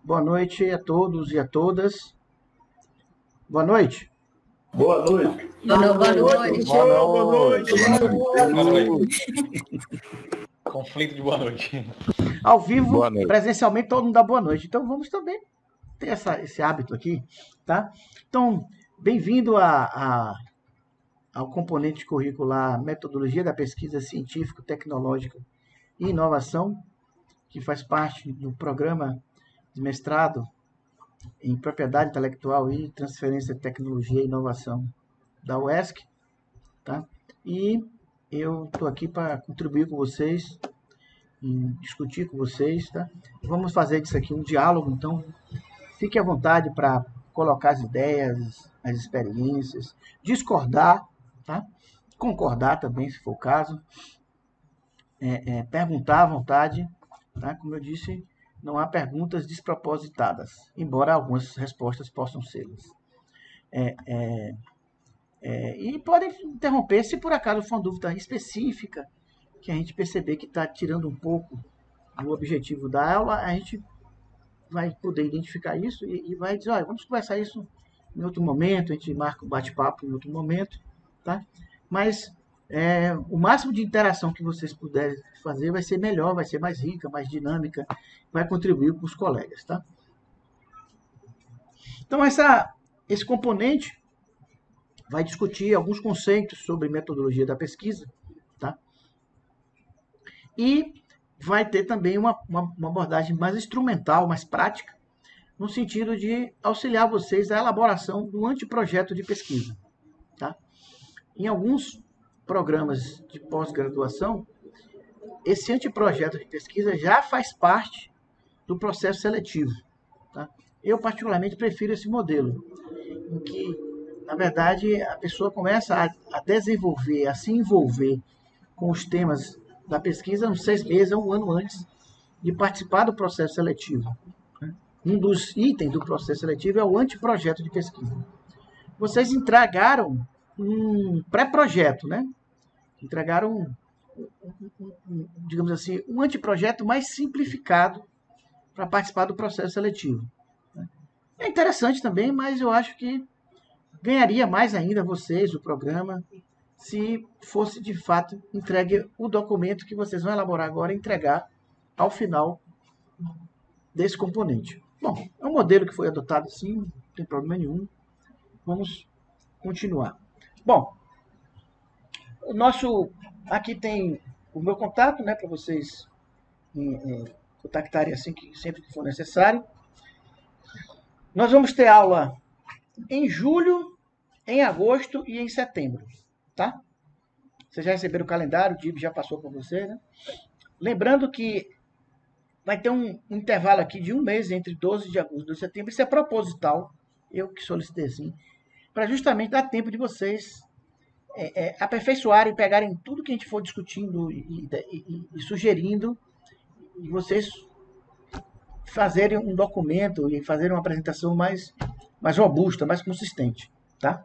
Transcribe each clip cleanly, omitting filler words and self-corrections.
Boa noite a todos e a todas. Boa noite. Boa noite. Boa noite. Boa noite. Conflito de boa noite. Ao vivo, presencialmente, todo mundo dá boa noite. Então, vamos também ter esse hábito aqui, tá? Então, bem-vindo ao componente curricular Metodologia da Pesquisa Científico, Tecnológica e Inovação, que faz parte do programa de mestrado em Propriedade Intelectual e Transferência de Tecnologia e Inovação da UESC, tá? E eu estou aqui para contribuir com vocês, discutir com vocês, tá? Vamos fazer disso aqui um diálogo, então fique à vontade para colocar as ideias, as experiências, discordar, tá? Concordar também, se for o caso, perguntar à vontade, tá? Como eu disse, não há perguntas despropositadas, embora algumas respostas possam ser-las. E podem interromper se por acaso for uma dúvida específica que a gente perceber que está tirando um pouco do objetivo da aula, a gente vai poder identificar isso e vai dizer, olha, vamos conversar isso em outro momento, a gente marca um bate-papo em outro momento, tá? Mas o máximo de interação que vocês puderem fazer vai ser melhor, vai ser mais rica, mais dinâmica, vai contribuir com os colegas, tá? Então, esse componente vai discutir alguns conceitos sobre metodologia da pesquisa, tá? E vai ter também uma abordagem mais instrumental, mais prática, no sentido de auxiliar vocês na elaboração do anteprojeto de pesquisa, tá? Em alguns programas de pós-graduação, esse anteprojeto de pesquisa já faz parte do processo seletivo, tá? Eu, particularmente, prefiro esse modelo, em que, na verdade, a pessoa começa a desenvolver, a se envolver com os temas da pesquisa uns 6 meses a 1 ano antes de participar do processo seletivo. Um dos itens do processo seletivo é o anteprojeto de pesquisa. Vocês entregaram um pré-projeto, né? Entregaram, digamos assim, um anteprojeto mais simplificado para participar do processo seletivo. É interessante também, mas eu acho que ganharia mais ainda vocês, o programa, se fosse de fato entregue o documento que vocês vão elaborar agora e entregar ao final desse componente. Bom, é um modelo que foi adotado sim, não tem problema nenhum. Vamos continuar. Bom, aqui tem o meu contato, né, para vocês contactarem assim sempre que for necessário. Nós vamos ter aula em julho, em agosto e em setembro, tá? Vocês já receberam o calendário, o DIB já passou para você, né? Lembrando que vai ter um intervalo aqui de 1 mês entre 12 de agosto e 2 de setembro. Isso é proposital, eu que solicitei assim, para justamente dar tempo de vocês aperfeiçoarem, pegarem tudo que a gente for discutindo e sugerindo, e vocês fazerem um documento e fazerem uma apresentação mais robusta, mais consistente, tá?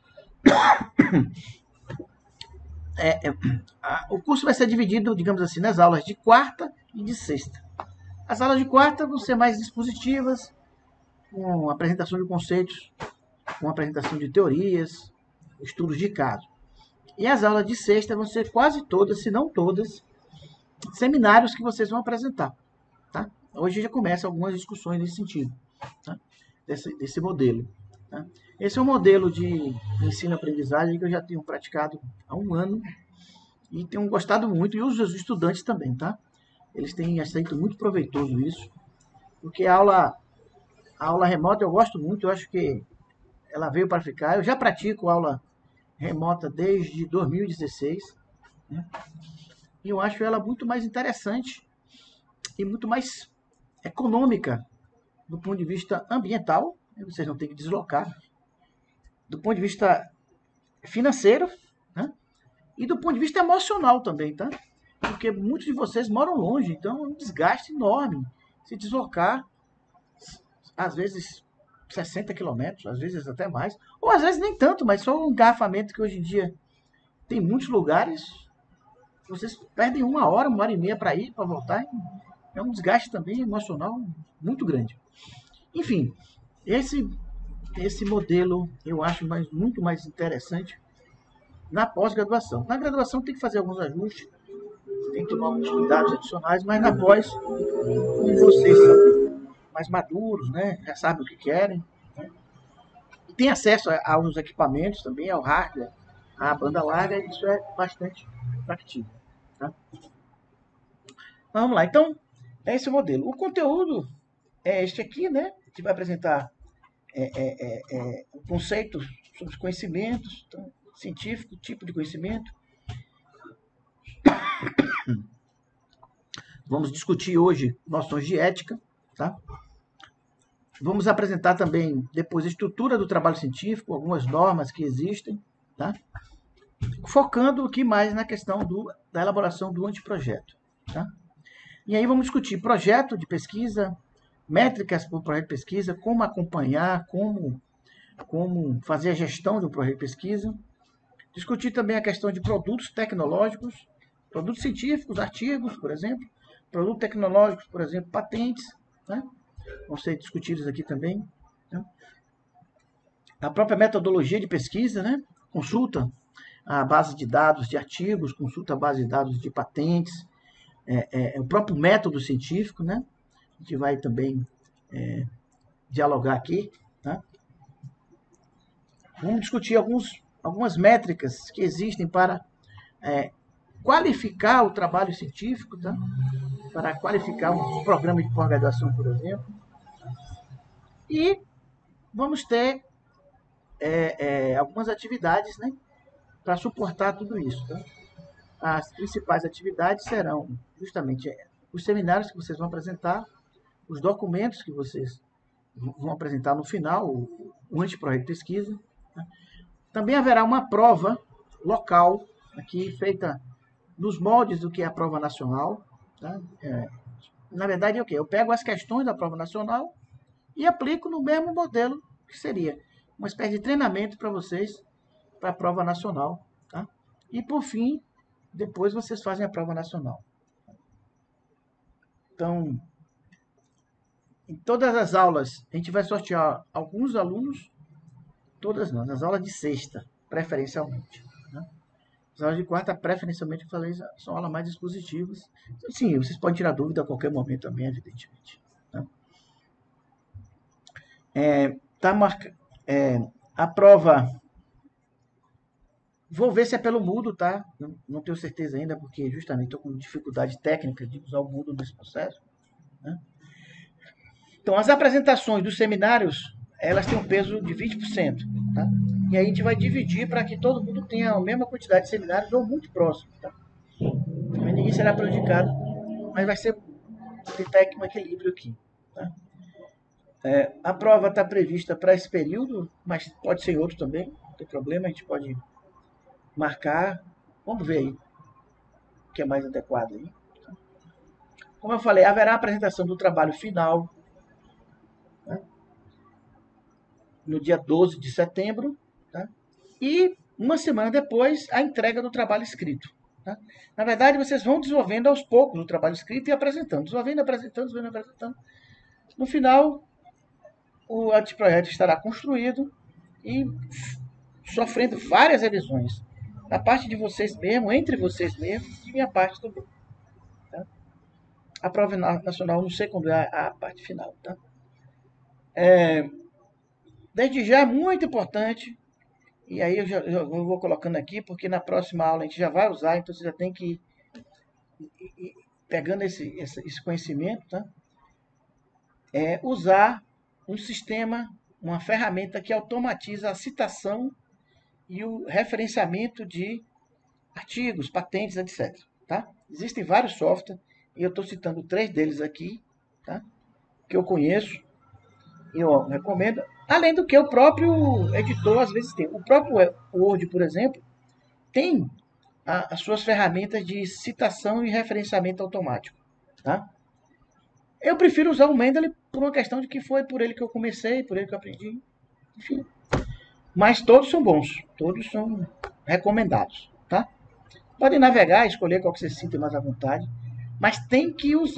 O curso vai ser dividido, digamos assim, nas aulas de quarta e de sexta. As aulas de quarta vão ser mais dispositivas, com apresentação de conceitos, com apresentação de teorias, estudos de caso. E as aulas de sexta vão ser quase todas, se não todas, seminários que vocês vão apresentar, tá? Hoje já começam algumas discussões nesse sentido, tá? Desse modelo, tá? Esse é um modelo de ensino-aprendizagem que eu já tenho praticado há 1 ano e tenho gostado muito, e os estudantes também, tá? Eles têm aceito muito proveitoso isso, porque a aula remota eu gosto muito, eu acho que ela veio para ficar. Eu já pratico aula remota desde 2016, né? E eu acho ela muito mais interessante e muito mais econômica do ponto de vista ambiental, vocês não têm que deslocar, do ponto de vista financeiro, né? E do ponto de vista emocional também, tá? Porque muitos de vocês moram longe, então é um desgaste enorme se deslocar, às vezes 60 quilômetros, às vezes até mais, ou às vezes nem tanto, mas só um engarrafamento que hoje em dia tem muitos lugares, vocês perdem 1 hora, 1 hora e meia para ir, para voltar, é um desgaste também emocional muito grande. Enfim, esse modelo eu acho muito mais interessante na pós-graduação. Na graduação tem que fazer alguns ajustes, tem que tomar alguns cuidados adicionais, mas na pós, como vocês são mais maduros, né, já sabem o que querem, né, e tem acesso aos equipamentos também, ao hardware, à banda larga, isso é bastante factível. Tá? Vamos lá, então, é esse o modelo. O conteúdo é este aqui, né? A gente vai apresentar o conceito sobre os conhecimentos, então, científico, tipo de conhecimento. Vamos discutir hoje noções de ética, tá? Vamos apresentar também depois a estrutura do trabalho científico, algumas normas que existem, tá? Focando aqui mais na questão da elaboração do anteprojeto, tá? E aí vamos discutir projeto de pesquisa, métricas para o projeto de pesquisa, como acompanhar, como fazer a gestão de um projeto de pesquisa. Discutir também a questão de produtos tecnológicos, produtos científicos, artigos, por exemplo, produtos tecnológicos, por exemplo, patentes, né? Vão ser discutidos aqui também. Né? A própria metodologia de pesquisa, né? Consulta a base de dados de artigos, consulta a base de dados de patentes, o próprio método científico, né? A gente vai também dialogar aqui. Tá? Vamos discutir algumas métricas que existem para qualificar o trabalho científico, tá? Para qualificar um programa de pós-graduação, por exemplo. E vamos ter algumas atividades, né, para suportar tudo isso. Tá? As principais atividades serão justamente os seminários que vocês vão apresentar, os documentos que vocês vão apresentar no final, o anteprojeto de pesquisa. Tá? Também haverá uma prova local, aqui feita nos moldes do que é a prova nacional. Tá? Na verdade, é o quê? Eu pego as questões da prova nacional e aplico no mesmo modelo que seria uma espécie de treinamento para vocês, para a prova nacional. Tá? E, por fim, depois vocês fazem a prova nacional. Então, em todas as aulas, a gente vai sortear alguns alunos, todas não, nas aulas de sexta, preferencialmente. Né? As aulas de quarta, preferencialmente, eu falei, são aulas mais expositivas. Sim, vocês podem tirar dúvida a qualquer momento também, evidentemente. Tá? A prova, vou ver se é pelo Moodle, tá? Não tenho certeza ainda, porque justamente estou com dificuldade técnica de usar o Moodle nesse processo. Né? Então, as apresentações dos seminários, elas têm um peso de 20%. Tá? E aí a gente vai dividir para que todo mundo tenha a mesma quantidade de seminários ou muito próximo. Tá? Também ninguém será prejudicado, mas vai ser tentar um equilíbrio aqui. Tá? A prova está prevista para esse período, mas pode ser em outro também, não tem problema, a gente pode marcar. Vamos ver aí o que é mais adequado aí. Tá? Como eu falei, haverá a apresentação do trabalho final, né? No dia 12 de setembro, tá? E uma semana depois a entrega do trabalho escrito. Tá? Na verdade, vocês vão desenvolvendo aos poucos o trabalho escrito e apresentando, desenvolvendo, apresentando. No final, o anteprojeto estará construído e sofrendo várias revisões. Da parte de vocês mesmos, entre vocês mesmos, e minha parte também. Tá? A prova nacional, não sei quando é a parte final. Tá? Desde já é muito importante, e aí eu vou colocando aqui, porque na próxima aula a gente já vai usar, então você já tem que ir pegando esse conhecimento, tá? Usar um sistema, uma ferramenta que automatiza a citação e o referenciamento de artigos, patentes, etc. Tá? Existem vários softwares, e eu estou citando 3 deles aqui, tá? Que eu conheço, e eu recomendo. Além do que o próprio editor, às vezes, tem. O próprio Word, por exemplo, tem as suas ferramentas de citação e referenciamento automático. Tá? Eu prefiro usar o Mendeley por uma questão de que foi por ele que eu comecei, por ele que eu aprendi. Enfim. Mas todos são bons, todos são recomendados, tá? Pode navegar, escolher qual que você se sinta mais à vontade, mas tem que usar,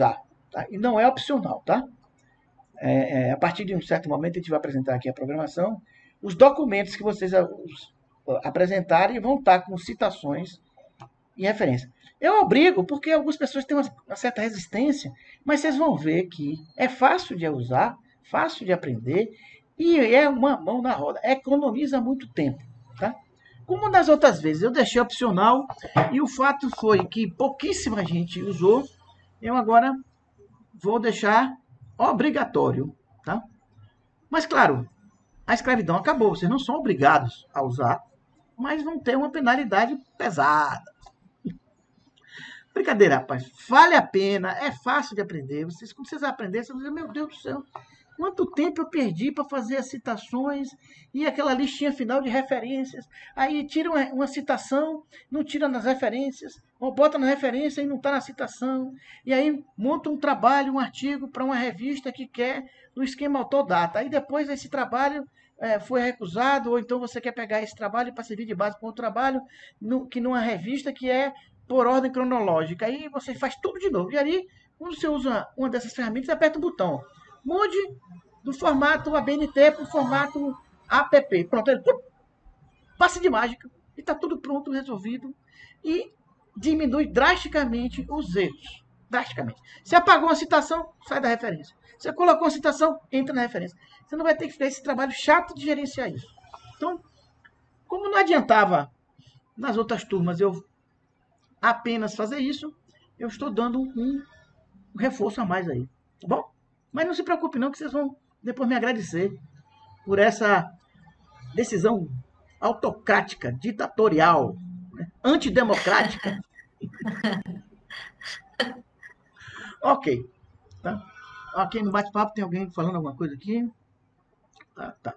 tá? E não é opcional, tá? A partir de um certo momento, a gente vai apresentar aqui a programação. Os documentos que vocês apresentarem vão estar com citações e referência. Eu obrigo, porque algumas pessoas têm uma certa resistência, mas vocês vão ver que é fácil de usar, fácil de aprender, e é uma mão na roda. Economiza muito tempo, tá? Como das outras vezes, eu deixei opcional, e o fato foi que pouquíssima gente usou, eu agora vou deixar obrigatório, tá? Mas, claro, a escravidão acabou, vocês não são obrigados a usar, mas vão ter uma penalidade pesada. Brincadeira, rapaz. Vale a pena, é fácil de aprender. Quando vocês aprenderem, vocês vão dizer, meu Deus do céu, quanto tempo eu perdi para fazer as citações e aquela listinha final de referências. Aí tira uma citação, não tira nas referências, ou bota na referência e não está na citação. E aí monta um trabalho, um artigo para uma revista que quer no esquema autodata. Aí depois esse trabalho foi recusado, ou então você quer pegar esse trabalho para servir de base para outro trabalho, que numa revista que é por ordem cronológica. Aí você faz tudo de novo. E aí, quando você usa uma dessas ferramentas, você aperta o botão. Mude do formato ABNT para o formato APP. Pronto, ele passe de mágica e está tudo pronto, resolvido. E diminui drasticamente os erros. Drasticamente. Você apagou uma citação, sai da referência. Você colocou uma citação, entra na referência. Você não vai ter que fazer esse trabalho chato de gerenciar isso. Então, como não adiantava nas outras turmas eu apenas fazer isso, eu estou dando um reforço a mais aí, tá bom? Mas não se preocupe não, que vocês vão depois me agradecer por essa decisão autocrática, ditatorial, antidemocrática. Ok. Tá? Ok, no bate-papo tem alguém falando alguma coisa aqui? Tá.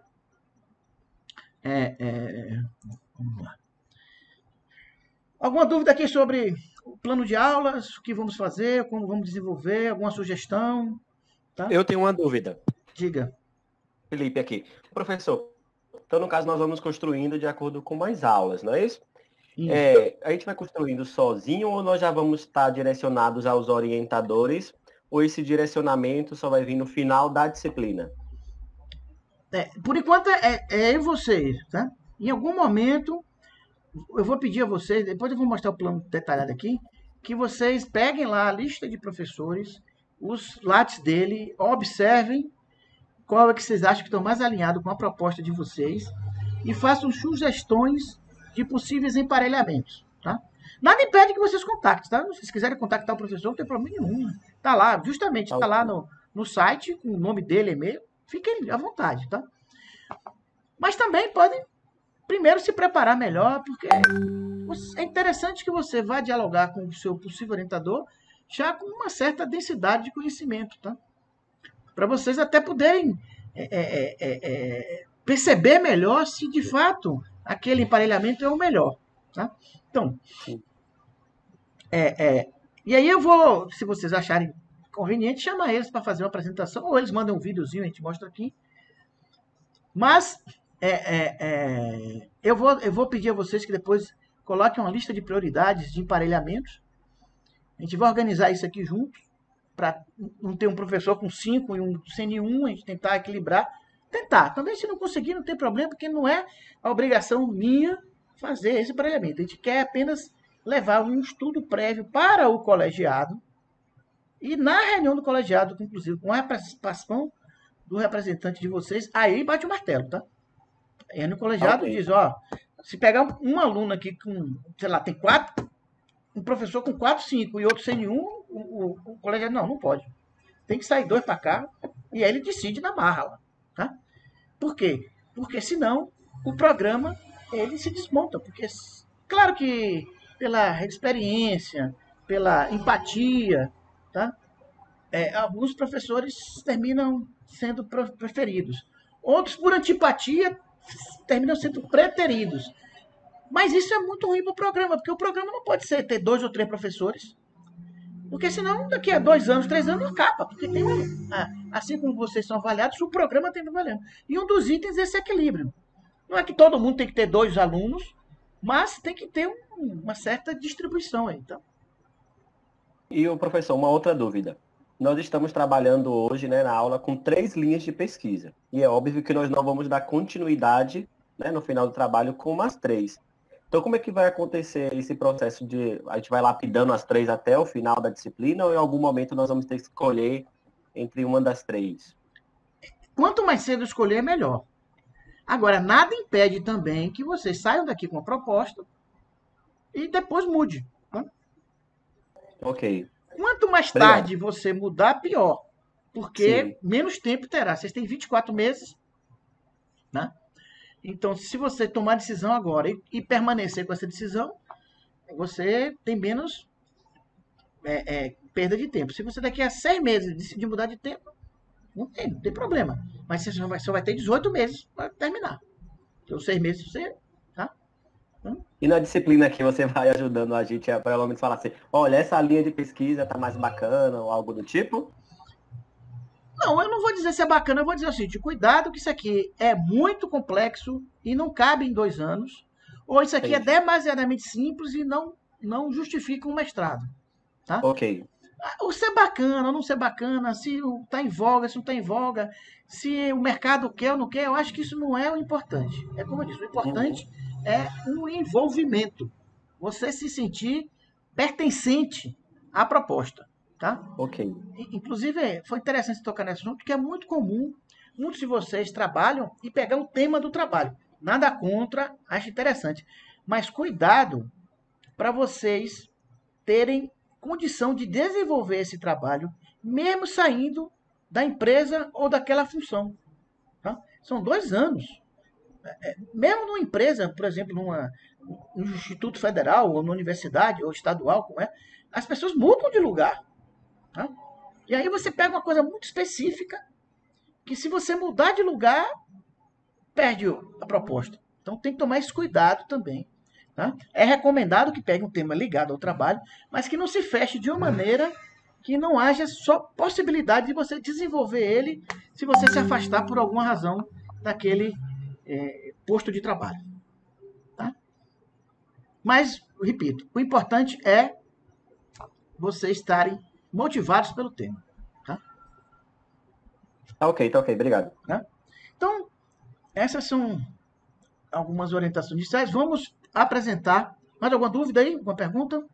Vamos lá. Alguma dúvida aqui sobre o plano de aulas, o que vamos fazer, como vamos desenvolver, alguma sugestão? Tá? Eu tenho uma dúvida. Diga. Felipe aqui. Professor, então no caso nós vamos construindo de acordo com mais aulas, não é isso? A gente vai construindo sozinho ou nós já vamos estar direcionados aos orientadores ou esse direcionamento só vai vir no final da disciplina? Por enquanto é vocês, tá? Em algum momento eu vou pedir a vocês, depois eu vou mostrar o plano detalhado aqui, que vocês peguem lá a lista de professores, os lattes dele, observem qual é que vocês acham que estão mais alinhados com a proposta de vocês e façam sugestões de possíveis emparelhamentos, tá? Nada impede que vocês contactem, tá? Se vocês quiserem contactar o professor, não tem problema nenhum. Tá lá, justamente, tá lá no site, com o nome dele, e-mail, fiquem à vontade, tá? Mas também podem primeiro se preparar melhor, porque é interessante que você vá dialogar com o seu possível orientador já com uma certa densidade de conhecimento, tá? Para vocês até poderem perceber melhor se de fato aquele emparelhamento é o melhor, tá? Então, e aí eu vou, se vocês acharem conveniente, chamar eles para fazer uma apresentação, ou eles mandam um videozinho, a gente mostra aqui. Mas eu vou pedir a vocês que depois coloquem uma lista de prioridades de emparelhamentos. A gente vai organizar isso aqui juntos, para não ter um professor com 5 e um sem nenhum, a gente tentar equilibrar. Tentar. Também se não conseguir, não tem problema, porque não é a obrigação minha fazer esse emparelhamento. A gente quer apenas levar um estudo prévio para o colegiado e na reunião do colegiado, inclusive com a participação do representante de vocês, aí bate o martelo, tá? Aí no colegiado diz, ó, se pegar um aluno aqui com, sei lá, tem 4, um professor com 4, 5 e outro sem nenhum, o colegiado, não pode. Tem que sair 2 para cá e aí ele decide na marra lá, tá? Por quê? Porque senão o programa ele se desmonta, porque claro que pela experiência, pela empatia, tá? Alguns professores terminam sendo preferidos. Outros, por antipatia, terminam sendo preteridos. Mas isso é muito ruim para o programa, porque o programa não pode ter 2 ou 3 professores. Porque senão, daqui a 2 anos, 3 anos, acaba. Porque tem assim como vocês são avaliados, o programa tem que avaliar. E um dos itens é esse equilíbrio. Não é que todo mundo tem que ter 2 alunos, mas tem que ter uma certa distribuição aí. Então. E o professor, uma outra dúvida. nós estamos trabalhando hoje, né, na aula com 3 linhas de pesquisa. E é óbvio que nós não vamos dar continuidade, né, no final do trabalho com umas 3. Então, como é que vai acontecer esse processo de... A gente vai lapidando as 3 até o final da disciplina ou em algum momento nós vamos ter que escolher entre uma das 3? Quanto mais cedo escolher, melhor. Agora, nada impede também que vocês saiam daqui com a proposta e depois mude. Tá? Ok. Quanto mais Obrigado. tarde você mudar, pior. Porque Sim. menos tempo terá. Vocês têm 24 meses, né? Então, se você tomar decisão agora e permanecer com essa decisão, você tem menos perda de tempo. Se você daqui a 6 meses decidir mudar de tempo, não tem problema. Mas você só vai ter 18 meses para terminar. Então, 6 meses você... Tá? E na disciplina que você vai ajudando a gente a pelo menos falar assim, olha, essa linha de pesquisa tá mais bacana ou algo do tipo? Não, eu não vou dizer se é bacana, eu vou dizer o seguinte, cuidado que isso aqui é muito complexo e não cabe em 2 anos, ou isso aqui Entendi. é demasiadamente simples e não justifica um mestrado. Tá? Ok. O ser bacana ou não ser bacana, se está em voga, se não está em voga, se o mercado quer ou não quer, eu acho que isso não é o importante. É como eu disse, o importante é o envolvimento. Você se sentir pertencente à proposta. Tá? Ok. Inclusive, foi interessante tocar nesse assunto, porque é muito comum, muitos de vocês trabalham e pegar o tema do trabalho. Nada contra, acho interessante. Mas cuidado para vocês terem condição de desenvolver esse trabalho, mesmo saindo da empresa ou daquela função. Tá? São 2 anos. Mesmo numa empresa, por exemplo, num instituto federal, ou numa universidade, ou estadual, como é, as pessoas mudam de lugar. Tá? E aí você pega uma coisa muito específica, que se você mudar de lugar, perde a proposta. Então tem que tomar esse cuidado também. Tá? É recomendado que pegue um tema ligado ao trabalho, mas que não se feche de uma maneira que não haja só possibilidade de você desenvolver ele se você se afastar por alguma razão daquele posto de trabalho. Tá? Mas, repito, o importante é vocês estarem motivados pelo tema. Tá? Tá ok, obrigado. Tá? Então, essas são algumas orientações iniciais. Vamos apresentar. Mais alguma dúvida aí? Alguma pergunta?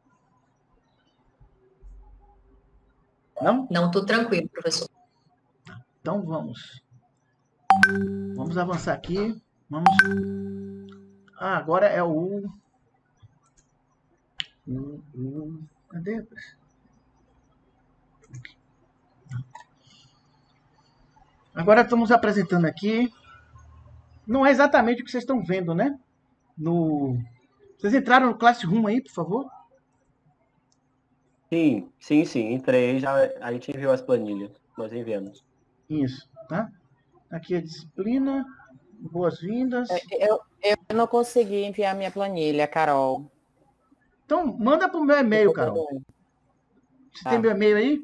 Não? Não, tô tranquilo, professor. Então vamos. Vamos avançar aqui. Vamos. Agora é cadê? Agora estamos apresentando aqui. Não é exatamente o que vocês estão vendo, né? Vocês entraram no Classroom aí, por favor? Sim. Entrei, já a gente enviou as planilhas. Nós enviamos. Isso, tá? Aqui a disciplina. Boas-vindas. Eu não consegui enviar minha planilha, Carol. Então, manda para o meu e-mail, Carol. Você tem meu e-mail aí?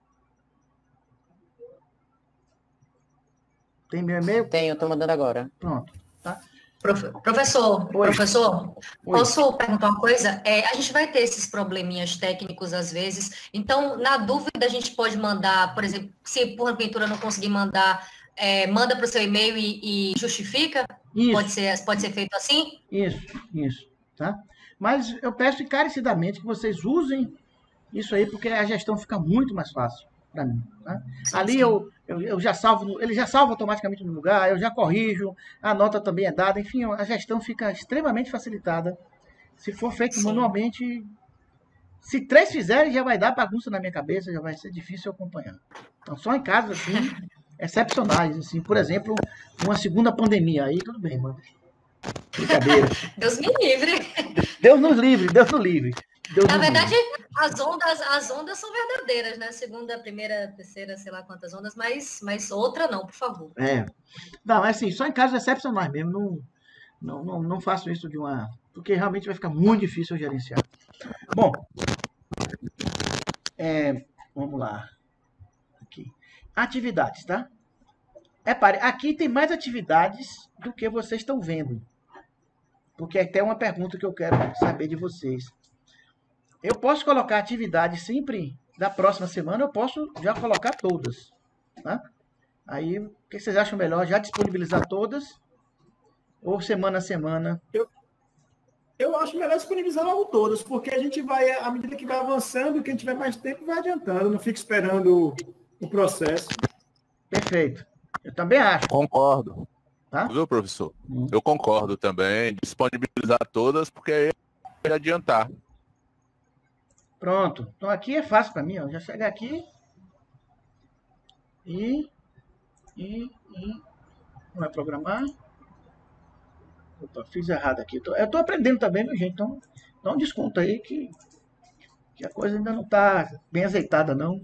Tem meu e-mail? Tenho, estou mandando agora. Pronto. Tá? Professor, Oi. Oi. Posso perguntar uma coisa? A gente vai ter esses probleminhas técnicos às vezes, então, na dúvida, a gente pode mandar, por exemplo, se porventura não conseguir mandar, manda para o seu e-mail e justifica? Isso. Pode ser feito assim? Isso. Tá? Mas eu peço encarecidamente que vocês usem isso aí, porque a gestão fica muito mais fácil para mim. Tá? Ali sim. Eu já salvo, ele já salva automaticamente no lugar, eu já corrijo, a nota também é dada, enfim, a gestão fica extremamente facilitada. Se for feito manualmente, se 3 fizerem, já vai dar bagunça na minha cabeça, já vai ser difícil acompanhar. Então, só em casos assim, excepcionais, assim, por exemplo, uma segunda pandemia, aí tudo bem, mano. Brincadeira. Deus me livre. Deus nos livre. Na verdade, as ondas são verdadeiras, né? Segunda, primeira, terceira, sei lá quantas ondas, mas outra não, por favor. Não, é assim, só em casos excepcionais mesmo. Não faço isso porque realmente vai ficar muito difícil eu gerenciar. Bom, vamos lá. Aqui. Atividades, tá? Aqui tem mais atividades do que vocês estão vendo. Porque até uma pergunta que eu quero saber de vocês. Eu posso colocar atividade sempre da próxima semana eu posso já colocar todas, tá? Aí, o que vocês acham melhor? Já disponibilizar todas? Ou semana a semana? Eu acho melhor disponibilizar logo todas, porque a gente vai, à medida que vai avançando, quem tiver mais tempo vai adiantando, não fica esperando o processo. Perfeito. Eu também acho. Concordo. Tá? Viu, professor? Eu concordo também. Disponibilizar todas, porque aí vai adiantar. Pronto. Então aqui é fácil para mim, ó. Já chega aqui e vai programar. Opa, fiz errado aqui. Eu estou aprendendo também, viu, gente? Então, dá um desconto aí que a coisa ainda não está bem azeitada, não.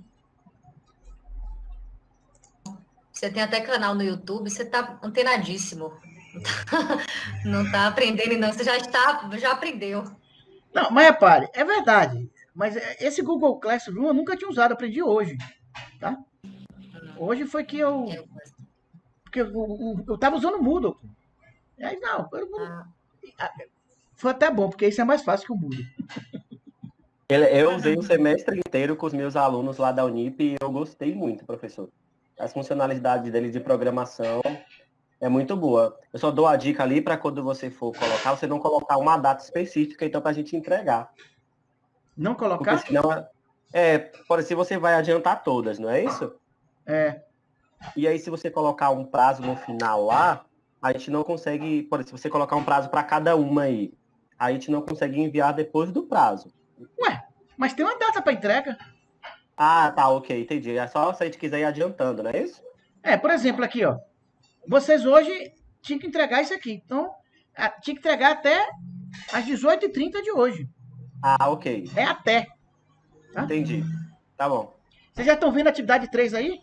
Você tem até canal no YouTube, você está antenadíssimo. Não está aprendendo, não. Você já aprendeu. Não, mas repare, é verdade. Mas esse Google Classroom eu nunca tinha usado, aprendi hoje. Tá? Hoje foi que eu... Porque eu estava usando o Moodle. E aí, não, foi até bom, porque isso é mais fácil que o Moodle. Eu usei o semestre inteiro com os meus alunos lá da Unip e eu gostei muito, professor. As funcionalidades dele de programação é muito boa. Eu só dou a dica ali para quando você for colocar, você não colocar uma data específica, então, para a gente entregar. Não colocar? Porque senão, por exemplo, você vai adiantar todas, não é isso? É. E aí, se você colocar um prazo no final lá, a gente não consegue, por exemplo, se você colocar um prazo para cada uma aí, a gente não consegue enviar depois do prazo. Ué, mas tem uma data para entrega. Ah, tá, ok, entendi. É só se a gente quiser ir adiantando, não é isso? Por exemplo, aqui, ó. Vocês hoje tinham que entregar isso aqui. Então, tinha que entregar até às 18h30 de hoje. Ah, ok. É até. Tá? Entendi. Tá bom. Vocês já estão vendo a atividade 3 aí?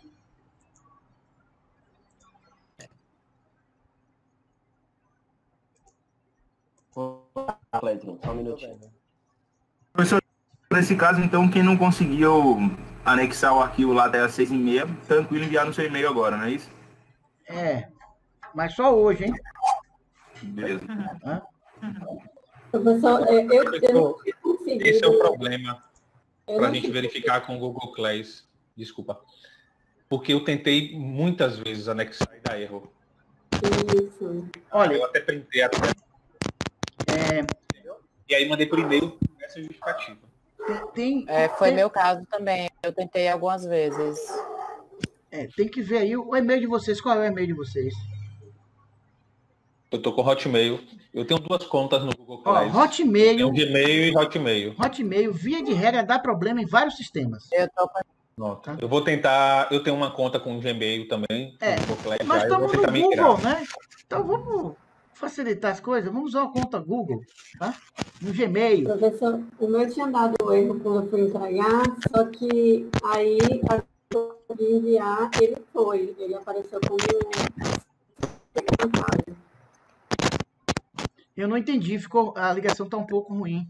Só um minutinho. Professor, nesse caso, então, quem não conseguiu anexar o arquivo lá até às 6h30, tranquilo enviar no seu e-mail agora, não é isso? Mas só hoje, hein? Beleza. Professor, eu não consegui. Esse é o problema para a gente verificar com o Google Class. Desculpa. Porque eu tentei muitas vezes anexar e dar erro. Isso. Olha, eu até printei até. E aí mandei por e-mail essa justificativa. Foi meu caso também. Eu tentei algumas vezes. Tem que ver aí o e-mail de vocês. Qual é o e-mail de vocês? Eu tô com Hotmail. Eu tenho 2 contas no Google Class. Hotmail. Tem o Gmail e Hotmail. Hotmail, via de regra, dá problema em vários sistemas. Pronto. Eu vou tentar. Eu tenho uma conta com o Gmail também. Nós estamos no Google, né? Então vamos facilitar as coisas. Vamos usar a conta Google, tá? No Gmail. Professor, o meu tinha dado erro quando eu fui entregar, só que aí, de enviar, ele apareceu como secretário. Eu não entendi, a ligação está um pouco ruim.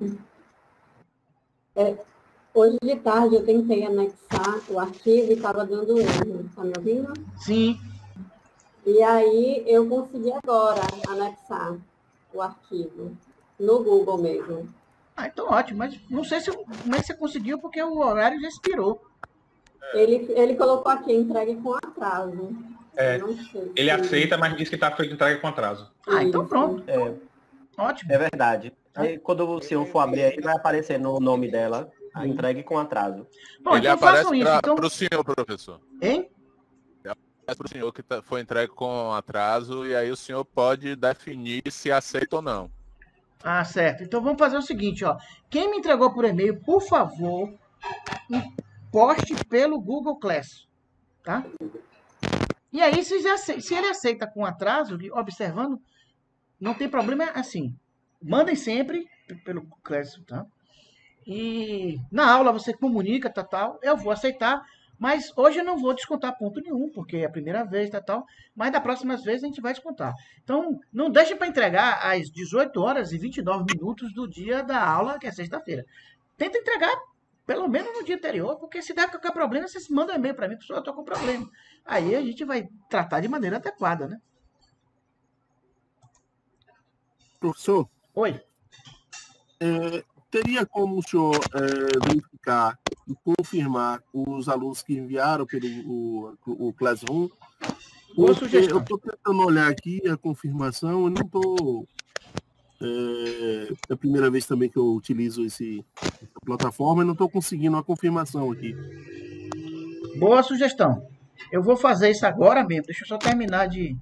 Hoje de tarde eu tentei anexar o arquivo e estava dando erro. Está me ouvindo? Sim. E aí eu consegui agora anexar o arquivo no Google mesmo. Então ótimo, mas não sei como é que você conseguiu, porque o horário já expirou. Ele colocou aqui, entregue com atraso. Ele aceita, mas diz que está feito entrega com atraso. Então pronto. Ótimo. É verdade. Aí, quando o senhor for abrir aí, vai aparecer no nome dela, a entregue com atraso. Bom, ele então aparece para o senhor, professor. Hein? Ele aparece para o senhor que foi entregue com atraso, e aí o senhor pode definir se aceita ou não. Certo. Então vamos fazer o seguinte, ó. Quem me entregou por e-mail, por favor, poste pelo Google Class, tá? E aí, se ele aceita com atraso, observando, não tem problema, assim. Mandem sempre pelo Class, tá? E na aula você comunica, tal, eu vou aceitar, mas hoje eu não vou descontar ponto nenhum, porque é a primeira vez, tal, mas da próxima vez a gente vai descontar. Então, não deixe para entregar às 18h29 do dia da aula, que é sexta-feira. Tenta entregar pelo menos no dia anterior, porque se der qualquer problema, você manda um e-mail para mim, pessoal, eu tô com problema. Aí a gente vai tratar de maneira adequada, né? Professor? Oi. teria como o senhor verificar e confirmar os alunos que enviaram pelo o Classroom? Boa Porque sugestão. eu estou tentando olhar aqui a confirmação, eu não estou... É a primeira vez também que eu utilizo essa plataforma e não estou conseguindo a confirmação aqui. Boa sugestão. Eu vou fazer isso agora mesmo. Deixa eu só terminar de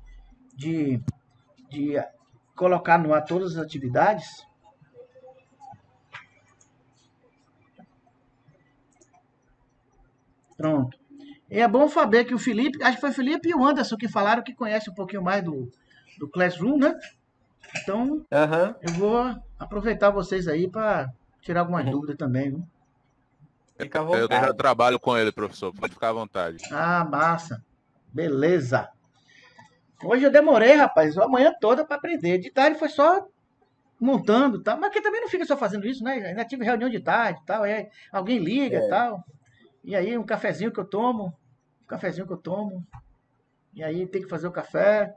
colocar no ar todas as atividades. Pronto. E é bom saber que o Felipe, acho que foi o Felipe e o Anderson que falaram que conhecem um pouquinho mais do Classroom, né? Então, eu vou aproveitar vocês aí para tirar algumas dúvidas também, viu? Fica à Eu vontade. já trabalho com ele, professor. Pode ficar à vontade. Ah, massa. Beleza. Hoje eu demorei, rapaz, a manhã toda para aprender. De tarde foi só montando, tá? Mas que também não fica só fazendo isso, né? Ainda tive reunião de tarde, tal, aí alguém liga, tal. E aí um cafezinho que eu tomo, e aí tem que fazer o café.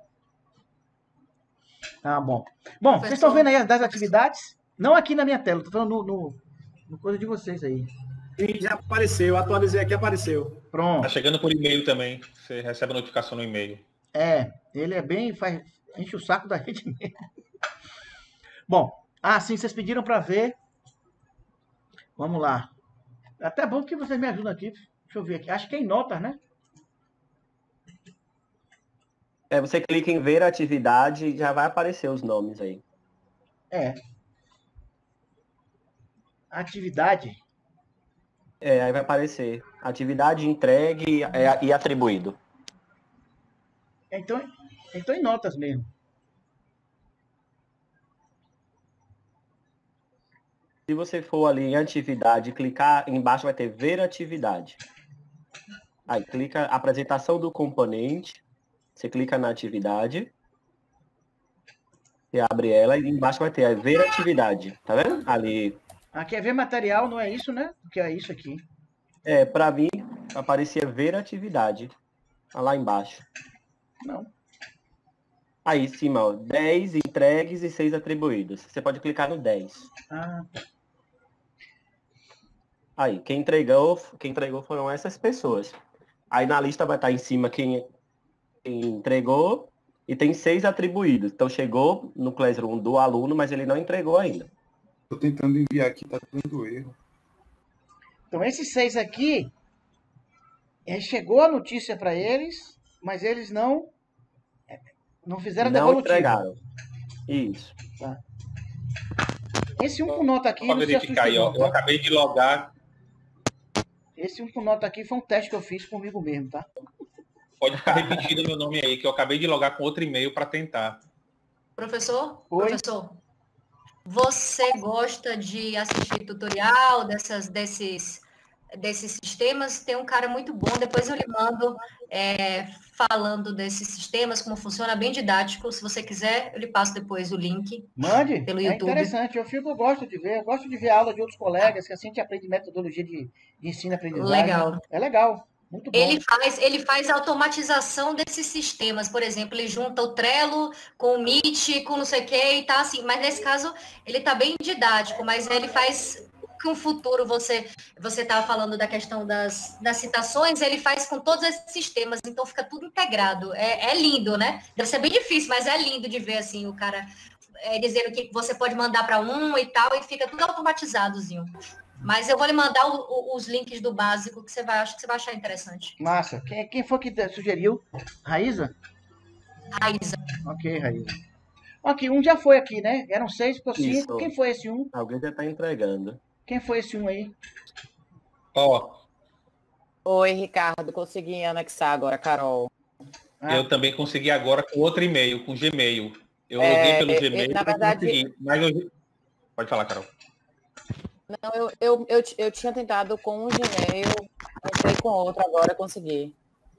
Ah, bom. Bom, vocês estão vendo aí as 10 atividades? Não aqui na minha tela, tô falando no coisa de vocês aí. Sim, já apareceu, atualizei aqui, apareceu. Pronto. Tá chegando por e-mail também. Você recebe a notificação no e-mail. Ele é bem, enche o saco da gente mesmo. Bom, sim, vocês pediram para ver. Vamos lá. Até bom que vocês me ajudam aqui. Deixa eu ver aqui. Acho que é em notas, né? Você clica em ver a atividade e já vai aparecer os nomes aí. Atividade. Aí vai aparecer. Atividade entregue e atribuído. Então em notas mesmo. Se você for ali em atividade, clicar embaixo vai ter ver atividade. Aí clica apresentação do componente. Você clica na atividade. Você abre ela e embaixo vai ter ver atividade. Tá vendo? Ali. Aqui é ver material, não é isso, né? Porque é isso aqui. Para mim, aparecia ver atividade. Lá embaixo. Não. Aí em cima, ó, 10 entregues e 6 atribuídos. Você pode clicar no 10. Tá. Aí, quem entregou foram essas pessoas. Aí na lista vai estar em cima quem entregou e tem 6 atribuídos. Então chegou no Classroom do aluno, mas ele não entregou ainda. Tô tentando enviar aqui, tá dando erro. Então esses 6 aqui, chegou a notícia para eles, mas eles não fizeram a devolutiva. Não entregaram. Isso. Tá. Esse com nota aqui... Para verificar aí, ó. Eu acabei de logar. Esse com nota aqui foi um teste que eu fiz comigo mesmo, tá? Pode ficar repetido meu nome aí, que eu acabei de logar com outro e-mail para tentar. Professor? Oi? Professor, você gosta de assistir tutorial desses sistemas? Tem um cara muito bom, depois eu lhe mando falando desses sistemas, como funciona, bem didático. Se você quiser, eu lhe passo depois o link. Mande. Pelo YouTube. É interessante, eu gosto de ver. Eu gosto de ver aula de outros colegas, que assim a gente aprende metodologia de ensino e aprendizagem. Legal. É legal. Muito bom. Ele faz automatização desses sistemas, por exemplo, ele junta o Trello com o Meet, com não sei o que e tá assim, mas nesse caso ele tá bem didático, mas ele faz com o futuro, você estava falando da questão das citações, ele faz com todos esses sistemas, então fica tudo integrado, é lindo, né? Deve ser bem difícil, mas é lindo de ver assim, o cara dizendo que você pode mandar para um e tal, e fica tudo automatizadozinho. Mas eu vou lhe mandar os links do básico, que acho que você vai achar interessante. Massa. Quem foi que sugeriu? Raíza? Raíza. Ok, Raíza. Ok, um já foi aqui, né? Eram 6, ficou 5. Quem foi esse um? Alguém já está entregando. Quem foi esse um aí? Oi, Ricardo. Consegui anexar agora, Carol. Eu também consegui agora com outro e-mail, com Gmail. Eu loguei pelo Gmail. Na verdade... Pode falar, Carol. Não, eu tinha tentado com um Gmail, entrei com outro, agora consegui.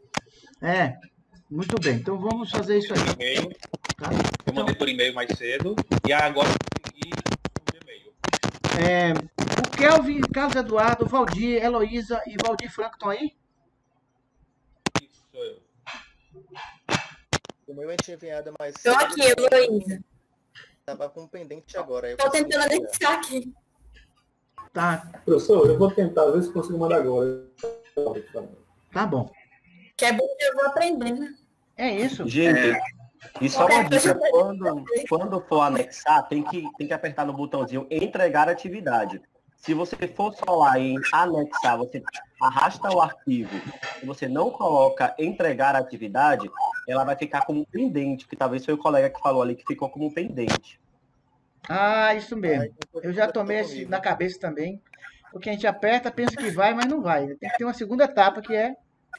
Muito bem. Então vamos fazer isso aí. Tá? Eu mandei por e-mail mais cedo e agora eu consegui o Gmail. O Kelvin, Carlos Eduardo, Valdir, Heloísa e Valdir Franco estão aí? Isso, sou eu. O meu eu tinha enviado mais cedo. Estou aqui, Heloísa. Tava com pendente agora. Estou tentando anexar aqui. Tá. Professor, eu vou tentar ver se consigo mandar agora. Tá bom. Que é bom que eu vou aprendendo. É isso. Gente, e só uma dica, quando for anexar, tem que apertar no botãozinho entregar atividade. Se você for só lá em anexar, você arrasta o arquivo e você não coloca entregar atividade, ela vai ficar como pendente, que talvez foi o colega que falou ali que ficou como pendente. Ah, isso mesmo. Eu já tomei esse na cabeça também. Porque a gente aperta, pensa que vai, mas não vai. Tem que ter uma segunda etapa que é...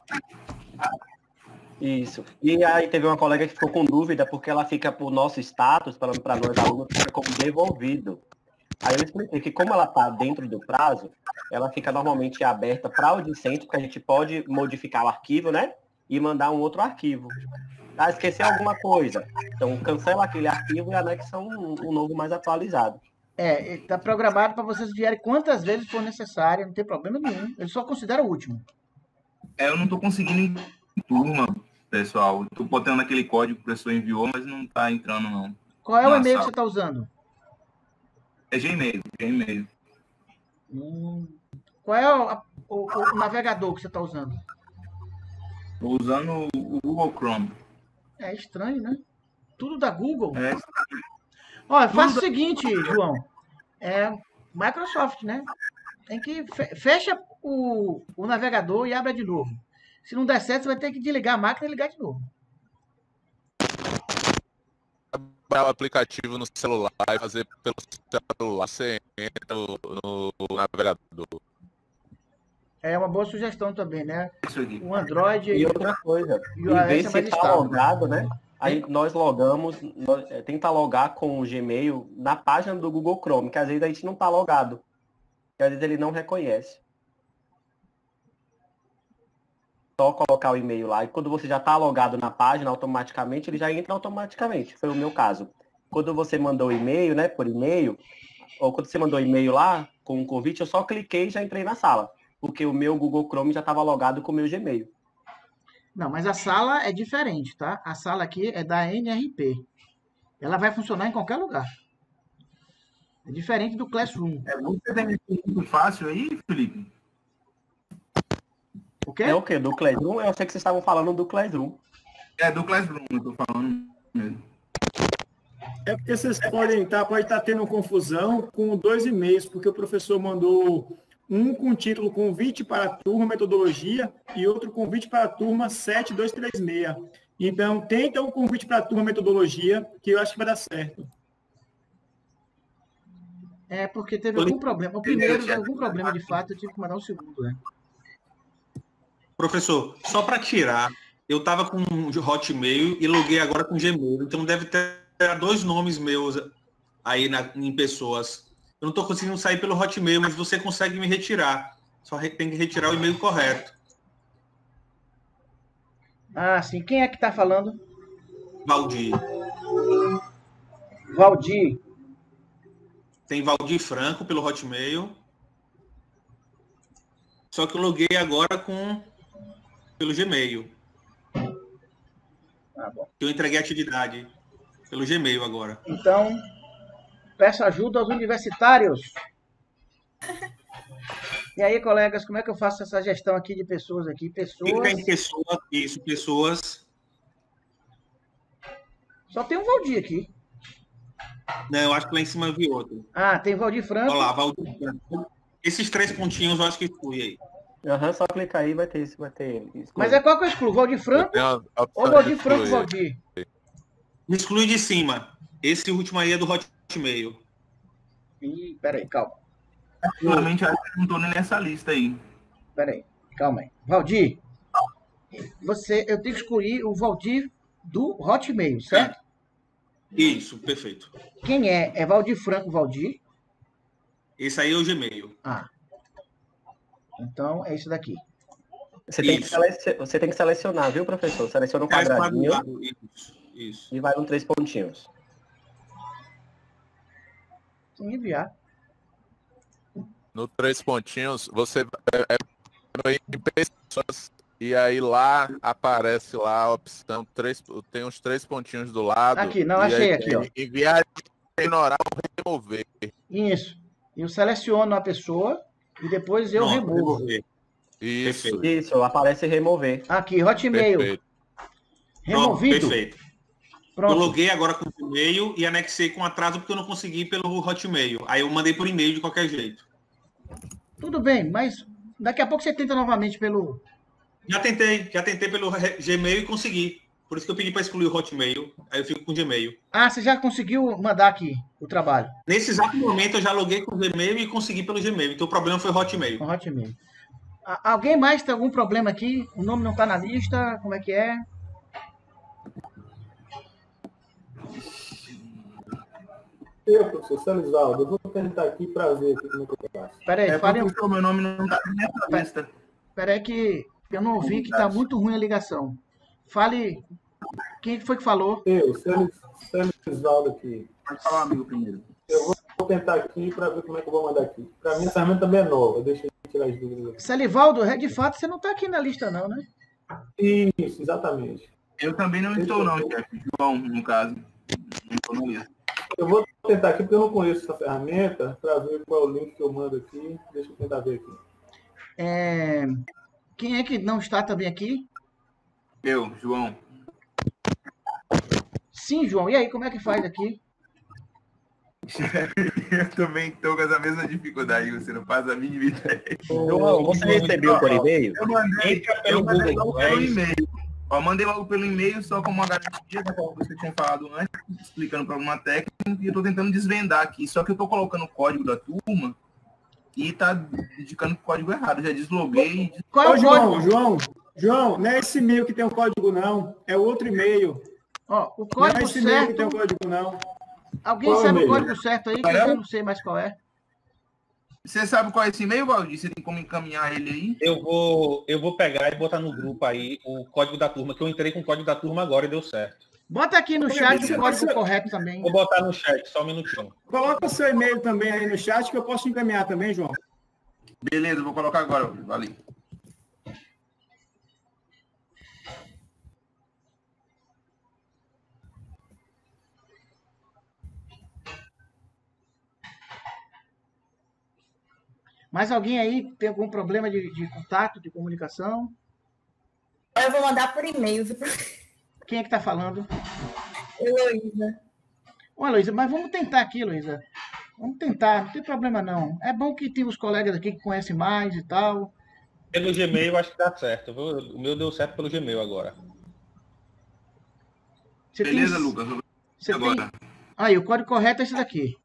Isso. E aí teve uma colega que ficou com dúvida porque ela fica por nosso status, para nós alunos, fica como devolvido. Aí eu expliquei que como ela está dentro do prazo, ela fica normalmente aberta para o discente, porque a gente pode modificar o arquivo, né? E mandar um outro arquivo. Ah, esqueceu alguma coisa. Então cancela aquele arquivo e anexa um novo mais atualizado. Está programado para vocês enviarem quantas vezes for necessário, não tem problema nenhum. Ele só considera o último. Eu não estou conseguindo em turma, pessoal. Estou botando aquele código que o professor enviou, mas não está entrando, não. Qual é o e-mail que você está usando? É Gmail. Qual é o navegador que você está usando? Estou usando o Google Chrome. É estranho, né? Tudo da Google. É. Olha, faça o seguinte, João. Microsoft, né? Tem que fecha o navegador e abra de novo. Se não der certo, você vai ter que desligar a máquina e ligar de novo. O aplicativo no celular e fazer pelo celular, você entra no navegador. É uma boa sugestão também, né? O Android e outra coisa, e o em vez iOS de estar logado, né? Aí nós logamos, tenta logar com o Gmail na página do Google Chrome, que às vezes a gente não está logado. Que às vezes ele não reconhece. Só colocar o e-mail lá. E quando você já está logado na página, automaticamente, ele já entra automaticamente. Foi o meu caso. Quando você mandou o e-mail, né, por e-mail, ou quando você mandou o e-mail lá, com um convite, eu só cliquei e já entrei na sala. Porque o meu Google Chrome já estava logado com o meu Gmail. Não, mas a sala é diferente, tá? A sala aqui é da NRP. Ela vai funcionar em qualquer lugar. É diferente do Classroom. Você tem muito fácil aí, Felipe? O quê? É o quê? Do Classroom? Eu sei que vocês estavam falando do Classroom. É do Classroom, eu tô falando mesmo. É porque vocês podem estar tendo confusão com 2 e-mails, porque o professor mandou um com o título Convite para a Turma Metodologia e outro Convite para a Turma 7236. Então, tenta o Convite para a Turma Metodologia, que eu acho que vai dar certo. É, porque teve algum problema. O primeiro deu algum problema de fato, eu tive que mandar o segundo, né? Professor, só para tirar, eu estava com o Hotmail e loguei agora com Gmail, então deve ter 2 nomes meus aí em pessoas. Eu não estou conseguindo sair pelo Hotmail, mas você consegue me retirar. Só tem que retirar o e-mail correto. Ah, sim. Quem é que está falando? Valdir. Valdir. Tem Valdir Franco pelo Hotmail. Só que eu loguei agora pelo Gmail. Ah, bom. Eu entreguei a atividade pelo Gmail agora. Então, peço ajuda aos universitários. E aí, colegas, como é que eu faço essa gestão aqui de pessoas aqui? Clica em pessoas, isso, pessoas. Só tem um Valdir aqui. Não, eu acho que lá em cima eu vi outro. Ah, tem Valdir Franco. Olha lá, Valdir Franco. Esses 3 pontinhos eu acho que exclui aí. Só clicar aí vai ter isso, vai ter. Mas é qual que eu excluo? Valdir Franco? Ou Valdir Franco, Valdir? Exclui de cima. Esse último aí é do Hotmail. Ih, peraí, calma. Realmente, eu não estou nem nessa lista aí. Peraí, calma aí. Valdir, eu tenho que excluir o Valdir do Hotmail, certo? Isso, perfeito. Quem é? É Valdir Franco, Valdir? Esse aí é o Gmail. Ah. Então, é isso daqui. Você tem que selecionar, viu, professor? Seleciona um quadradinho. Isso. E vai com 3 pontinhos. Enviar. No 3 pontinhos, você em pessoas e aí lá aparece lá a opção tem uns 3 pontinhos do lado. Aqui, não achei aqui, ó. Enviar, ignorar ou remover. Isso. Eu seleciono a pessoa e depois eu Pronto, removo. remover. Isso. Perfeito. Isso, aparece remover. Aqui, Hotmail. Perfeito. Pronto, Removido. perfeito. Eu Pronto. loguei agora com o e-mail e anexei com atraso porque eu não consegui pelo Hotmail. Aí eu mandei por e-mail de qualquer jeito. Tudo bem, mas daqui a pouco você tenta novamente pelo... Já tentei pelo Gmail e consegui. Por isso que eu pedi para excluir o Hotmail. Aí eu fico com o Gmail. Ah, você já conseguiu mandar aqui o trabalho Nesse exato momento eu já loguei com o Gmail e consegui pelo Gmail. Então o problema foi o Hotmail. com Hotmail. Alguém mais tem algum problema aqui? O nome não está na lista? Como é que é? Eu, professor Salisvaldo, eu vou tentar aqui para ver como é que eu faço. Peraí, Professor, meu nome não está na minha lista. Peraí que eu não ouvi, que está muito ruim a ligação. Fale, quem foi que falou? Eu, Salisvaldo aqui. Pode falar, amigo, primeiro. Eu vou tentar aqui para ver como é que eu vou mandar aqui. Para mim, essa ferramenta também é nova. Deixa eu tirar as dúvidas aqui. Salivaldo, de fato, você não está aqui na lista não, né? Isso, exatamente. Eu também não estou, não, chefe. João, no caso. Não estou na lista. Eu vou tentar aqui, porque eu não conheço essa ferramenta, para ver qual é o link que eu mando aqui. Deixa eu tentar ver aqui. Quem é que não está também aqui? Eu, João. Sim, João. E aí, como é que faz aqui? Eu também estou com essa mesma dificuldade, você não faz a mínima ideia. João, você recebeu por e-mail? Eu mandei logo pelo e-mail. Eu mandei logo pelo e-mail, só como uma garantia, da qual você tinha falado antes, explicando o problema técnico, e eu estou tentando desvendar aqui. Só que eu estou colocando o código da turma e está indicando o código errado. Eu já desloguei. Qual é o código? João, não é esse e-mail que tem o código, não. É outro e-mail. Ó, o código não é esse e-mail certo... que tem o código, não. Alguém Qual sabe e-mail? o código certo aí, que eu já não sei mais qual é. Você sabe qual é esse e-mail, Valdir? Você tem como encaminhar ele aí? Eu vou pegar e botar no grupo aí o código da turma, que eu entrei com o código da turma agora e deu certo. Bota aqui no chat o código correto também. Vou botar no chat, só um minutinho. Coloca o seu e-mail também aí no chat, que eu posso encaminhar também, João. Beleza, vou colocar agora. Valeu. Mais alguém aí tem algum problema de contato, de comunicação? Eu vou mandar por e-mail. Quem é que está falando? Heloísa. Ô, Heloísa, mas vamos tentar aqui, Heloísa. Vamos tentar, não tem problema não. É bom que tem os colegas aqui que conhecem mais e tal. Pelo Gmail, acho que dá certo. O meu deu certo pelo Gmail agora. Beleza, Lucas? Você agora. Aí, o código correto é esse daqui.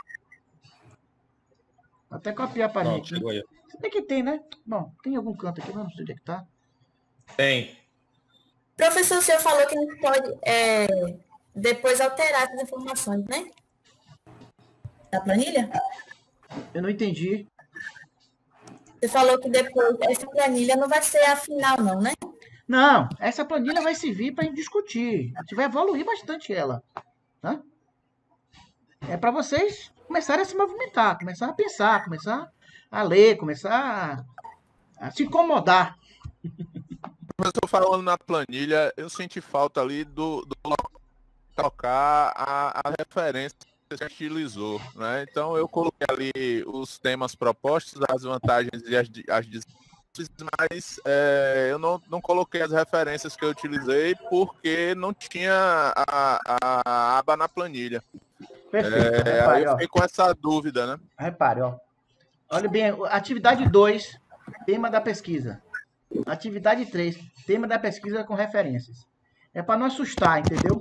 Vou até copiar para a gente. Chegou aí. Se bem que tem, né? Bom, tem algum canto aqui, mas não sei onde é que tá. Tem. Professor, o senhor falou que a gente pode depois alterar essas informações, né? Da planilha? Eu não entendi. Você falou que depois essa planilha não vai ser a final, não, né? Não, essa planilha vai servir para a gente discutir. A gente vai evoluir bastante ela. Tá? É para vocês começarem a se movimentar, começar a pensar, começar a ler, começar a se incomodar. Mas eu estou falando na planilha, eu senti falta ali do colocar a referência que você utilizou, né? Então eu coloquei ali os temas propostos, as vantagens e as mas eu não coloquei as referências que eu utilizei porque não tinha a aba na planilha. Perfeito. Aí eu fiquei com essa dúvida, né? Repare, ó. Olha bem, atividade 2, tema da pesquisa. Atividade 3, tema da pesquisa com referências. É para não assustar, entendeu?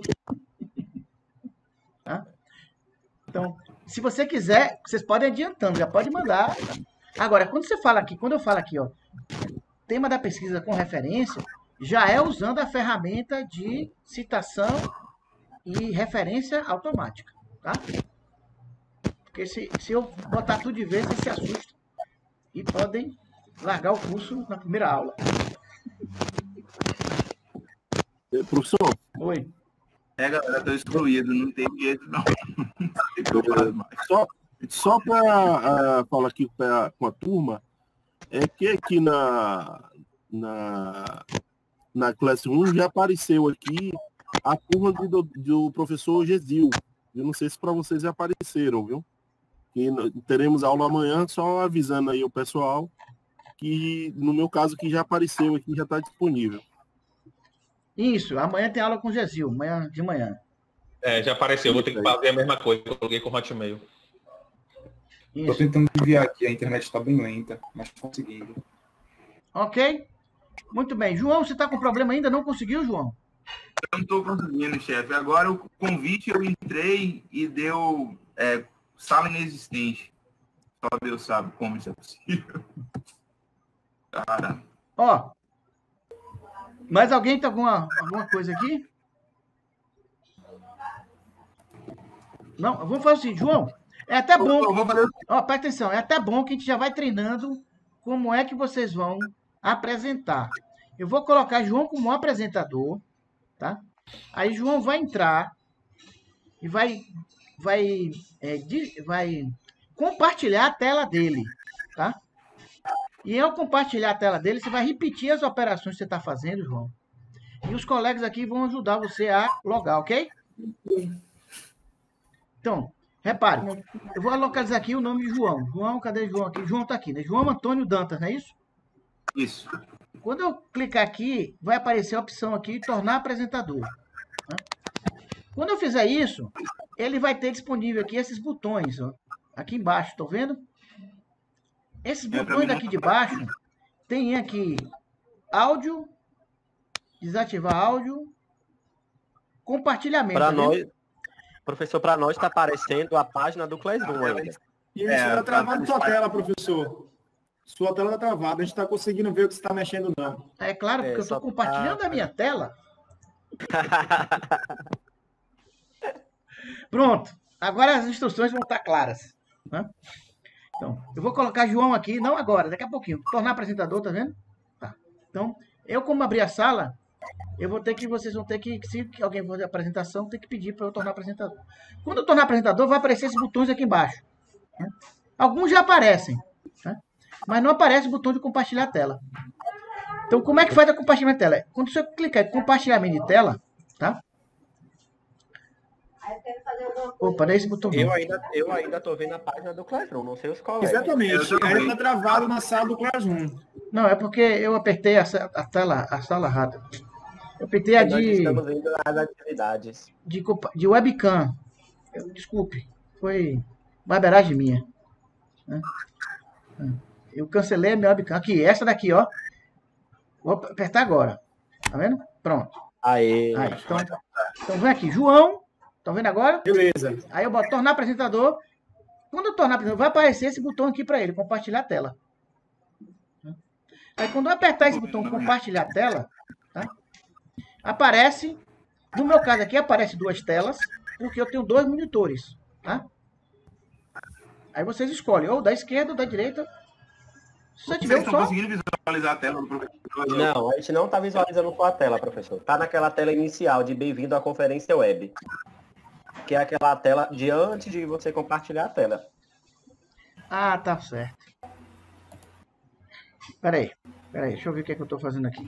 Tá? Então, se você quiser, vocês podem ir adiantando, já pode mandar. Agora, quando eu falo aqui, ó, tema da pesquisa com referência, já é usando a ferramenta de citação e referência automática. Tá? Porque se eu botar tudo de vez, vocês se assustam e podem largar o curso na primeira aula. Professor? Oi. Galera, estou excluído, não tem jeito não. Só para falar aqui com a turma, é que aqui na Classroom já apareceu aqui a turma do professor Gesil. Eu não sei se para vocês já apareceram, viu? que teremos aula amanhã, só avisando aí o pessoal que, no meu caso, que já apareceu aqui, já está disponível. Isso, amanhã tem aula com o Gesil, amanhã de manhã. Já apareceu, vou ter que fazer a mesma coisa, eu coloquei com o Hotmail. Estou tentando enviar aqui, a internet está bem lenta, mas estou conseguindo. Ok? Muito bem. João, você está com problema ainda? Não conseguiu, João? Eu não estou conseguindo, chefe. Agora o convite eu entrei e deu sala inexistente. Só Deus sabe como isso é possível. Cara. Ó. Mais alguém tem alguma coisa aqui? Não? Vamos fazer assim, João. É até bom. Ó, presta atenção. É até bom que a gente já vai treinando como é que vocês vão apresentar. Eu vou colocar João como apresentador, tá? Aí João vai entrar e vai compartilhar a tela dele, tá? E ao compartilhar a tela dele, você vai repetir as operações que você está fazendo, João. E os colegas aqui vão ajudar você a logar, ok? Então, repare, eu vou localizar aqui o nome de João. João, cadê João aqui? João está aqui, né? João Antônio Dantas, não é isso? Isso. Quando eu clicar aqui, vai aparecer a opção aqui, tornar apresentador. Tá? Quando eu fizer isso, ele vai ter disponível aqui esses botões, ó, aqui embaixo, estão vendo? Esses botões daqui de baixo, tem aqui áudio, desativar áudio, compartilhamento. Para nós, professor, para nós está aparecendo a página do Classroom ainda. E isso está travado sua tela, professor. Sua tela está travada, a gente está conseguindo ver o que você está mexendo, não. É claro, porque eu estou compartilhando a minha tela. Pronto. Agora as instruções vão estar claras. Né? Então, eu vou colocar João aqui, não agora, daqui a pouquinho. Tornar apresentador, tá vendo? Tá. Então, eu como abrir a sala, vocês vão ter que, se alguém for fazer a apresentação, tem que pedir para eu tornar apresentador. Quando eu tornar apresentador, vai aparecer esses botões aqui embaixo. Né? Alguns já aparecem, né? Mas não aparece o botão de compartilhar a tela. Então, como é que faz a compartilhamento de tela? Quando você clicar em compartilhamento de tela, tá? Opa, não é esse botão. Eu ainda tô vendo a página do Classroom, não sei os colegas. Exatamente, ainda está travado na sala do Classroom. Não, é porque eu apertei a sala errada. Eu apertei a de... Nós estamos indo nas atividades. De webcam. Desculpe, foi barbeiragem minha. Eu cancelei a minha webcam. Aqui, essa daqui, ó. Vou apertar agora. Tá vendo? Pronto. Aí. Então vem aqui, João. Estão vendo agora? Beleza. Aí eu boto tornar apresentador. Quando eu tornar apresentador, vai aparecer esse botão aqui para ele, compartilhar a tela. Aí quando eu apertar esse botão compartilhar a tela, tá? Aparece, no meu caso aqui, aparece duas telas, porque eu tenho dois monitores, tá? Aí vocês escolhem, ou da esquerda ou da direita. Se você tiver um só... conseguindo visualizar a tela do professor? Não, a gente não está visualizando só a tela, professor. Está naquela tela inicial de bem-vindo à conferência web. Que é aquela tela de antes de você compartilhar a tela. Ah, tá certo. Peraí, deixa eu ver o que é que eu estou fazendo aqui.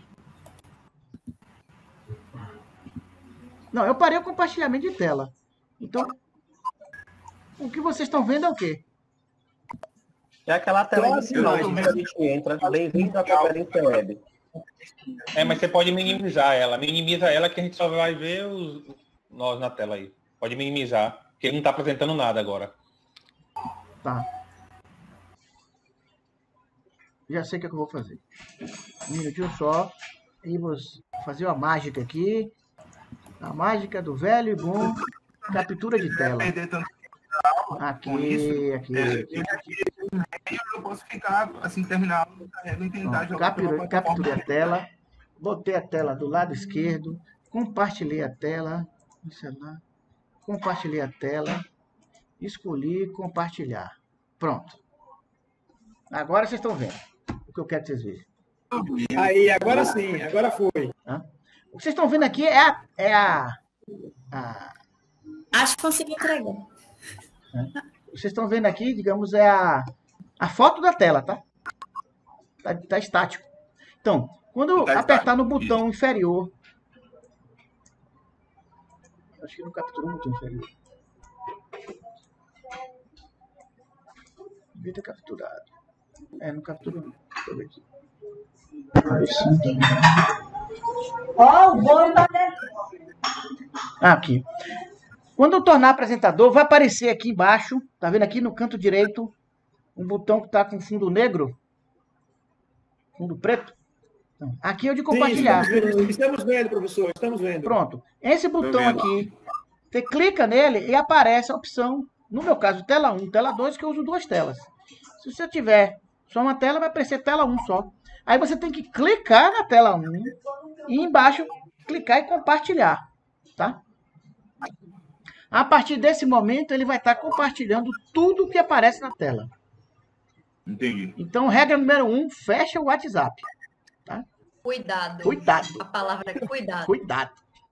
Não, eu parei o compartilhamento de tela. Então, o que vocês estão vendo é o quê? É aquela tela inicial que a gente entra, bem-vindo à conferência web. Mas você pode minimizar ela. Minimiza ela que a gente só vai ver nós na tela aí. Pode minimizar, porque ele não está apresentando nada agora. Tá. Já sei o que eu vou fazer. Um minutinho só. E vou fazer uma mágica aqui. A mágica do velho e bom captura de tela. Aqui. Eu posso ficar assim, terminar e tentar jogar. Capturei a tela. Botei a tela do lado esquerdo. Compartilhei a tela. Compartilhei a tela. Escolhi compartilhar. Pronto. Agora vocês estão vendo o que eu quero que vocês vejam. Aí, agora sim, agora foi. O que vocês estão vendo aqui é a... Acho que consegui entregar. O que vocês estão vendo aqui, digamos, é a foto da tela, tá? Tá estático. Então, quando eu apertar no botão inferior... Acho que não capturou o botão inferior. Devia ter capturado. Não capturou. Deixa eu ver aqui. Ó, o bolo tá aqui. Quando eu tornar apresentador, vai aparecer aqui embaixo, tá vendo aqui no canto direito, um botão que tá com fundo negro, fundo preto. Aqui é o de compartilhar. Sim, estamos vendo, professor, estamos vendo. Pronto. Esse botão aqui, você clica nele e aparece a opção, no meu caso, tela 1, tela 2, que eu uso 2 telas. Se você tiver só uma tela, vai aparecer tela 1 só. Aí você tem que clicar na tela 1 e embaixo clicar e compartilhar, tá? A partir desse momento, ele vai estar compartilhando tudo que aparece na tela. Entendi. Então, regra número 1, fecha o WhatsApp. Tá? Cuidado. Cuidado. A palavra é cuidado. Cuidado.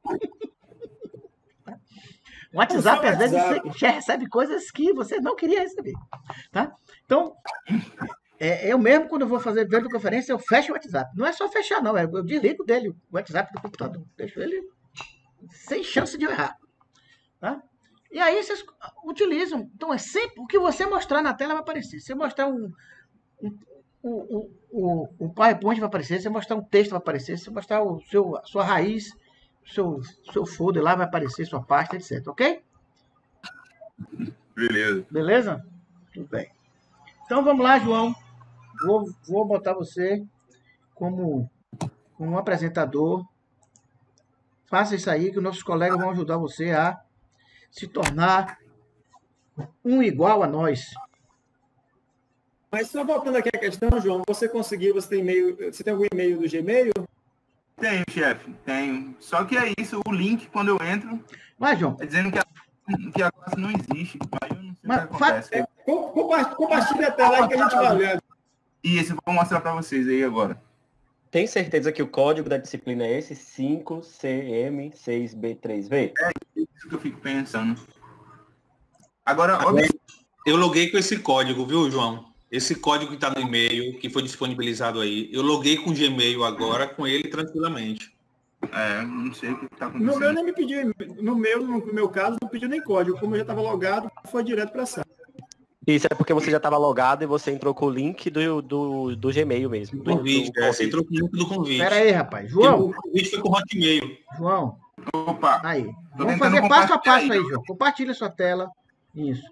O WhatsApp, às vezes, você já recebe coisas que você não queria receber. Tá? Então, eu mesmo, quando eu vou fazer videoconferência, eu fecho o WhatsApp. Não é só fechar, não. Eu desligo dele, o WhatsApp do computador. Deixo ele sem chance de eu errar. Tá? E aí vocês utilizam. Então, é sempre o que você mostrar na tela vai aparecer. Se você mostrar o PowerPoint vai aparecer, se você mostrar um texto vai aparecer, se você mostrar a sua raiz, o seu folder lá vai aparecer, sua pasta, etc. Ok? Beleza. Beleza? Tudo bem. Então vamos lá, João. Vou botar você como um apresentador. Faça isso aí, que os nossos colegas vão ajudar você a se tornar um igual a nós. Mas só voltando aqui a questão, João, você conseguiu, você tem algum e-mail do Gmail? Tenho, chefe, tenho. Só que é isso, o link, quando eu entro, vai, João, é dizendo que a classe não existe. Aí eu não sei o que acontece. Compartilha a tela aí que a gente vai olhando. Isso, eu vou mostrar para vocês aí agora. Tem certeza que o código da disciplina é esse? 5CM6B3V? É isso que eu fico pensando. Agora, eu loguei com esse código, viu, João? Esse código que está no e-mail, que foi disponibilizado aí, eu loguei com o Gmail agora, com ele tranquilamente. Não sei o que está acontecendo. No meu nem me pediu, no meu caso, não pediu nem código. Como eu já estava logado, foi direto para a sala. Isso é porque você já estava logado e você entrou com o link do Gmail mesmo. Do convite, você entrou com o link do convite. Espera aí, rapaz. João. O convite foi com o Hotmail. João. Opa. Aí. Vamos fazer passo a passo aí, João. Compartilha sua tela. Isso.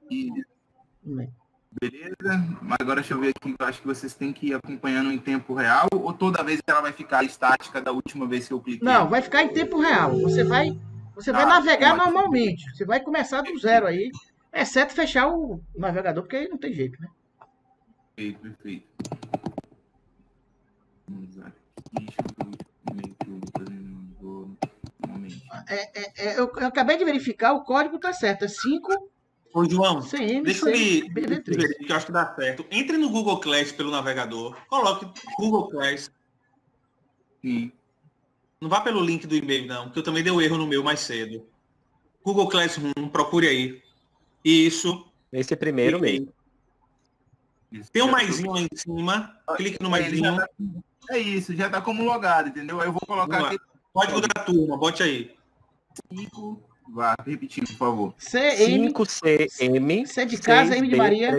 Beleza? Mas agora deixa eu ver aqui. Eu acho que vocês têm que ir acompanhando em tempo real ou toda vez ela vai ficar estática da última vez que eu cliquei? Não, vai ficar em tempo real. Você vai navegar normalmente. Você vai começar do zero aí. Exceto fechar o navegador, porque aí não tem jeito, né? Perfeito. Vamos aqui. Eu acabei de verificar, o código tá certo. É 5... Ô, João, CM, deixa eu ver, que eu acho que dá certo. Entre no Google Class pelo navegador, coloque Google Class. Sim. Não vá pelo link do e-mail, não, porque eu também dei um erro no meu mais cedo. Google Classroom, procure aí. Isso. Esse é primeiro mesmo. Tem um maisinho lá em cima, clique no maisinho. É isso, já tá como logado, entendeu? Aí eu vou colocar aqui. Código da turma, bote aí. 5, vá, repetindo, por favor. 5CM. C de casa, M de Maria.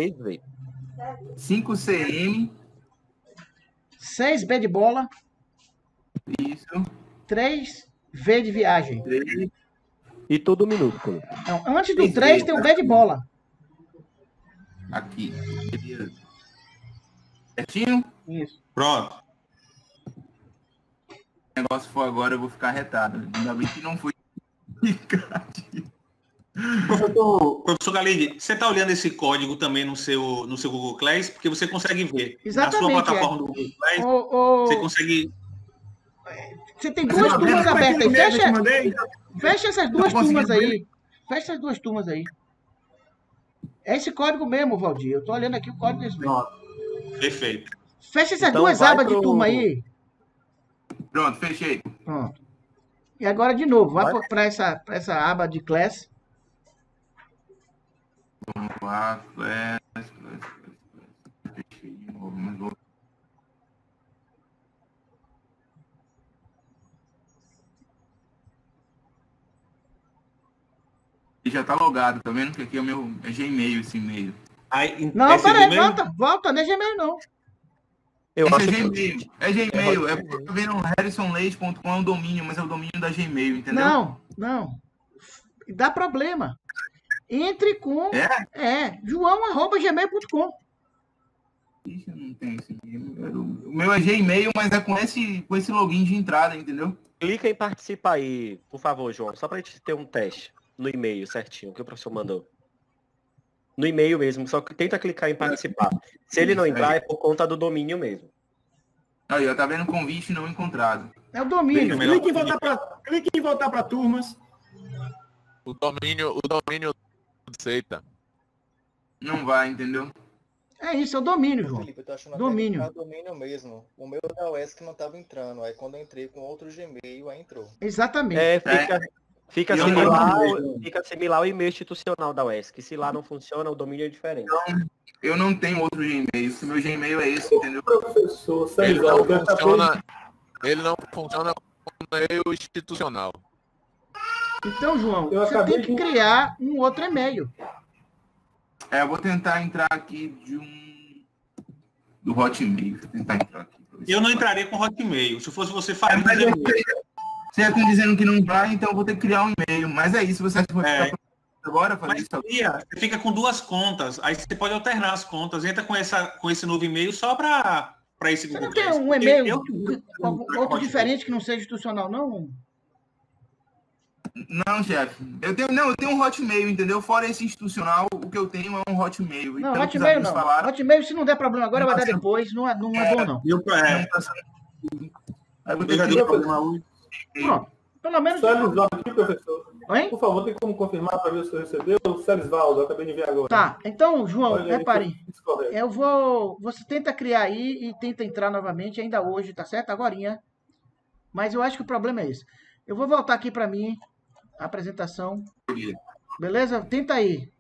5CM. 6B de bola. Isso. 3V de viagem. 3. E tudo minúsculo. Não, antes do 3 tem o B de bola. Aqui. Beleza. Certinho? Isso. Pronto. Se o negócio for agora, eu vou ficar retado. Ainda bem que não foi. Professor Galide, você está olhando esse código também no seu Google Class? Porque você consegue ver. Exatamente. Na sua plataforma do Google Class, você consegue... Você tem duas turmas abertas aí. Fecha essas duas turmas aí. Fecha essas duas turmas aí. É esse código mesmo, Valdir. Eu tô olhando aqui o código desse mesmo. Perfeito. Fecha essas duas abas de turma aí. Pronto, fechei. Pronto. E agora de novo, vá para essa aba de class. Vamos lá, class. Fechei de novo, mas vou... E já tá logado, tá vendo? Que aqui é o meu Gmail, esse e-mail. Não, peraí, volta, não é Gmail, não. É Gmail, é porque eu tô vendo harrisonleite.com, é um domínio, mas é o domínio da Gmail, entendeu? Não. Dá problema. Entre com... joão@gmail.com. Ixi, eu não tenho esse e-mail. O meu é Gmail, mas é com esse login de entrada, entendeu? Clica em participar aí, por favor, João, só pra gente ter um teste no e-mail certinho, que o professor mandou. No e-mail mesmo, só que tenta clicar em participar. Se ele não entrar, é por conta do domínio mesmo. Aí, ó, tá vendo convite não encontrado. É o domínio. Clique em voltar para turmas. O domínio aceita. Não vai, entendeu? É isso, é o domínio, João. Felipe, eu tô achando domínio. Até que domínio mesmo. O meu da UESC não tava entrando. Aí quando eu entrei com outro Gmail, aí entrou. Exatamente. Fica similar ao e-mail institucional da UESC. Se lá não funciona, o domínio é diferente. Então, eu não tenho outro Gmail. Se meu Gmail é esse, entendeu? Professor, ele não funciona como e-mail institucional. Então, João, você tem que criar um outro e-mail. Eu vou tentar entrar aqui do Hotmail. Vou tentar entrar aqui. Eu não entraria com Hotmail. Se fosse você, faria Você está dizendo que não vai, então eu vou ter que criar um e-mail. Mas é isso, você for agora fazer isso. Você fica com 2 contas. Aí você pode alternar as contas. Entra com esse novo e-mail só para esse Google. Você não tem um e-mail outro diferente que não seja institucional, não? Não, chefe. Eu tenho um Hotmail, entendeu? Fora esse institucional, o que eu tenho é um Hotmail. Não, Hotmail não. Hotmail, se não der problema agora, vai dar depois. Não é bom, não. Pronto. Pelo menos... Celisvaldo aqui, professor. Oi? Por favor, tem como confirmar para ver se você recebeu? Celisvaldo, acabei de ver agora. Tá, então, João, repare. Você tenta criar aí e tenta entrar novamente, ainda hoje, tá certo? Agorinha. Mas eu acho que o problema é esse. Eu vou voltar aqui para mim, a apresentação. Beleza? Tenta aí.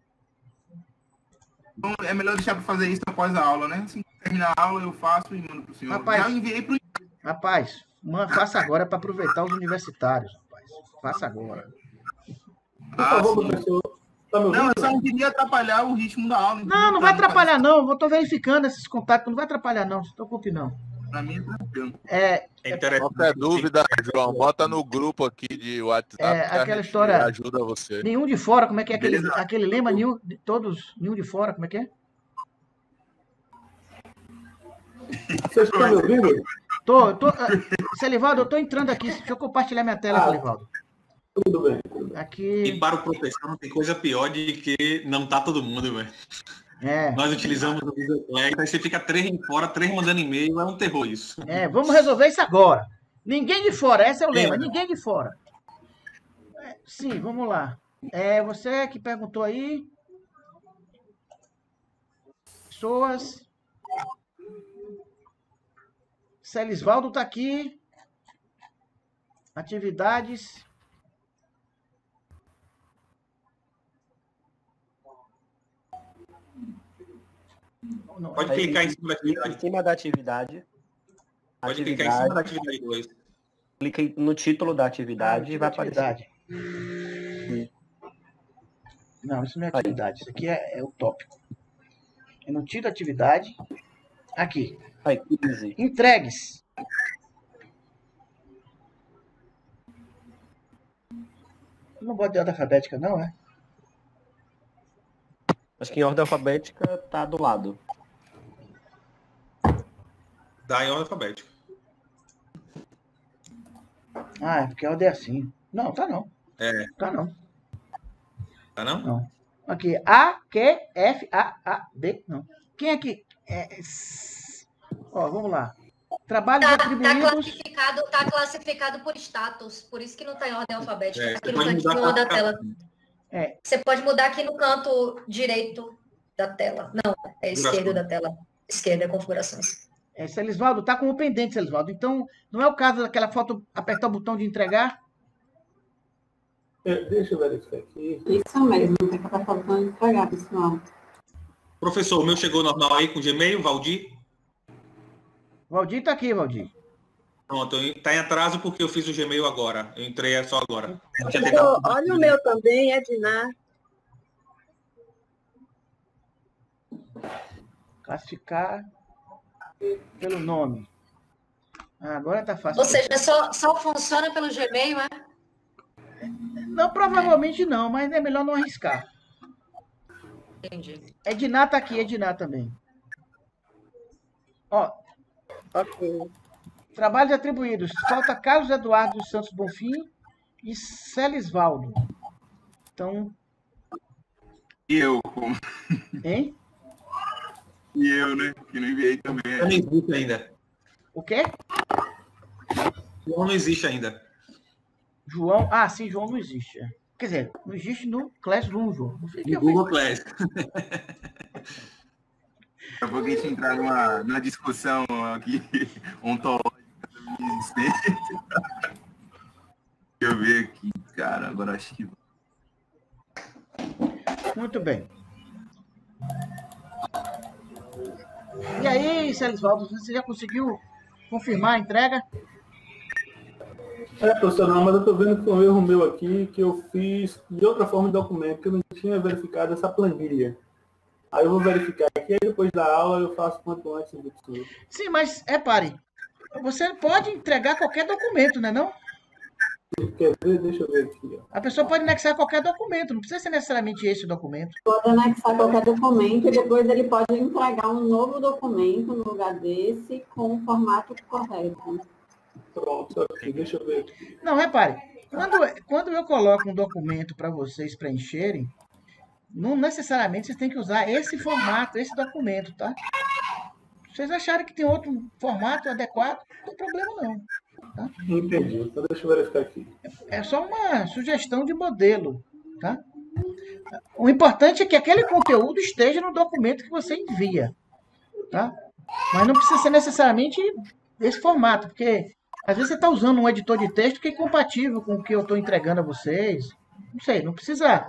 Então, é melhor deixar para fazer isso após a aula, né? Assim que terminar a aula, eu faço e mando para o senhor. Rapaz, já enviei para o... Rapaz, faça agora para aproveitar os universitários. Rapaz. Faça agora. Por favor, professor. Tá me ouvindo? Não, eu só não queria atrapalhar o ritmo da aula. Não vai atrapalhar, não. Eu estou verificando esses contatos. Não vai atrapalhar, não. Não se preocupe, não. Para mim é tranquilo. Qualquer dúvida, João, bota no grupo aqui de WhatsApp. Aquela história. Ajuda você. Nenhum de fora, como é que é aquele lema? Nenhum de fora, como é que é? Vocês estão me ouvindo? Celivaldo, eu tô entrando aqui. Deixa eu compartilhar minha tela, Celivaldo. Tudo bem. Aqui... E para o professor não tem coisa pior de que não tá todo mundo, velho. Nós utilizamos o Visoflex, aí você fica 3 fora, 3 mandando e-mail, é um terror isso. Vamos resolver isso agora. Ninguém de fora, esse é o lema, ninguém de fora. Sim, vamos lá. Você que perguntou aí. Pessoas. Celisvaldo está aqui. Atividades. Pode clicar em cima da atividade. Em cima da atividade. Pode clicar em cima da atividade 2. Clica no título da atividade e vai aparecer. Não, isso não é atividade. Isso aqui é o tópico. É no título da atividade. Aqui. Entregues. Não pode de ordem alfabética, não, é? Acho que em ordem alfabética tá do lado. Dá em ordem alfabética. É porque a ordem é assim. Não, tá não. Tá não. Tá não? Não. Aqui, A, Q, F, A, D. Não. Quem aqui? Vamos lá. Trabalhos atribuídos... Tá classificado por status, por isso que não tá em ordem alfabética. Aqui no cantinho da tela. Você pode mudar aqui no canto direito da tela. Não, é esquerdo da tela. Esquerda é configurações. Celisvaldo, tá como pendente, Celisvaldo. Então, não é o caso daquela foto, apertar o botão de entregar? Deixa eu verificar aqui. Isso mesmo, tem que apertar o botão de entregar, pessoal. Professor, o meu chegou normal aí com o Gmail, Valdir? Valdir tá aqui, Valdir. Pronto, tá em atraso porque eu fiz o Gmail agora. Eu entrei só agora. Olha o meu também, Ednar. Classificar pelo nome. Agora tá fácil. Ou seja, só funciona pelo Gmail, é? Não, provavelmente não, mas é melhor não arriscar. Entendi. Edná tá aqui, Edná também. Ó. Ok. Trabalhos atribuídos. Falta Carlos Eduardo dos Santos Bonfim e Celisvaldo. Então. E eu? Hein? E eu, né? Que não enviei também. Não existe ainda. O quê? João não existe ainda. João? Ah, sim, João não existe. Quer dizer, não existe no Classroom, João. No Google Class. Daqui a pouco a gente entrar numa discussão aqui ontológica da minha existência. Deixa eu ver aqui, cara. Agora acho que... Muito bem. E aí, Celisvaldo, você já conseguiu confirmar a entrega? Professor, não, mas eu estou vendo que foi um erro meu aqui, que eu fiz de outra forma de documento, que eu não tinha verificado essa planilha. Aí eu vou verificar aqui, aí depois da aula eu faço quanto antes. Sim, mas repare, você pode entregar qualquer documento, né, não? Quer ver? Deixa eu ver aqui. Ó. A pessoa pode anexar qualquer documento, não precisa ser necessariamente esse documento. Pode anexar qualquer documento e depois ele pode entregar um novo documento no lugar desse com o formato correto. Pronto, aqui, deixa eu ver aqui. Não, repare, quando eu coloco um documento para vocês preencherem, não necessariamente vocês têm que usar esse formato, esse documento, tá? Se vocês acharem que tem outro formato adequado, não tem problema não. Tá? Entendi, então deixa eu verificar aqui. É só uma sugestão de modelo, tá? O importante é que aquele conteúdo esteja no documento que você envia, tá? Mas não precisa ser necessariamente esse formato, porque às vezes você está usando um editor de texto que é incompatível com o que eu estou entregando a vocês. Não sei, não precisa.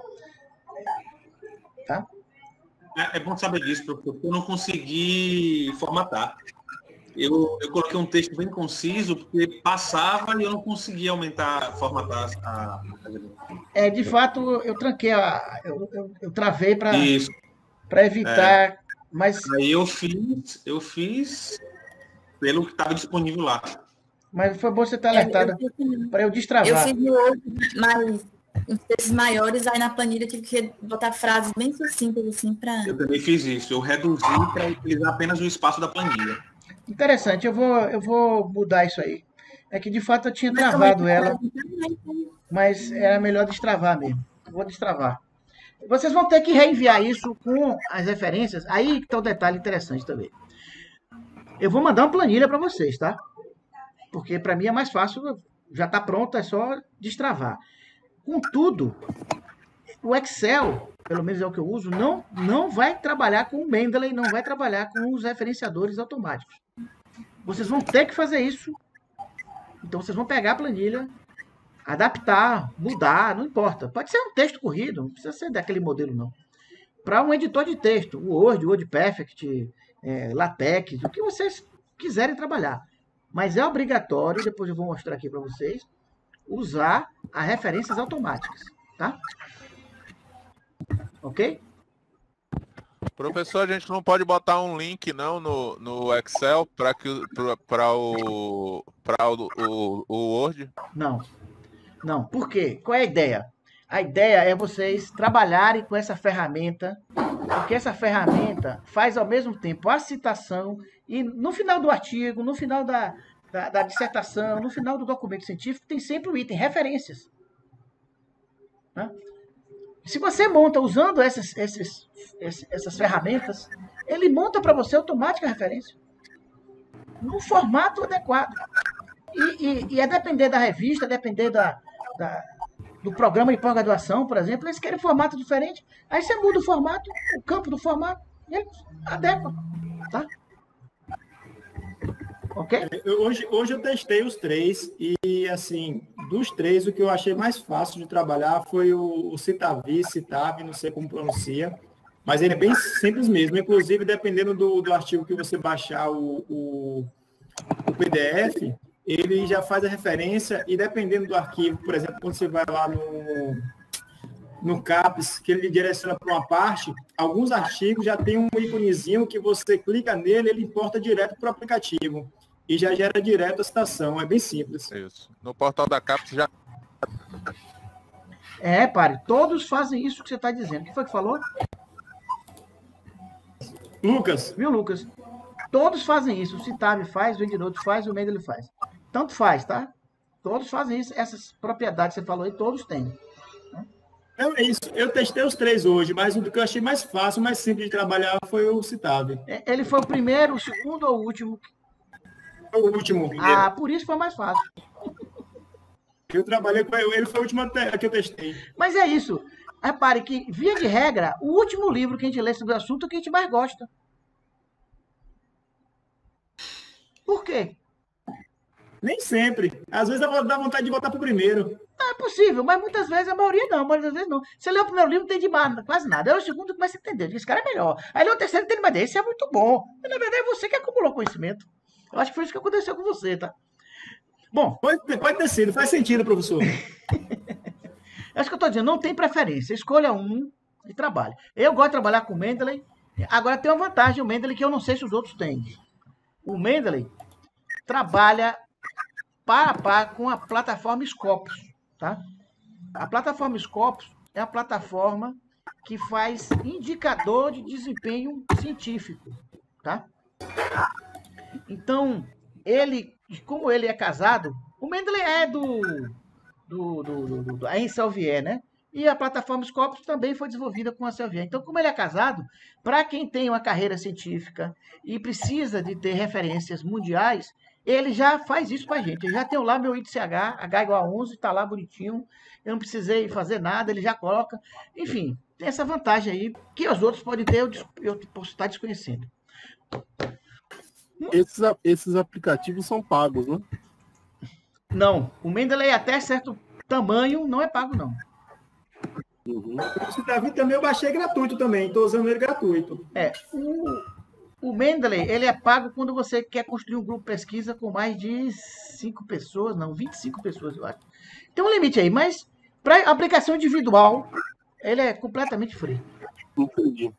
Tá? É bom saber disso, porque eu não consegui formatar. Eu coloquei um texto bem conciso, porque passava e eu não conseguia formatar a... De fato, eu tranquei, eu travei para evitar... Mas... Aí eu fiz pelo que estava disponível lá. Mas foi bom você estar alertado para eu destravar. Eu fiz no outro, mas uns textos maiores, aí na planilha eu tive que botar frases bem sucintas assim para... Eu também fiz isso, eu reduzi para utilizar apenas o espaço da planilha. Interessante, eu vou mudar isso aí. É que de fato eu tinha travado ela, mas era melhor destravar mesmo. Vou destravar. Vocês vão ter que reenviar isso com as referências. Aí que está o detalhe interessante também. Eu vou mandar uma planilha para vocês, tá? Porque para mim é mais fácil, já está pronto, é só destravar. Contudo, o Excel, pelo menos é o que eu uso, não vai trabalhar com o Mendeley, não vai trabalhar com os referenciadores automáticos. Vocês vão ter que fazer isso. Então, vocês vão pegar a planilha, adaptar, mudar, não importa. Pode ser um texto corrido, não precisa ser daquele modelo, não. Para um editor de texto, o Word, o WordPerfect, LaTeX, o que vocês quiserem trabalhar. Mas é obrigatório, depois eu vou mostrar aqui para vocês, usar as referências automáticas, tá? Ok? Professor, a gente não pode botar um link não no Excel para o Word? Não. Por quê? Qual é a ideia? A ideia é vocês trabalharem com essa ferramenta, porque essa ferramenta faz ao mesmo tempo a citação e no final do artigo, no final da dissertação, no final do documento científico, tem sempre o item referências. Né? Se você monta usando essas ferramentas, ele monta para você automática a referência. No formato adequado. E a depender da revista, a depender do programa de pós-graduação, por exemplo, eles querem formato diferente. Aí você muda o formato, o campo do formato, e ele adequa. Tá? Ok? Hoje eu testei os três e, assim, dos três, o que eu achei mais fácil de trabalhar foi o Citavi, não sei como pronuncia, mas ele é bem simples mesmo. Inclusive, dependendo do artigo que você baixar o PDF, ele já faz a referência e dependendo do arquivo, por exemplo, quando você vai lá no CAPES, que ele direciona para uma parte, alguns artigos já tem um íconezinho que você clica nele, ele importa direto para o aplicativo. E já gera direto a citação. É bem simples. Isso. No portal da CAPES já... Pare, todos fazem isso que você está dizendo. O que foi que falou? Lucas. Viu, Lucas? Todos fazem isso. O Citab faz, o Endnote faz, o Mendeley faz. Tanto faz, tá? Todos fazem isso. Essas propriedades que você falou aí, todos têm. Então é isso. Eu testei os 3 hoje, mas o que eu achei mais fácil, mais simples de trabalhar foi o Citab. Ele foi o primeiro, o segundo ou o último? Foi o último. Ah, por isso foi mais fácil. Eu trabalhei com ele, foi o último que eu testei. Mas é isso. Repare que, via de regra, o último livro que a gente lê sobre o assunto é o que a gente mais gosta. Por quê? Nem sempre. Às vezes dá vontade de voltar para o primeiro. Não, é possível, mas muitas vezes, a maioria não, mas às vezes não. Você lê o primeiro livro, não entende quase nada. Aí o segundo começa a entender. Esse cara é melhor. Aí lê o terceiro, entende mais. Esse é muito bom. Mas, na verdade, é você que acumulou conhecimento. Eu acho que foi isso que aconteceu com você, tá? Bom. Pode ter sido, faz sentido, professor. Acho que eu estou dizendo, não tem preferência. Escolha um e trabalhe. Eu gosto de trabalhar com o Mendeley. Agora tem uma vantagem, o Mendeley, que eu não sei se os outros têm. O Mendeley trabalha par a par com a plataforma Scopus, tá? A plataforma Scopus é a plataforma que faz indicador de desempenho científico, tá? Então, como ele é casado, o Mendeley é a Elsevier, né? E a plataforma Scopus também foi desenvolvida com a Elsevier. Então, como ele é casado, para quem tem uma carreira científica e precisa de ter referências mundiais, ele já faz isso para a gente. Eu já tenho lá meu IDCH, H igual a 11, está lá bonitinho. Eu não precisei fazer nada, ele já coloca. Enfim, tem essa vantagem aí, que os outros podem ter, eu posso estar desconhecendo. Esses aplicativos são pagos, né? Não, o Mendeley até certo tamanho não é pago, não. Uhum. O Citab também eu baixei gratuito também, estou usando ele gratuito. O Mendeley, ele é pago quando você quer construir um grupo de pesquisa com mais de 5 pessoas, não, 25 pessoas, eu acho. Tem um limite aí, mas para aplicação individual, ele é completamente free. Entendi.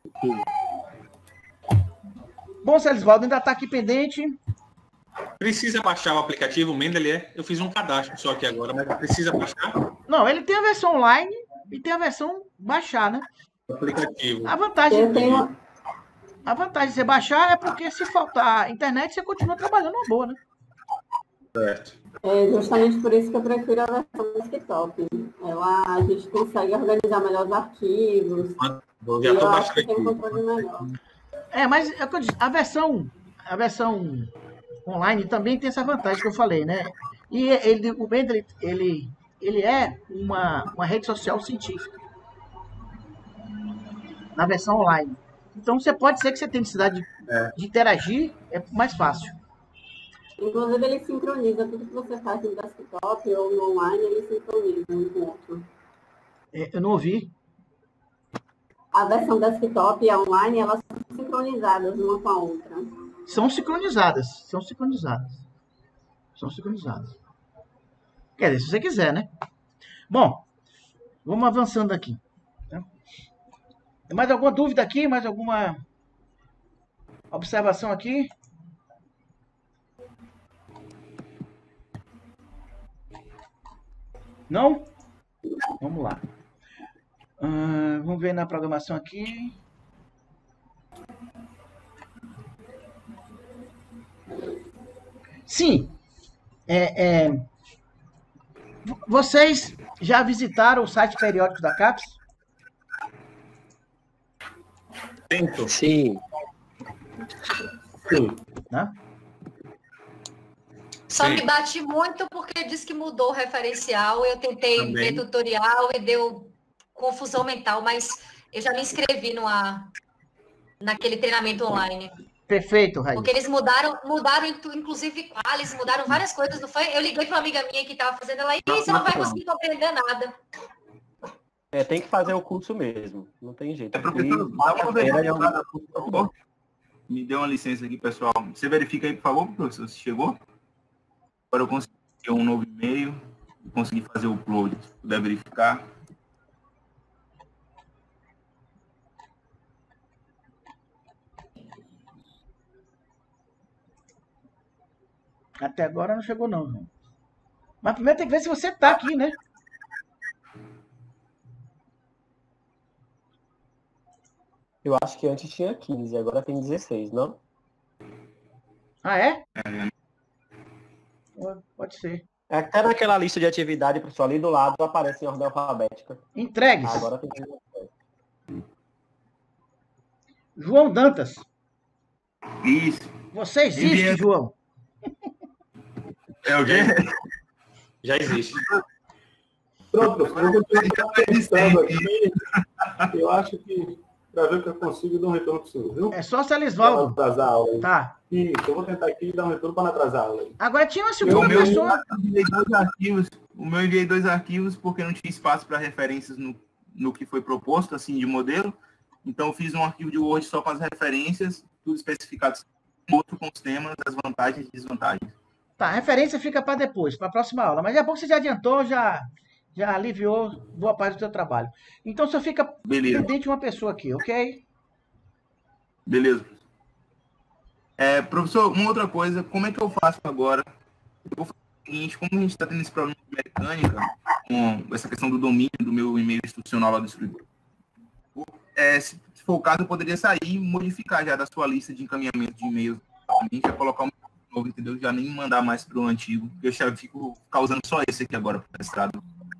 Bom, Celisvaldo, ainda está aqui pendente. Precisa baixar o aplicativo, o Mendeley? Eu fiz um cadastro só aqui agora, mas precisa baixar? Não, ele tem a versão online e tem a versão baixar, né? O aplicativo. A vantagem de você baixar é porque se faltar internet, você continua trabalhando uma boa, né? Certo. É justamente por isso que eu prefiro a versão desktop. Lá a gente consegue organizar melhor os arquivos. Já estou baixando aqui. Tem um controle melhor. Mas é o que eu disse, a versão online também tem essa vantagem que eu falei, né? E o Mendeley, ele é uma rede social científica na versão online. Então, pode ser que você tenha necessidade de interagir, é mais fácil. Inclusive, ele sincroniza tudo que você faz no desktop ou no online, ele sincroniza um com o outro. Eu não ouvi. A versão desktop e a online, elas são sincronizadas uma com a outra. São sincronizadas. Quer dizer, se você quiser, né? Bom, vamos avançando aqui. Tem mais alguma dúvida aqui? Mais alguma observação aqui? Não? Vamos lá. Vamos ver na programação aqui. Sim. Vocês já visitaram o site periódico da CAPES? Tento. Sim. Né? Só me bati muito porque disse que mudou o referencial. Eu tentei ver tutorial e deu confusão mental, mas eu já me inscrevi naquele treinamento online. Perfeito, Raíssa. Porque eles mudaram inclusive quales, mudaram várias coisas, não foi? Eu liguei para uma amiga minha que estava fazendo ela, e você não vai conseguir compreender nada. Tem que fazer o curso mesmo, não tem jeito. Me dê uma licença aqui, pessoal. Você verifica aí, por favor, professor, se chegou. Agora eu consegui um novo e-mail, consegui fazer o upload. Se puder verificar. Até agora não chegou não, João. Mas primeiro tem que ver se você tá aqui, né? Eu acho que antes tinha 15, agora tem 16, não? Ah, é? Pode ser. Até naquela lista de atividade, pessoal, ali do lado aparece em ordem alfabética. Entregues. Agora tem 16. João Dantas. Isso. Você existe, Enviei. João? É o quê? Já existe. Pronto, eu vou continuar pensando aqui. Eu acho que, para ver o que eu consigo, dar um retorno para o senhor, viu? É só se Elisvaldo. Para atrasar a aula. Tá. Isso, eu vou tentar aqui dar um retorno para não atrasar a aula. Agora tinha uma segunda pessoa. O meu enviei 2 arquivos porque não tinha espaço para referências no que foi proposto, assim, de modelo. Então, eu fiz um arquivo de Word só com as referências, tudo especificado, outro com os temas, as vantagens e desvantagens. Tá, a referência fica para depois, para a próxima aula. Mas é bom que você já adiantou, já aliviou boa parte do seu trabalho. Então, só fica pendente uma pessoa aqui, ok? Beleza. Professor, uma outra coisa, como é que eu faço agora? Eu vou fazer o seguinte, como a gente está tendo esse problema de mecânica, com essa questão do domínio do meu e-mail institucional lá do escritório, se for o caso, eu poderia sair e modificar já da sua lista de encaminhamento de e-mails, já colocar um novo, entendeu? Já nem mandar mais para o antigo, porque eu já fico usando só esse aqui agora para estrada.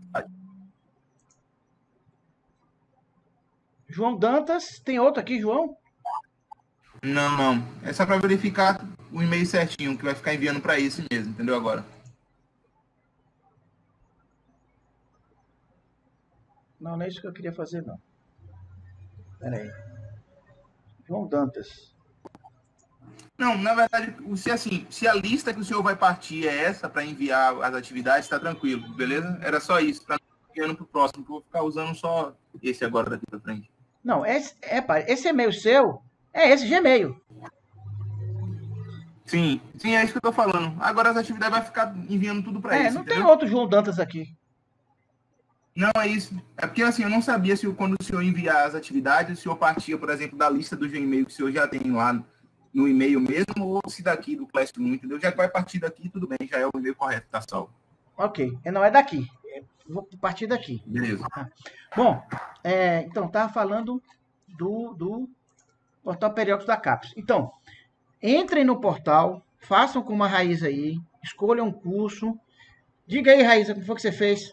João Dantas, tem outro aqui, João? Não. É só para verificar o e-mail certinho, que vai ficar enviando para esse mesmo, entendeu agora? Não é isso que eu queria fazer, não. Pera aí. João Dantas. Não, na verdade, se a lista que o senhor vai partir é essa para enviar as atividades, está tranquilo, beleza? Era só isso, para não enviando para o próximo, que eu vou ficar usando só esse agora daqui para frente. Não, esse e-mail seu é esse Gmail. Sim, é isso que eu tô falando. Agora as atividades vai ficar enviando tudo para isso. Não entendeu? tem outro João Dantas aqui. Não, é isso. É porque assim, eu não sabia se quando o senhor enviar as atividades, o senhor partia, por exemplo, da lista do Gmail que o senhor já tem lá no e-mail mesmo, ou se daqui do Classroom, entendeu? Já que vai partir daqui, tudo bem, já é o e-mail correto, tá salvo. Ok, não é daqui. Vou partir daqui. Beleza. Bom, então, estava falando do portal periódico da CAPES. Então, entrem no portal, façam como a Raíza aí, escolham um curso. Diga aí, Raíza, como foi que você fez?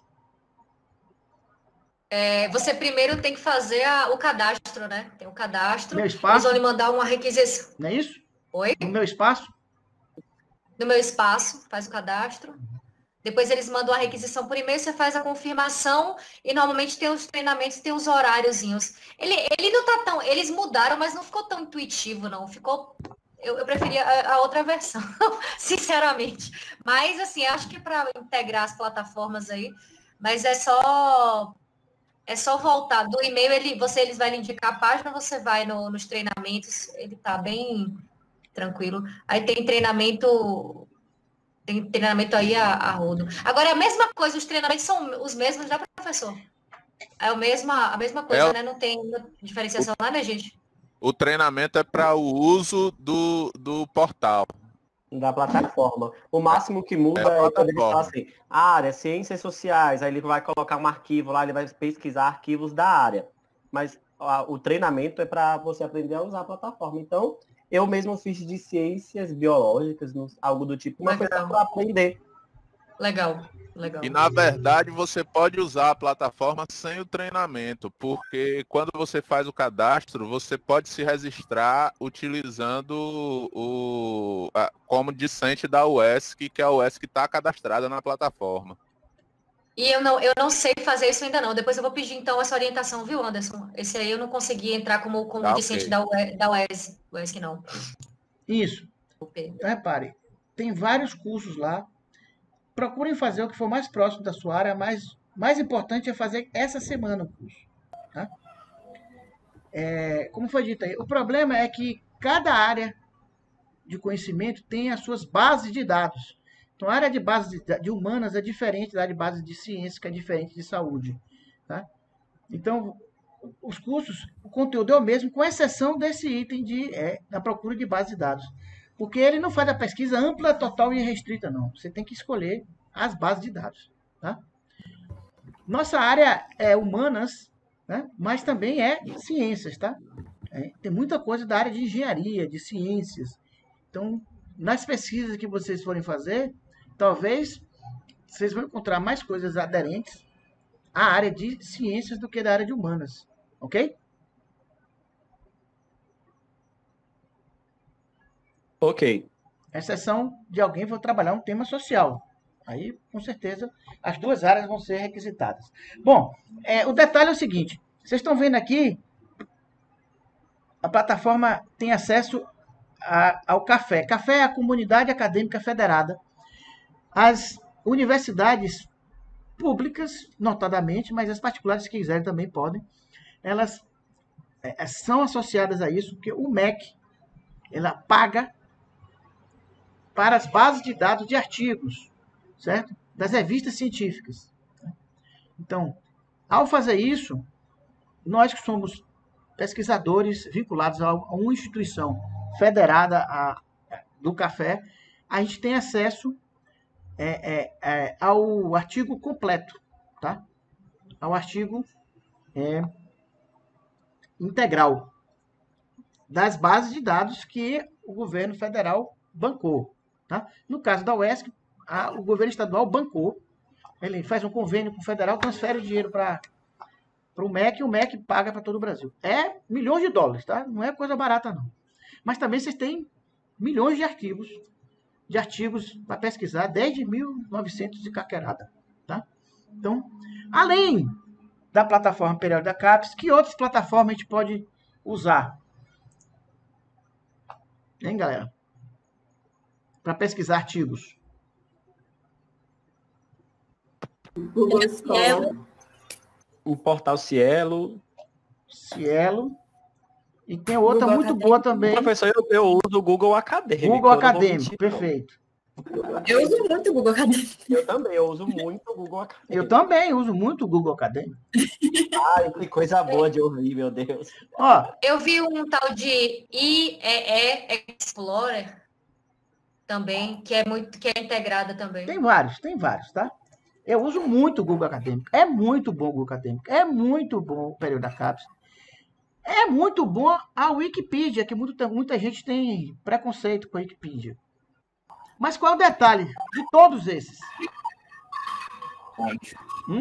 Você primeiro tem que fazer o cadastro, né? Tem o cadastro. Meu espaço? Eles vão lhe mandar uma requisição. Não é isso? Oi? No meu espaço? No meu espaço, faz o cadastro. Depois eles mandam a requisição por e-mail, você faz a confirmação e normalmente tem os treinamentos, tem os horáriozinhos. Ele não tá tão... Eles mudaram, mas não ficou tão intuitivo, não. Ficou... Eu preferia a outra versão, sinceramente. Mas, assim, acho que para integrar as plataformas aí, mas é só voltar. Do e-mail, eles vão lhe indicar a página, você vai nos treinamentos, ele tá bem tranquilo. Aí tem treinamento aí a rodo. Agora, é a mesma coisa, os treinamentos são os mesmos, né, professor? É a mesma coisa, né? Não tem diferenciação lá, né, gente? O treinamento é para o uso do portal. Da plataforma. O máximo que muda é quando ele fala assim, área, ciências sociais, aí ele vai colocar um arquivo lá, ele vai pesquisar arquivos da área. Mas o treinamento é para você aprender a usar a plataforma. Então, eu mesmo fiz de ciências biológicas, algo do tipo, mas foi para aprender. Legal. E, na verdade, você pode usar a plataforma sem o treinamento, porque quando você faz o cadastro, você pode se registrar utilizando como discente da UESC, que a UESC está cadastrada na plataforma. E eu não sei fazer isso ainda não. Depois eu vou pedir, então, essa orientação, viu, Anderson? Esse aí eu não consegui entrar como discente da UESC, não. Isso. Então, repare, tem vários cursos lá. Procurem fazer o que for mais próximo da sua área. Mais importante é fazer essa semana o curso. Tá? Como foi dito aí, o problema é que cada área de conhecimento tem as suas bases de dados. Então, a área de base de humanas é diferente da área de base de ciência, que é diferente de saúde. Tá? Então, os cursos, o conteúdo é o mesmo, com exceção desse item da procura de base de dados. Porque ele não faz a pesquisa ampla, total e restrita, não. Você tem que escolher as bases de dados. Tá? Nossa área é humanas, né? Mas também é ciências. Tá? Tem muita coisa da área de engenharia, de ciências. Então, nas pesquisas que vocês forem fazer, talvez vocês vão encontrar mais coisas aderentes à área de ciências do que da área de humanas. Ok? Ok. Exceção de alguém for trabalhar um tema social. Aí, com certeza, as duas áreas vão ser requisitadas. Bom, o detalhe é o seguinte. Vocês estão vendo aqui, a plataforma tem acesso ao CAFé. CAFé é a Comunidade Acadêmica Federada. As universidades públicas, notadamente, mas as particulares que quiserem também podem, elas são associadas a isso, porque o MEC, ela paga para as bases de dados de artigos, certo? Das revistas científicas. Então, ao fazer isso, nós que somos pesquisadores vinculados a uma instituição federada do CAFé, a gente tem acesso ao artigo completo, tá? Ao artigo integral das bases de dados que o governo federal bancou. Tá? No caso da UESC, o governo estadual bancou, ele faz um convênio com o federal, transfere o dinheiro para o MEC e o MEC paga para todo o Brasil. É milhões de dólares, tá? Não é coisa barata, não. Mas também vocês têm milhões de artigos para pesquisar desde 1900 e caquerada. Tá? Então, além da plataforma periódica da CAPES, que outras plataformas a gente pode usar? Hein, galera? Para pesquisar artigos. Google Scholar. O portal Cielo. E tem outra Google muito Acadêmico. Boa também. Professor, eu uso o Google Acadêmico. Google Acadêmico, perfeito. Eu uso muito o Google Acadêmico. Eu uso muito o Google Acadêmico. Eu também uso muito o Google Acadêmico. Ai, que coisa boa de ouvir, meu Deus. Ó, eu vi um tal de IEE Explorer também, que é integrada também. Tem vários, tá? Eu uso muito o Google Acadêmico. É muito bom o Google Acadêmico. É muito bom o período da CAPES. É muito bom a Wikipedia, que muita gente tem preconceito com a Wikipedia. Mas qual é o detalhe de todos esses? Fonte.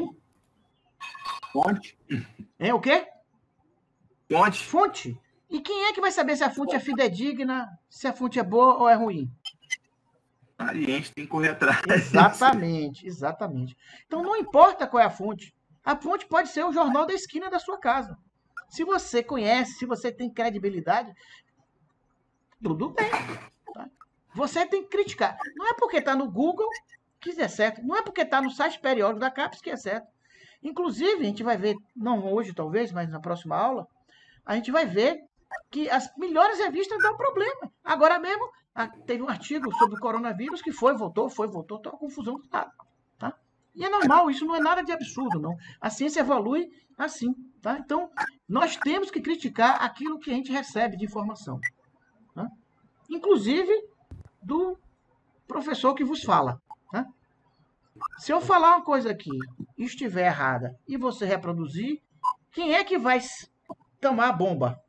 Fonte? É o quê? Fonte. Fonte. E quem é que vai saber se a fonte é fidedigna, se a fonte é boa ou é ruim? A gente tem que correr atrás. Exatamente. Então não importa qual é a fonte pode ser o jornal da esquina da sua casa. Se você conhece, se você tem credibilidade, tudo bem. Tá? Você tem que criticar. Não é porque está no Google que é certo. Não é porque está no site periódico da CAPES que é certo. Inclusive, a gente vai ver, não hoje talvez, mas na próxima aula, a gente vai ver que as melhores revistas dão problema. Agora mesmo, teve um artigo sobre o coronavírus que voltou, tá uma confusão do lado. Tá? E é normal, isso não é nada de absurdo, não. A ciência evolui assim. Tá? Então, nós temos que criticar aquilo que a gente recebe de informação. Tá? Inclusive, do professor que vos fala. Tá? Se eu falar uma coisa aqui e estiver errada e você reproduzir, quem é que vai tomar a bomba?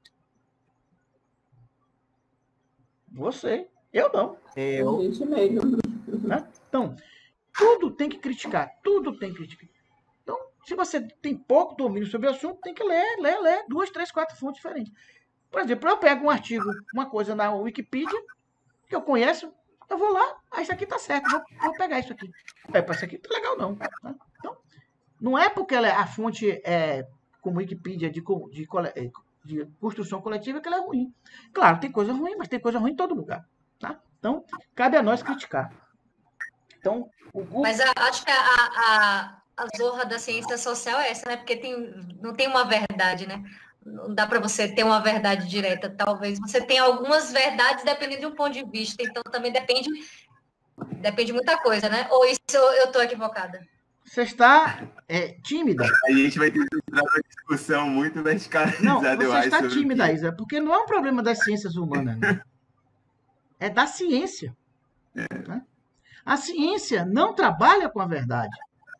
Você. Eu não. A gente mesmo. Tá? Então, tudo tem que criticar. Tudo tem que criticar. Então, se você tem pouco domínio sobre o assunto, tem que ler 2, 3, 4 fontes diferentes. Por exemplo, eu pego um artigo, uma coisa na Wikipedia, que eu conheço, eu vou lá, isso aqui tá certo, vou pegar isso aqui. Isso aqui tá legal não. Tá? Então, não é porque a fonte é como Wikipedia de construção coletiva que ela é ruim. Claro, tem coisa ruim, mas tem coisa ruim em todo lugar. Tá? Então, cabe a nós criticar. Então, o Google... Mas acho que a zorra da ciência social é essa, né? Porque não tem uma verdade, né? Não dá para você ter uma verdade direta. Talvez você tenha algumas verdades dependendo de um ponto de vista. Então, também depende de muita coisa, né? Ou isso eu estou equivocada? Você está tímida. A gente vai ter que entrar uma discussão muito verticalizada. Não, você está tímida, Isa, porque não é um problema das ciências humanas. Né? é da ciência. Né? A ciência não trabalha com a verdade.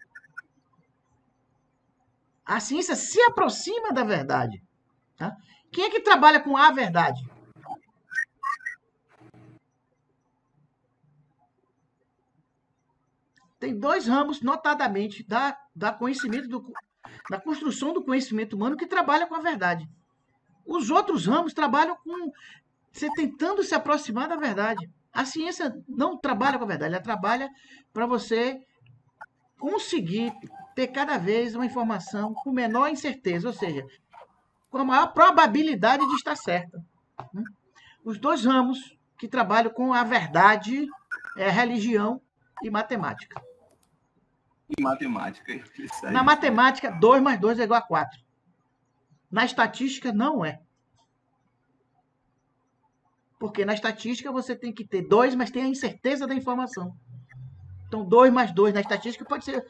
A ciência se aproxima da verdade. Tá? Quem é que trabalha com a verdade? Tem dois ramos, notadamente, da conhecimento da construção do conhecimento humano que trabalha com a verdade. Os outros ramos trabalham com você tentando se aproximar da verdade. A ciência não trabalha com a verdade, ela trabalha para você conseguir ter cada vez uma informação com menor incerteza, ou seja, com a maior probabilidade de estar certa. Os dois ramos que trabalham com a verdade é religião e matemática. E matemática. Na matemática, 2 mais 2 é igual a 4. Na estatística, não é. Porque na estatística você tem que ter 2, mas tem a incerteza da informação. Então, 2 mais 2 na estatística pode ser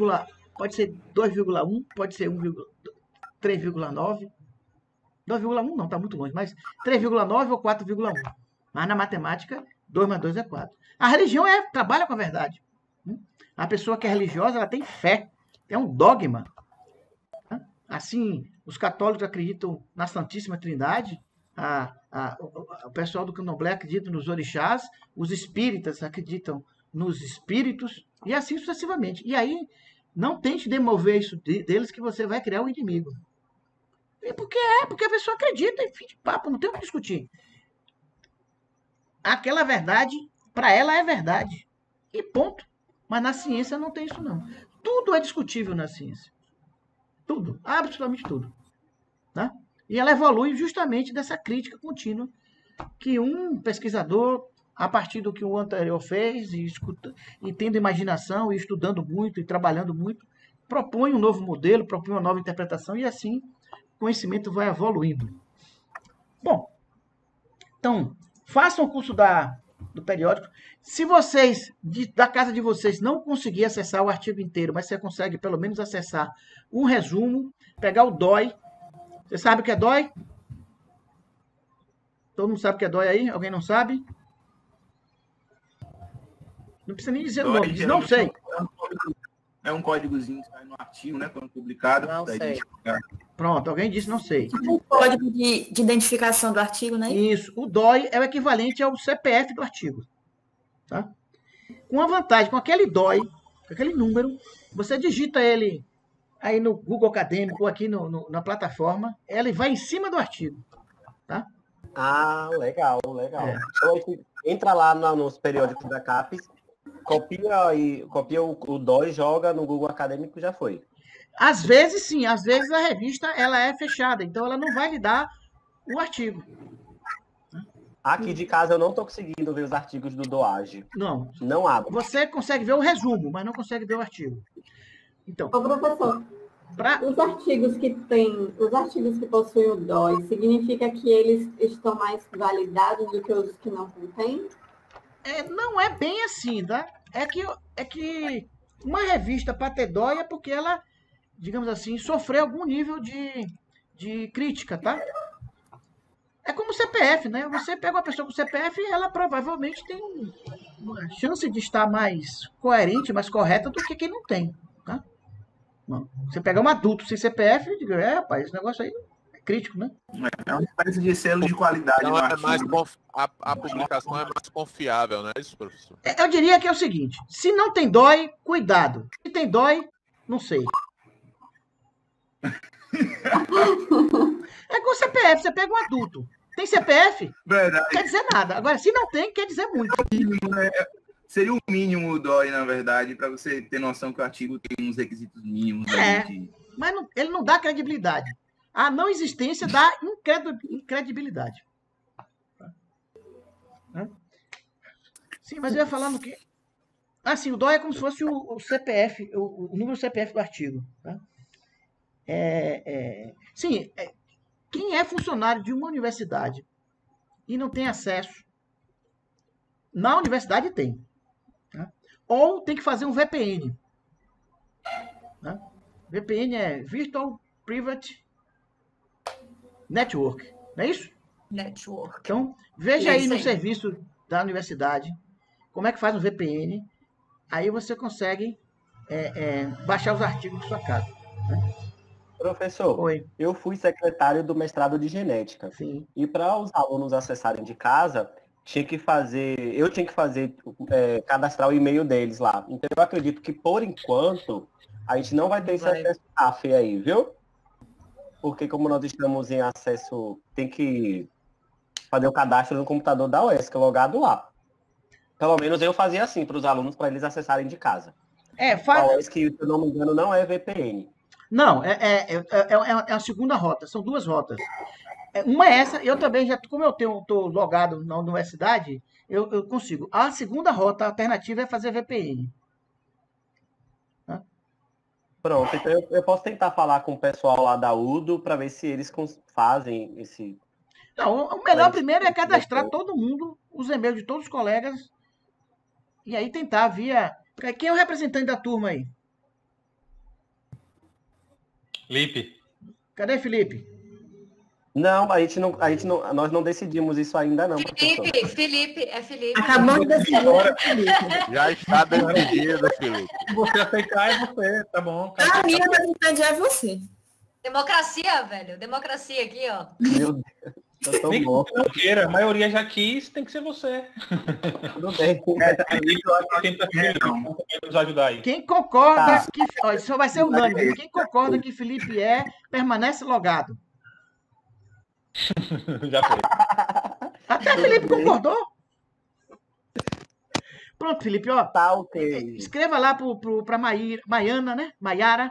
2,1, pode ser 3,9. 2,1 não, está muito longe, mas 3,9 ou 4,1. Mas na matemática, 2 mais 2 é 4. A religião trabalha com a verdade. A pessoa que é religiosa, ela tem fé, é um dogma. Assim, os católicos acreditam na Santíssima Trindade, o pessoal do Candomblé acredita nos orixás, os espíritas acreditam nos espíritos, e assim sucessivamente. E aí, não tente demover isso deles que você vai criar um inimigo. E porque a pessoa acredita, e fim de papo, não tem o que discutir. Aquela verdade, para ela é verdade. E ponto. Mas na ciência não tem isso, não. Tudo é discutível na ciência. Tudo. Absolutamente tudo. Tá? E ela evolui justamente dessa crítica contínua que um pesquisador, a partir do que o anterior fez, e tendo imaginação, e estudando muito, e trabalhando muito, propõe um novo modelo, propõe uma nova interpretação, e assim o conhecimento vai evoluindo. Bom, então, façam o curso do periódico. Se vocês, da casa de vocês, não conseguir acessar o artigo inteiro, mas você consegue pelo menos acessar um resumo, pegar o DOI. Você sabe o que é DOI? Todo mundo sabe o que é DOI aí? Alguém não sabe? Não precisa nem dizer o nome. Diz, não sei. É um códigozinho que sai no artigo, né? Quando publicado. Não sei. Pronto, alguém disse não sei. O código de identificação do artigo, né? Isso. O DOI é o equivalente ao CPF do artigo. Tá? Com a vantagem, com aquele DOI, com aquele número, você digita ele aí no Google Acadêmico, ou aqui na plataforma, ele vai em cima do artigo. Tá? Ah, legal. Então, entra lá nos periódicos da CAPES, copia o DOI, joga no Google Acadêmico e já foi. Às vezes, sim. Às vezes a revista ela é fechada, então ela não vai lhe dar o artigo. Aqui de casa eu não estou conseguindo ver os artigos do DOAGE. Não abre. Você consegue ver o resumo, mas não consegue ver o artigo. Então, ô, professor, os artigos que possuem o DOI, significa que eles estão mais validados do que os que não contêm? Não é bem assim, tá? É que uma revista para ter DOI é porque ela, digamos assim, sofreu algum nível de crítica, tá? É como o CPF, né? Você pega uma pessoa com CPF e ela provavelmente tem uma chance de estar mais coerente, mais correta do que quem não tem, tá? Não. Você pega um adulto sem CPF e diga, rapaz, esse negócio aí é crítico, né? É uma espécie de selo de qualidade. Então a publicação é mais confiável, não é isso, professor? Eu diria que é o seguinte, se não tem DOI, cuidado. Se tem DOI, não sei. É com o CPF, você pega um adulto. Tem CPF? Verdade. Quer dizer nada. Agora, se não tem, quer dizer muito. Seria o mínimo o DOI, na verdade, para você ter noção que o artigo tem uns requisitos mínimos. Mas ele não dá credibilidade. A não existência dá incredibilidade. Sim, mas eu ia falando que... Assim, o DOI é como se fosse o CPF, o número CPF do artigo. Tá? Sim, quem é funcionário de uma universidade e não tem acesso, na universidade tem. Tá? Ou tem que fazer um VPN. Tá? VPN é Virtual Private Network. Não é isso? Network. Então, veja aí no serviço da universidade, como é que faz um VPN, aí você consegue baixar os artigos de sua casa. Né? Professor, eu fui secretário do mestrado de genética. Sim. E para os alunos acessarem de casa, eu tinha que fazer cadastrar o e-mail deles lá. Então eu acredito que por enquanto a gente não vai ter esse acesso AF aí, viu? Porque como nós estamos em acesso, tem que fazer o cadastro no computador da UESC, logado lá. Pelo menos eu fazia assim para os alunos, para eles acessarem de casa. A UESC, se eu não me engano, não é VPN. Não, é a segunda rota, são duas rotas. Uma é essa, eu também já, como eu estou logado na universidade, eu consigo. A segunda rota, a alternativa é fazer VPN. Pronto, então eu posso tentar falar com o pessoal lá da UDO para ver se eles fazem esse... Não, o melhor primeiro é cadastrar todo mundo, os e-mails de todos os colegas, e aí tentar via... Quem é o representante da turma aí? Felipe. Cadê Felipe? Não, nós não decidimos isso ainda não, professor. Felipe. Acabamos de decidir. Já está decidido, Felipe. Se você aceitar, é você, tá bom. A minha representante é você. Democracia, velho. Democracia aqui, ó. Meu Deus. Eu tô Nem que bom. você não queira, a maioria já quis, tem que ser você. Tudo bem. Nos ajudar aí. Quem concorda que... Ó, isso vai ser unânime. Quem concorda que Felipe permanece logado. Já foi. Até Felipe concordou. Pronto, Felipe, ó. Tá, ok. Escreva lá para Maiana, né? Maiara.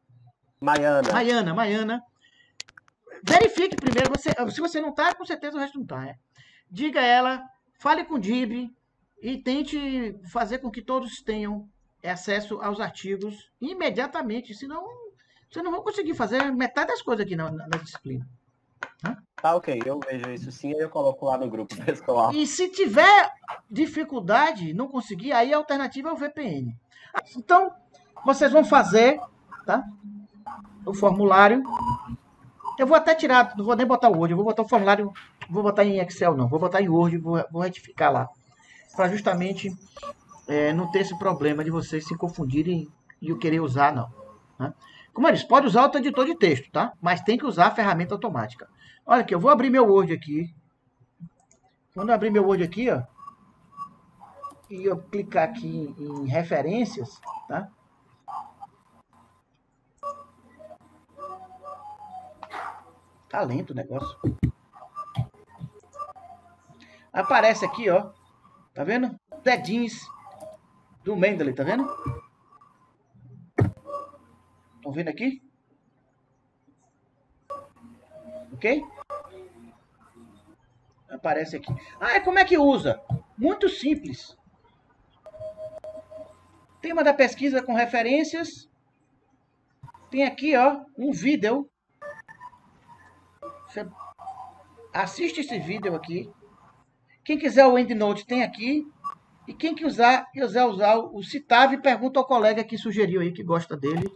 Maiana. Verifique primeiro, se você não tá, com certeza o resto não tá. Né? Diga a ela, fale com o DIB e tente fazer com que todos tenham acesso aos artigos imediatamente, senão você não vai conseguir fazer metade das coisas aqui na disciplina. Tá, ok, eu vejo isso sim, aí eu coloco lá no grupo pessoal. E se tiver dificuldade, não conseguir, aí a alternativa é o VPN. Então, vocês vão fazer, tá? O formulário. Eu vou até tirar, não vou nem botar o Word, eu vou botar o formulário, vou botar em Excel não, vou botar em Word, vou retificar lá. Para justamente não ter esse problema de vocês se confundirem e eu querer usar, não. Né? Como eu disse, pode usar o editor de texto, tá? Mas tem que usar a ferramenta automática. Olha aqui, eu vou abrir meu Word aqui. Quando eu abrir meu Word aqui, ó, e eu clicar aqui em referências, tá? Tá lento o negócio. Aparece aqui, ó. Tá vendo? Dedinhos do Mendeley, tá vendo? Estão vendo aqui? Ok? Aparece aqui. Como é que usa? Muito simples. Tema da pesquisa com referências. Tem aqui, ó, um vídeo. Você assiste esse vídeo aqui. Quem quiser o EndNote tem aqui. E quem quiser usar o Citave, pergunta ao colega que sugeriu aí, que gosta dele.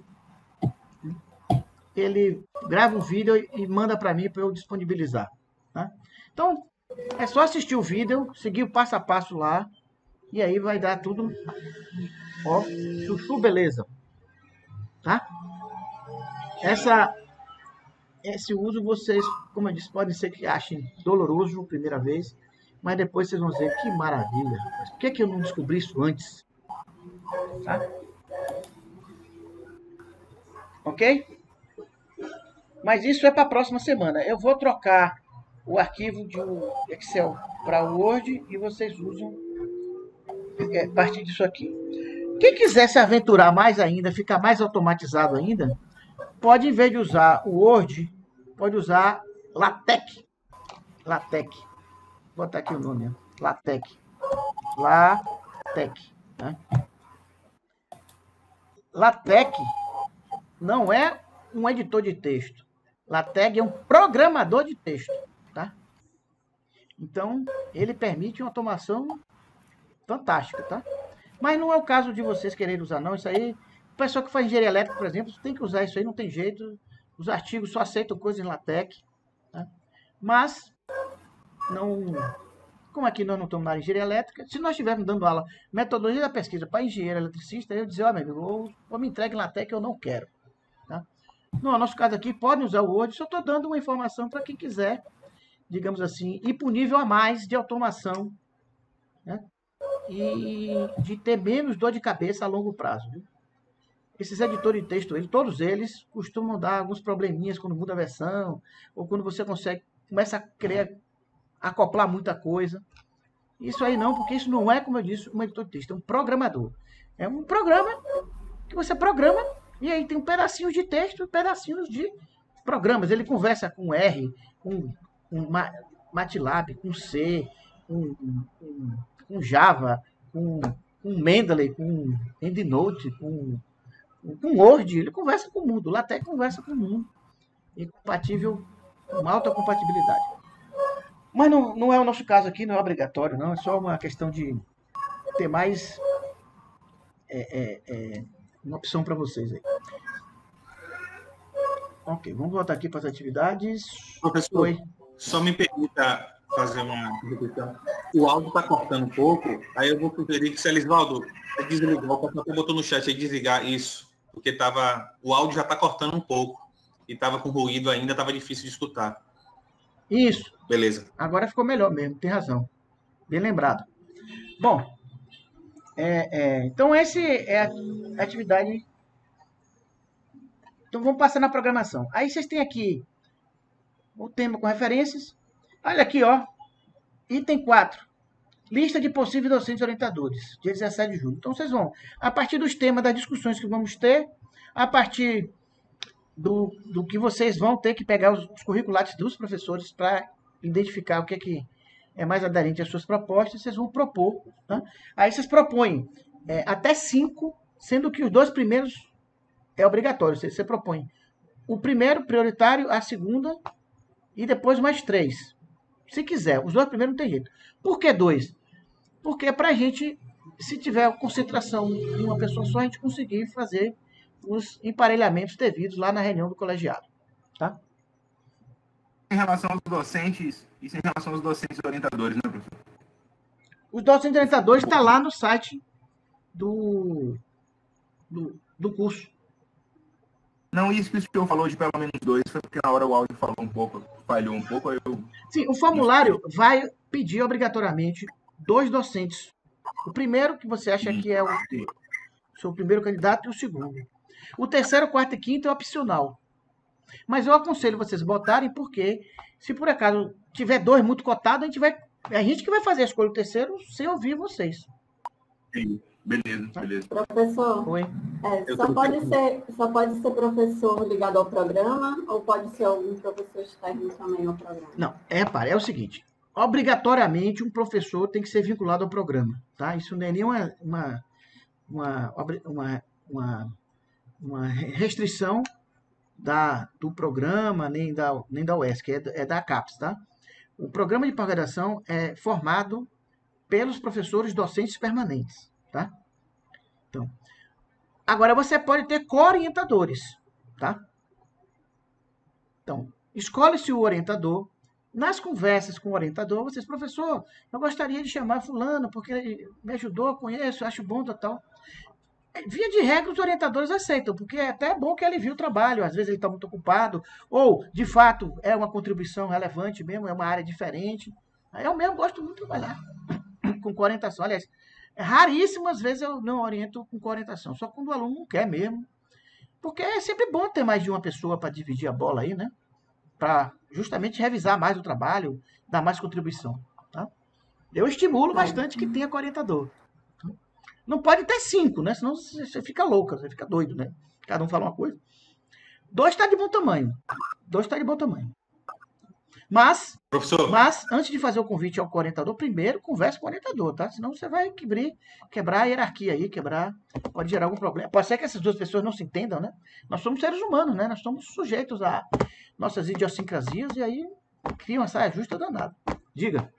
Ele grava um vídeo e manda para mim para eu disponibilizar. Tá? Então, é só assistir o vídeo, seguir o passo a passo lá. E aí vai dar tudo, ó, chuchu beleza. Tá? Esse uso vocês, como eu disse, podem ser que achem doloroso a primeira vez, mas depois vocês vão dizer, que maravilha, mas por que eu não descobri isso antes? Tá? Ok? Mas isso é para a próxima semana. Eu vou trocar o arquivo de Excel para o Word e vocês usam a partir disso aqui. Quem quiser se aventurar mais ainda, ficar mais automatizado ainda, pode, em vez de usar o Word, pode usar LaTeX. LaTeX. Vou botar aqui o nome. LaTeX. LaTeX. Né? LaTeX não é um editor de texto. LaTeX é um programador de texto. Tá? Então, ele permite uma automação fantástica. Tá? Mas não é o caso de vocês quererem usar, não. Isso aí, o pessoal que faz engenharia elétrica, por exemplo, tem que usar isso aí, não tem jeito. Os artigos só aceitam coisas em LaTeX. Tá? Mas, não... como aqui nós não estamos na área de engenharia elétrica, se nós estivermos dando aula metodologia da pesquisa para engenheiro eletricista, eu dizer, ó, meu amigo, ou me entregue LaTeX, eu não quero. Tá? No nosso caso aqui, podem usar o Word, só estou dando uma informação para quem quiser, digamos assim, ir para o nível a mais de automação, né? E de ter menos dor de cabeça a longo prazo. Viu? Esses editores de texto, todos eles costumam dar alguns probleminhas quando muda a versão, ou quando você começa a querer acoplar muita coisa. Isso aí não, porque isso não é, como eu disse, um editor de texto, é um programador. É um programa que você programa, e aí tem um pedacinho de texto e pedacinhos de programas. Ele conversa com R, com MATLAB, com C, com Java, com Mendeley, com EndNote, com Word. Ele conversa com o mundo. LaTeX conversa com o mundo. E compatível, com alta compatibilidade. Mas não é o nosso caso aqui, não é obrigatório, não. É só uma questão de ter mais uma opção para vocês aí. Ok, vamos voltar aqui para as atividades. Professor, oi. Só me permita fazer uma repetição. O áudio está cortando um pouco, aí eu vou sugerir que, se Elisvaldo desligar, o pessoal botou no chat aí desligar isso, porque o áudio já está cortando um pouco, e estava com ruído ainda, estava difícil de escutar. Isso. Beleza. Agora ficou melhor mesmo, tem razão. Bem lembrado. Bom, então essa é a atividade. Então vamos passar na programação. Aí vocês têm aqui o tema com referências. Olha aqui, ó. Item 4. Lista de possíveis docentes orientadores, dia 17 de julho. Então vocês vão, a partir dos temas das discussões que vamos ter, a partir do que vocês vão ter que pegar os curriculares dos professores para identificar o que é mais aderente às suas propostas, vocês vão propor. Tá? Aí vocês propõem até 5, sendo que os 2 primeiros é obrigatório. Você propõe o primeiro prioritário, a segunda, e depois mais 3. Se quiser, os 2 primeiros não tem jeito. Por que 2? Porque é para a gente, se tiver concentração em uma pessoa só, a gente conseguir fazer os emparelhamentos devidos lá na reunião do colegiado. Tá? Em relação aos docentes, isso em relação aos docentes orientadores, né, professor? Os docentes orientadores estão lá no site do curso. Não, isso que o senhor falou de pelo menos 2, foi porque na hora o áudio falhou um pouco, falhou um pouco. Sim, o formulário vai pedir obrigatoriamente 2 docentes. O primeiro que você acha que é o seu primeiro candidato e o segundo. O terceiro, quarto e quinto é opcional. Mas eu aconselho vocês botarem, porque se por acaso tiver 2 muito cotados, a gente que vai fazer a escolha do terceiro sem ouvir vocês. Sim. Beleza. Professor, oi. Só pode ser professor ligado ao programa ou pode ser algum professor externo também ao programa? Não, é o seguinte, obrigatoriamente um professor tem que ser vinculado ao programa, tá? Isso não é nenhuma uma restrição do programa, nem da UESC, é da CAPES, tá? O programa de pós-graduação é formado pelos professores docentes permanentes. Tá? Então, agora você pode ter co-orientadores, tá? Então, escolhe-se o orientador. Nas conversas com o orientador, vocês, professor, eu gostaria de chamar fulano, porque ele me ajudou, conheço, acho bom, tal. Via de regra, os orientadores aceitam, porque é até bom que alivie o trabalho, às vezes ele está muito ocupado, ou, de fato, é uma contribuição relevante mesmo, é uma área diferente. Eu mesmo gosto muito de trabalhar com co-orientação. Aliás, raríssimas vezes eu não oriento com co-orientação, só quando o aluno não quer mesmo. Porque é sempre bom ter mais de uma pessoa para dividir a bola aí, né? Para justamente revisar mais o trabalho, dar mais contribuição. Tá? Eu estimulo bastante que tenha co-orientador. Não pode ter 5, né? Senão você fica louca, você fica doido, né? Cada um fala uma coisa. 2 está de bom tamanho. Mas, antes de fazer o convite ao co-orientador, primeiro converse com o orientador, tá? Senão você vai quebrar a hierarquia aí, pode gerar algum problema. Pode ser que essas 2 pessoas não se entendam, né? Nós somos seres humanos, né? Nós somos sujeitos a nossas idiosincrasias e aí cria uma saia justa danada. Diga.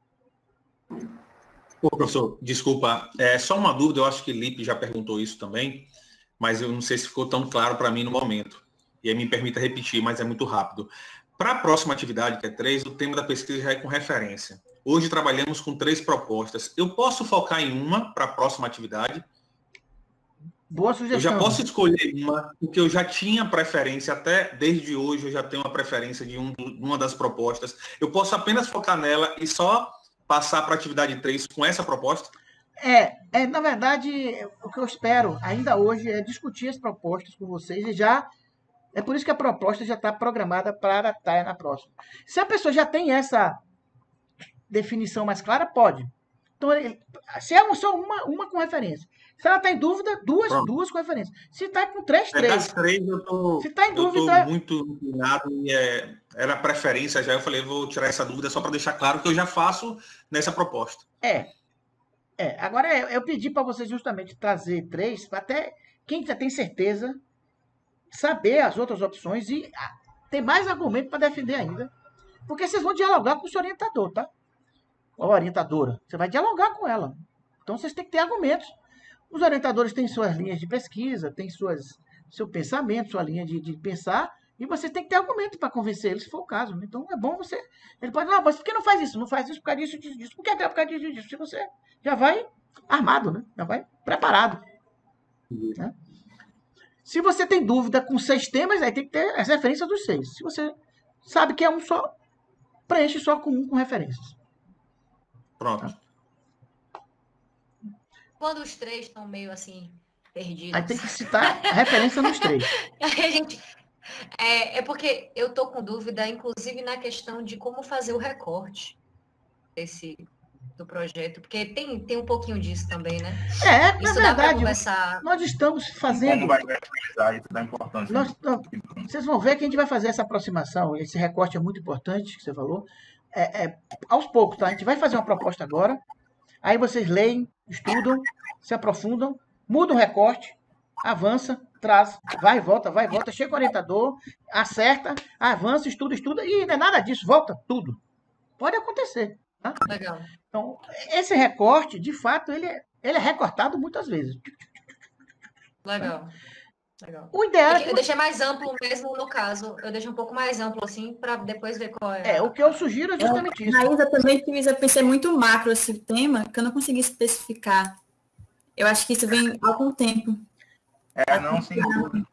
Ô, professor, desculpa, só uma dúvida, eu acho que Lipe já perguntou isso também, mas eu não sei se ficou tão claro para mim no momento. E aí me permita repetir, mas é muito rápido. Para a próxima atividade, que é 3, o tema da pesquisa já é com referência. Hoje trabalhamos com 3 propostas. Eu posso focar em uma para a próxima atividade? Boa sugestão. Eu já posso escolher uma, porque eu já tinha preferência, até desde hoje eu já tenho uma preferência de uma das propostas. Eu posso apenas focar nela e só passar para a atividade 3 com essa proposta? Na verdade, o que eu espero ainda hoje é discutir as propostas com vocês e já... É por isso que a proposta já está programada para estar na próxima. Se a pessoa já tem essa definição mais clara, pode. Então, se é só uma com referência. Se ela está em dúvida, duas com referência. Se está com 3, 3. Das 3, eu estou muito inclinado e era preferência já. Eu falei, vou tirar essa dúvida só para deixar claro que eu já faço nessa proposta. Agora, eu pedi para vocês justamente trazer 3, até quem já tem certeza, saber as outras opções e ter mais argumento para defender ainda. Porque vocês vão dialogar com o seu orientador, tá? Ou a orientadora. Você vai dialogar com ela. Então, vocês têm que ter argumentos. Os orientadores têm suas linhas de pesquisa, têm seu pensamento, sua linha de pensar, e você tem que ter argumento para convencer eles, se for o caso. Então, é bom você... Ele pode, não, mas por que não faz isso? Não faz isso por causa disso, disso. Por que é por causa disso? Se você já vai armado, né? Já vai preparado. Né? Se você tem dúvida com 6 temas, aí tem que ter as referências dos 6. Se você sabe que é um só, preenche só com um com referências. Pronto. Tá? Quando os 3 estão meio assim, perdidos. Aí tem que citar a referência nos 3. É porque eu estou com dúvida, inclusive, na questão de como fazer o recorte do projeto, porque tem um pouquinho disso também, né? Na verdade, nós estamos fazendo... Como vai utilizar isso da importância? Vocês vão ver que a gente vai fazer essa aproximação, esse recorte é muito importante, que você falou, aos poucos, tá? A gente vai fazer uma proposta agora, aí vocês leem, estudam, se aprofundam, mudam o recorte, avança, traz, vai e volta, chega o orientador, acerta, avança, estuda, e não é nada disso, volta tudo. Pode acontecer. Tá? Legal. Então, esse recorte, de fato, ele é recortado muitas vezes. Legal. O ideal eu deixei mais amplo mesmo no caso. Eu deixei um pouco mais amplo, assim, para depois ver qual é. O que eu sugiro é justamente isso. Raíza, também eu pensei muito macro esse tema, que eu não consegui especificar. Eu acho que isso vem há algum tempo. Sem dúvida.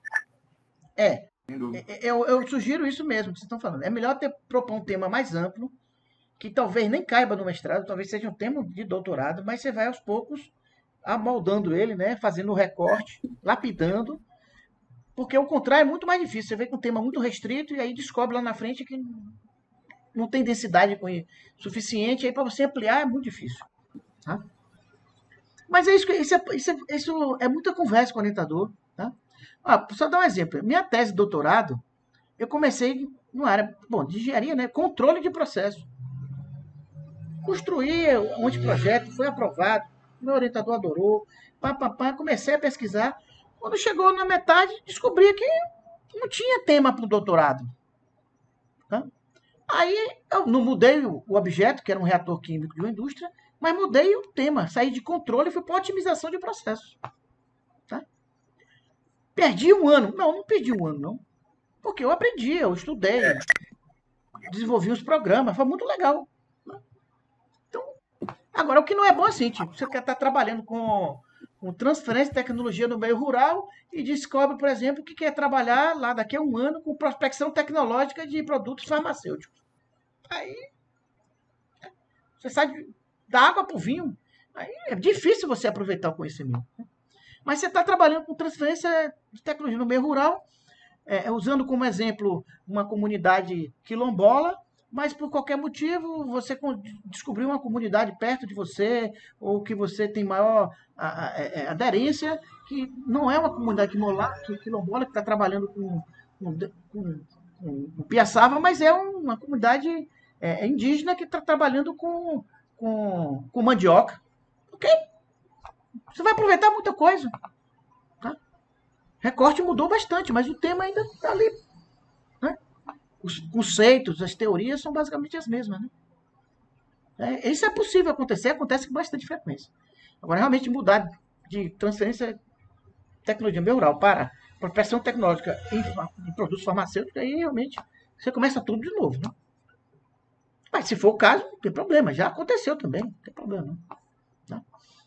Eu sugiro isso mesmo que vocês estão falando. É melhor propor um tema mais amplo, que talvez nem caiba no mestrado, talvez seja um tema de doutorado, mas você vai aos poucos amoldando ele, né? Fazendo o recorte, lapidando, porque o contrário é muito mais difícil. Você vê com um tema muito restrito e aí descobre lá na frente que não tem densidade suficiente, aí para você ampliar é muito difícil. Tá? Mas isso é muita conversa com o orientador. Tá? Só dar um exemplo. Minha tese de doutorado, eu comecei numa área de engenharia, né? Controle de processo. Construí um anteprojeto, foi aprovado, meu orientador adorou, comecei a pesquisar. Quando chegou na metade, descobri que não tinha tema para o doutorado. Tá? Aí eu não mudei o objeto, que era um reator químico de uma indústria, mas mudei o tema, saí de controle e fui para otimização de processos. Tá? Perdi um ano? Não perdi um ano, não. Porque eu aprendi, eu estudei, desenvolvi os programas, foi muito legal. Agora, o que não é bom assim, tipo, você quer estar trabalhando com transferência de tecnologia no meio rural e descobre, por exemplo, que quer trabalhar lá daqui a um ano com prospecção tecnológica de produtos farmacêuticos. Aí, você sai da água para o vinho. Aí é difícil você aproveitar o conhecimento. Mas você está trabalhando com transferência de tecnologia no meio rural, usando como exemplo uma comunidade quilombola, mas por qualquer motivo você descobriu uma comunidade perto de você, ou que você tem maior aderência, que não é uma comunidade quilombola que está trabalhando com piaçava, mas é uma comunidade indígena que está trabalhando com mandioca. Ok? Você vai aproveitar muita coisa. Tá? Recorte mudou bastante, mas o tema ainda está ali. Né? Os conceitos, as teorias são basicamente as mesmas. Né? Isso é possível acontecer, acontece com bastante frequência. Agora, realmente mudar de transferência de tecnologia meio rural para prospecção tecnológica em produtos farmacêuticos, aí realmente você começa tudo de novo. Né? Mas se for o caso, não tem problema. Já aconteceu também, não tem problema. Não.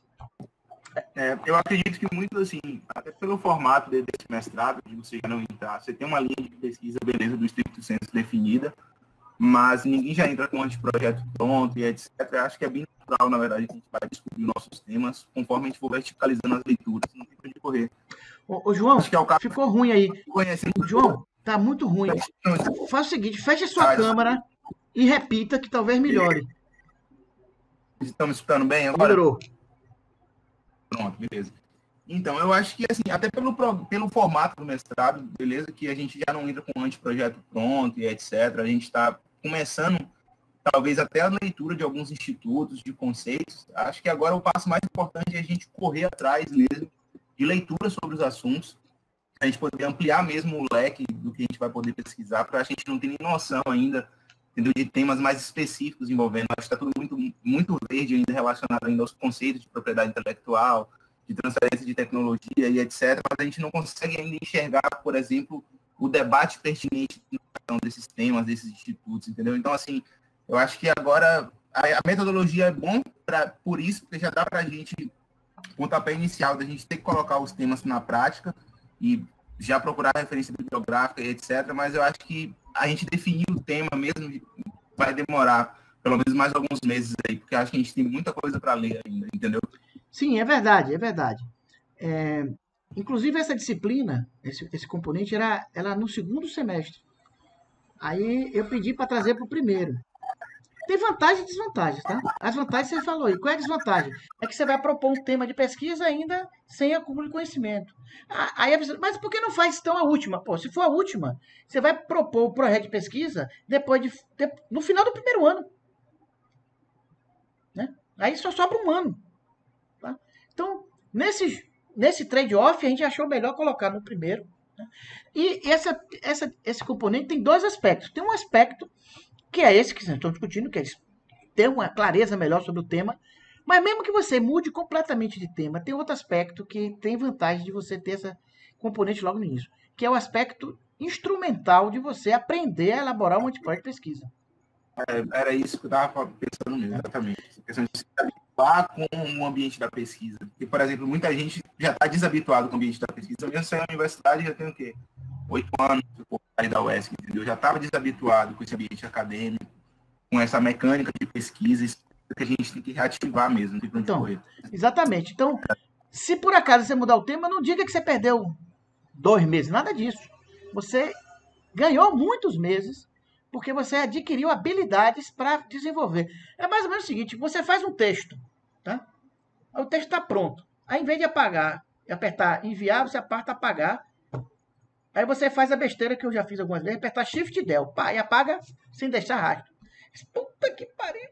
Eu acredito que muito, assim, até pelo formato desse mestrado, de você já não entrar, você tem uma linha de pesquisa, beleza, do estricto senso definida, mas ninguém já entra com um anteprojeto pronto e etc. Eu acho que é bem natural, na verdade, que a gente vai descobrir nossos temas conforme a gente for verticalizando as leituras, não tem pra onde correr. Ô João, Acho que é o caso ficou ruim aí. conhecendo. João, tá muito ruim. Faz o seguinte, feche a sua câmera e repita que talvez melhore. Estão me escutando bem agora? Melhorou. Pronto, beleza. Então, eu acho que, assim, até pelo formato do mestrado, beleza, que a gente já não entra com um anteprojeto pronto e etc. A gente está começando, talvez, até a leitura de alguns institutos, de conceitos. Acho que agora o passo mais importante é a gente correr atrás mesmo de leitura sobre os assuntos, a gente poder ampliar mesmo o leque do que a gente vai poder pesquisar, para a gente não ter nem noção ainda, entendeu, de temas mais específicos envolvendo. Acho que está tudo muito verde ainda, relacionado ainda aos conceitos de propriedade intelectual, de transferência de tecnologia e etc. Mas a gente não consegue ainda enxergar, por exemplo, o debate pertinente desses temas, desses institutos, entendeu? Então, assim, eu acho que agora a metodologia é bom por isso, porque já dá para a gente, pontapé inicial, da gente ter que colocar os temas na prática e já procurar referência bibliográfica e etc. Mas eu acho que a gente definir o tema mesmo vai demorar pelo menos mais alguns meses aí, porque acho que a gente tem muita coisa para ler ainda, entendeu? Sim, é verdade, é verdade. Inclusive, essa disciplina, esse componente, era no segundo semestre. Aí eu pedi para trazer para o primeiro. Tem vantagens e desvantagens, tá? As vantagens você falou aí. Qual é a desvantagem? É que você vai propor um tema de pesquisa ainda sem acúmulo de conhecimento. Aí, mas por que não faz então a última? Pô, se for a última, você vai propor o projeto de pesquisa no final do primeiro ano. Né? Aí só sobra um ano. Tá? Então, nesse trade-off, a gente achou melhor colocar no primeiro. Né? E esse componente tem dois aspectos. Tem um aspecto que é esse que nós estamos discutindo, que é ter uma clareza melhor sobre o tema, mas mesmo que você mude completamente de tema, tem outro aspecto que tem vantagem de você ter esse componente logo no início, que é o aspecto instrumental de você aprender a elaborar um anteprojeto de pesquisa. Era isso que eu estava pensando mesmo, exatamente. A questão de se habituar com o ambiente da pesquisa. Porque, por exemplo, muita gente já está desabituado com o ambiente da pesquisa. Mesmo saindo da universidade, já tem o quê? 8 anos, aí da UESC, entendeu? Já estava desabituado com esse ambiente acadêmico, com essa mecânica de pesquisa, isso que a gente tem que reativar mesmo. Então, exatamente. Então, se por acaso você mudar o tema, não diga que você perdeu 2 meses, nada disso. Você ganhou muitos meses, porque você adquiriu habilidades para desenvolver. É mais ou menos o seguinte, você faz um texto, tá? O texto está pronto. Aí, em vez de apagar e apertar enviar, você aperta apagar. Aí você faz a besteira que eu já fiz algumas vezes, apertar Shift e Del, pá, e apaga sem deixar rastro. Puta que pariu.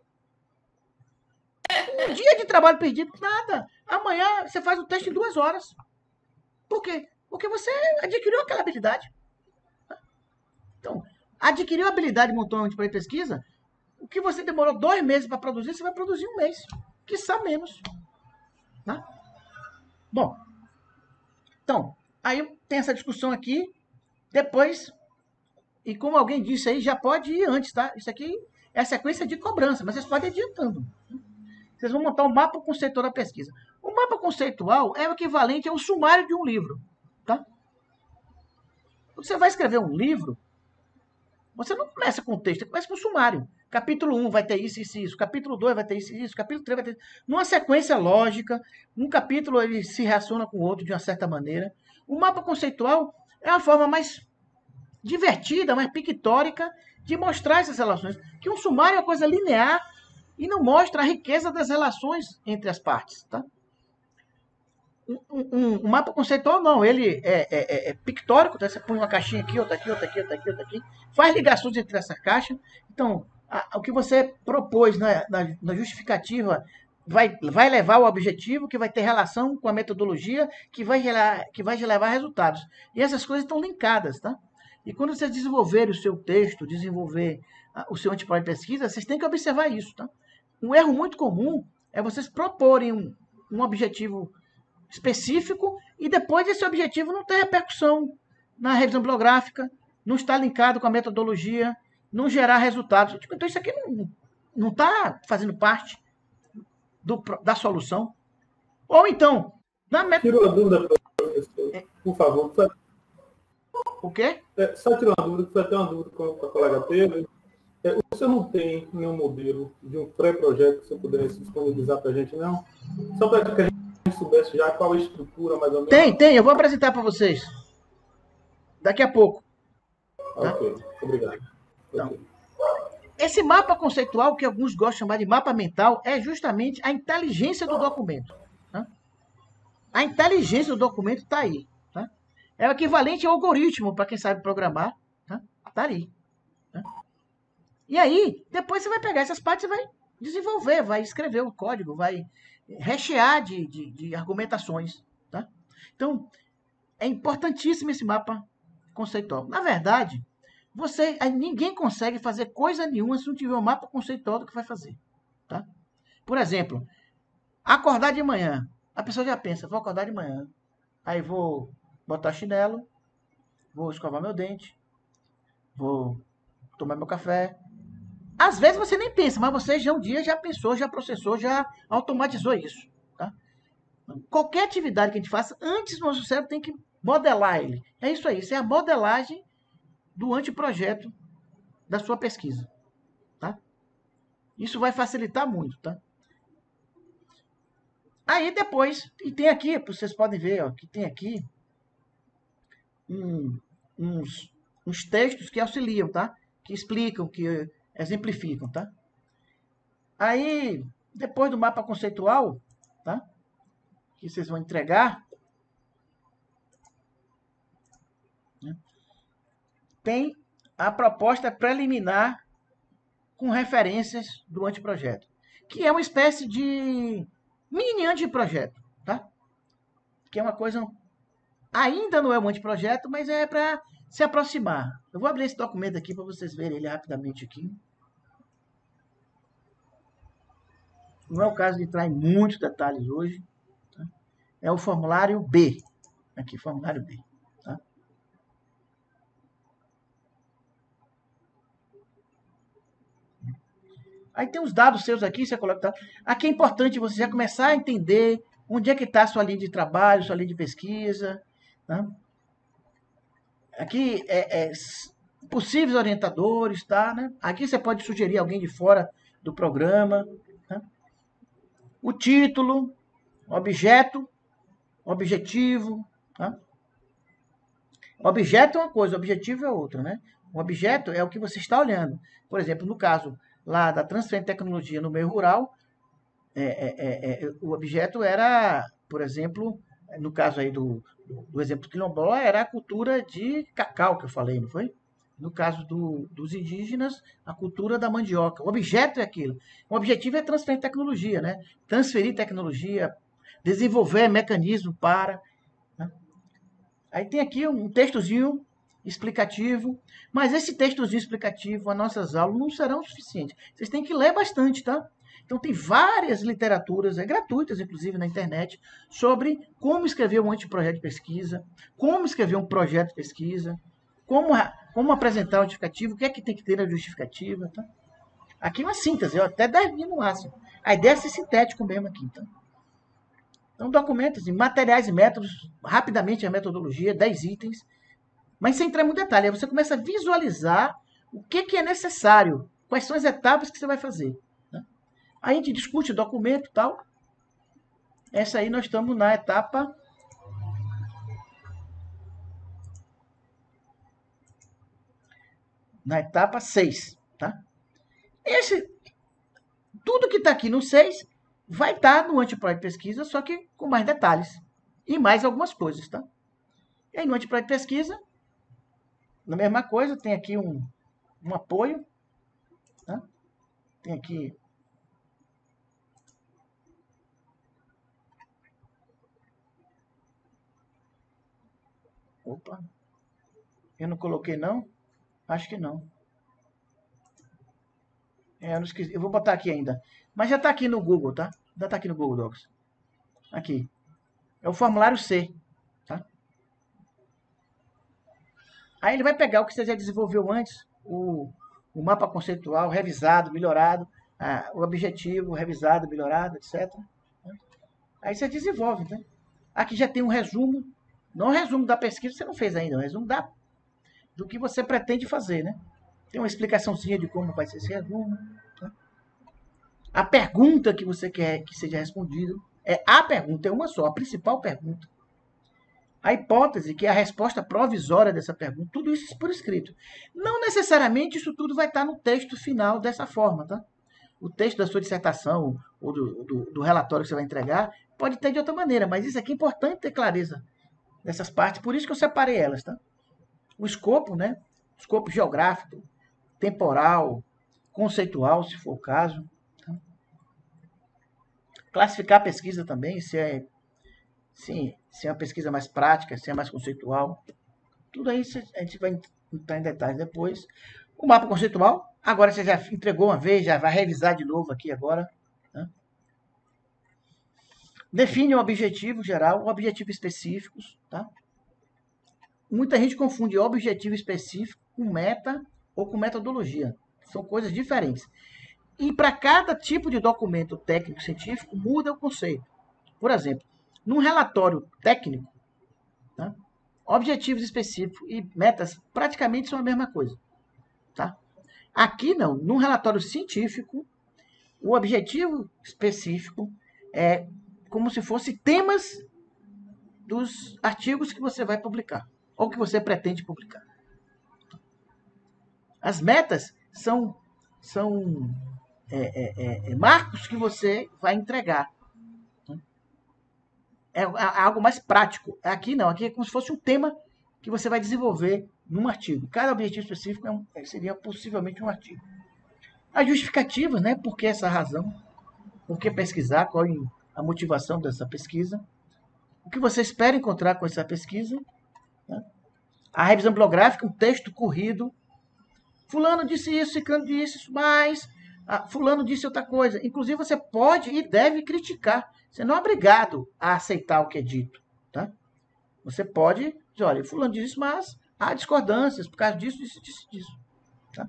Um dia de trabalho perdido, nada. Amanhã você faz o texto em 2 horas. Por quê? Porque você adquiriu aquela habilidade. Então, adquiriu a habilidade de montar um anteprojeto de pesquisa, o que você demorou 2 meses para produzir, você vai produzir 1 mês. Quiçá menos. Tá? Bom, então, aí tem essa discussão aqui, depois, e como alguém disse aí, já pode ir antes, tá? Isso aqui é a sequência de cobrança, mas vocês podem ir adiantando. Vocês vão montar um mapa conceitual da pesquisa. O mapa conceitual é o equivalente ao sumário de um livro, tá? Quando você vai escrever um livro, você não começa com o texto, você começa com o sumário. Capítulo 1 vai ter isso, isso, isso. Capítulo 2 vai ter isso, isso. Capítulo 3 vai ter isso. Numa sequência lógica, um capítulo ele se relaciona com o outro de uma certa maneira. O mapa conceitual é uma forma mais divertida, mais pictórica de mostrar essas relações. Que um sumário é uma coisa linear e não mostra a riqueza das relações entre as partes. Tá? Um mapa conceitual não, ele é pictórico, tá? Você põe uma caixinha aqui, outra aqui, outra aqui, outra aqui, outra aqui, faz ligações entre essa caixa. Então, o que você propôs na justificativa vai levar ao objetivo, que vai ter relação com a metodologia, que vai levar a resultados. E essas coisas estão linkadas, tá? E quando vocês desenvolverem o seu texto, desenvolver o seu anteprojeto de pesquisa, vocês têm que observar isso, tá? Um erro muito comum é vocês proporem um objetivo específico e depois esse objetivo não ter repercussão na revisão bibliográfica, não está linkado com a metodologia, não gerar resultados. Então isso aqui não está fazendo parte da solução. Ou então, Tirou a dúvida, professor, por favor. O quê? Só tirou uma dúvida, foi até uma dúvida que a colega teve. Você não tem nenhum modelo de um pré-projeto que você pudesse disponibilizar para a gente, não? Só para que a gente soubesse já qual a estrutura, mais ou menos. Tem. Eu vou apresentar para vocês. Daqui a pouco. Tá? Ok, obrigado. Então, Ok. esse mapa conceitual, que alguns gostam de chamar de mapa mental, é justamente a inteligência do documento. Tá? A inteligência do documento está aí. Tá? É o equivalente ao algoritmo, para quem sabe programar. Tá ali. Tá? E aí, depois você vai pegar essas partes e vai desenvolver, vai escrever o código, vai rechear de argumentações. Tá? Então, é importantíssimo esse mapa conceitual. Na verdade, ninguém consegue fazer coisa nenhuma se não tiver um mapa conceitual do que vai fazer. Tá? Por exemplo, acordar de manhã. A pessoa já pensa, vou acordar de manhã. Aí vou botar chinelo, vou escovar meu dente, vou tomar meu café. Às vezes você nem pensa, mas você já um dia já pensou, já processou, já automatizou isso. Tá? Qualquer atividade que a gente faça, antes o nosso cérebro tem que modelar ele. É isso aí, isso é a modelagem do anteprojeto da sua pesquisa. Tá? Isso vai facilitar muito. Tá? Aí depois, e tem aqui, vocês podem ver, ó, que tem aqui uns textos que auxiliam, tá? Que explicam, que exemplificam, tá? Aí, depois do mapa conceitual, tá? Que vocês vão entregar, né? Tem a proposta preliminar com referências do anteprojeto, que é uma espécie de mini anteprojeto, tá? Que é uma coisa... Ainda não é um anteprojeto, mas é para se aproximar. Eu vou abrir esse documento aqui para vocês verem ele rapidamente aqui. Não é o caso de entrar em muitos detalhes hoje. Tá? É o formulário B. Aqui, formulário B. Tá? Aí tem os dados seus aqui, você coloca. Tá? Aqui é importante você já começar a entender onde é que está a sua linha de trabalho, sua linha de pesquisa. Tá? Aqui possíveis orientadores, tá? Né? Aqui você pode sugerir alguém de fora do programa. Tá? O título, objeto, objetivo. Tá? Objeto é uma coisa, objetivo é outra. Né? O objeto é o que você está olhando. Por exemplo, no caso lá da transferência de tecnologia no meio rural, o objeto era, por exemplo, no caso aí do exemplo quilombola, era a cultura de cacau que eu falei, não foi? No caso dos indígenas, a cultura da mandioca. O objeto é aquilo. O objetivo é transferir tecnologia, né? Transferir tecnologia, desenvolver mecanismo para... Né? Aí tem aqui um textozinho explicativo, mas esse textozinho explicativo, as nossas aulas não serão suficientes. Vocês têm que ler bastante, tá? Então, tem várias literaturas, gratuitas, inclusive, na internet, sobre como escrever um anteprojeto de pesquisa, como escrever um projeto de pesquisa, como apresentar o justificativo, o que é que tem que ter na justificativa. Tá? Aqui uma síntese, até 10 linhas no máximo. A ideia é ser sintético mesmo aqui. Tá? Então, documentos, materiais e métodos, rapidamente a metodologia, 10 itens, mas sem entrar muito detalhe. Aí você começa a visualizar o que é necessário, quais são as etapas que você vai fazer. Aí a gente discute o documento e tal. Essa aí nós estamos na etapa... Na etapa 6. Tá? Tudo que está aqui no 6 vai estar no anteprojeto de pesquisa, só que com mais detalhes. E mais algumas coisas. Tá? E aí no anteprojeto de pesquisa, na mesma coisa, tem aqui um apoio. Tá? Tem aqui... Opa, eu não coloquei não? Acho que não. Eu não esqueci. Eu vou botar aqui ainda. Mas já está aqui no Google, tá? Já está aqui no Google Docs. Aqui. É o formulário C, tá? Aí ele vai pegar o que você já desenvolveu antes, o mapa conceitual, revisado, melhorado. o objetivo, revisado, melhorado, etc. Aí você desenvolve, né? Aqui já tem um resumo, não o resumo da pesquisa, você não fez ainda, o resumo do que você pretende fazer, né? Tem uma explicaçãozinha de como vai ser esse resumo. Tá? A pergunta que você quer que seja respondida é a pergunta, é uma só, a principal pergunta. A hipótese, que é a resposta provisória dessa pergunta, tudo isso por escrito. Não necessariamente isso tudo vai estar no texto final dessa forma, tá? O texto da sua dissertação ou do relatório que você vai entregar pode ter de outra maneira, mas isso aqui é importante ter clareza dessas partes, por isso que eu separei elas, tá? O escopo, né? Escopo geográfico, temporal, conceitual, se for o caso. Tá? Classificar a pesquisa também, se é uma pesquisa mais prática, se é mais conceitual. Tudo aí a gente vai entrar em detalhes depois. O mapa conceitual, agora você já entregou uma vez, já vai revisar de novo aqui agora. Né? Define um objetivo geral, um objetivo específicos. Tá? Muita gente confunde objetivo específico com meta ou com metodologia. São coisas diferentes. E para cada tipo de documento técnico-científico, muda o conceito. Por exemplo, num relatório técnico, tá? Objetivos específicos e metas praticamente são a mesma coisa. Tá? Aqui não. Num relatório científico, o objetivo específico é como se fosse temas dos artigos que você vai publicar ou que você pretende publicar. As metas são marcos que você vai entregar. É algo mais prático. Aqui não, aqui é como se fosse um tema que você vai desenvolver num artigo. Cada objetivo específico seria possivelmente um artigo. A justificativa, né? Por que essa razão? Por que pesquisar? Qual é a motivação dessa pesquisa? O que você espera encontrar com essa pesquisa? Né? A revisão bibliográfica, um texto corrido. Fulano disse isso, ciclano disse isso, mas fulano disse outra coisa. Inclusive, você pode e deve criticar. Você não é obrigado a aceitar o que é dito. Tá? Você pode dizer, olha, fulano disse isso, mas há discordâncias por causa disso. Tá?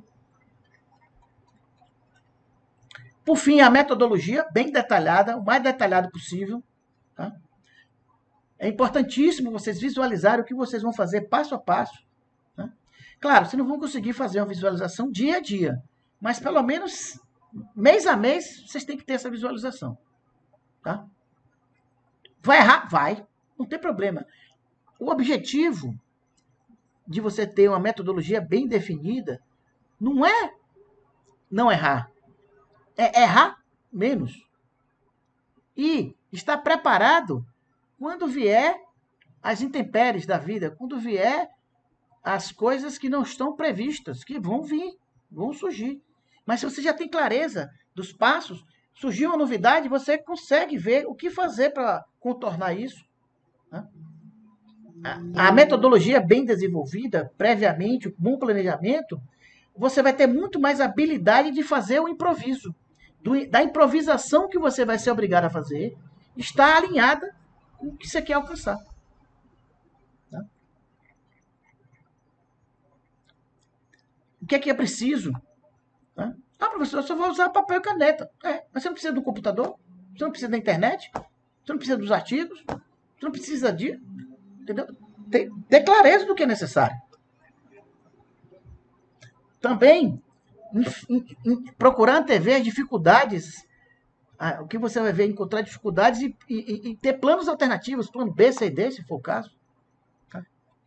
Por fim, a metodologia, bem detalhada, o mais detalhado possível. Tá? É importantíssimo vocês visualizarem o que vocês vão fazer passo a passo. Tá? Claro, vocês não vão conseguir fazer uma visualização dia a dia, mas pelo menos mês a mês vocês têm que ter essa visualização. Tá? Vai errar? Vai. Não tem problema. O objetivo de você ter uma metodologia bem definida não é não errar. É errar menos. E estar preparado quando vier as intempéries da vida, quando vier as coisas que não estão previstas, que vão vir, vão surgir. Mas se você já tem clareza dos passos, surgiu uma novidade, você consegue ver o que fazer para contornar isso. Né? A metodologia bem desenvolvida, previamente, um bom planejamento, você vai ter muito mais habilidade de fazer o improviso. Da improvisação que você vai ser obrigado a fazer, está alinhada com o que você quer alcançar. Tá? O que é preciso? Tá? Professor, eu só vou usar papel e caneta. Mas você não precisa do computador? Você não precisa da internet? Você não precisa dos artigos? Você não precisa de... Entendeu? Ter clareza do que é necessário. Também, procurar antever as dificuldades, o que você vai ver, encontrar dificuldades e ter planos alternativos, plano B, C, D, se for o caso. Tá?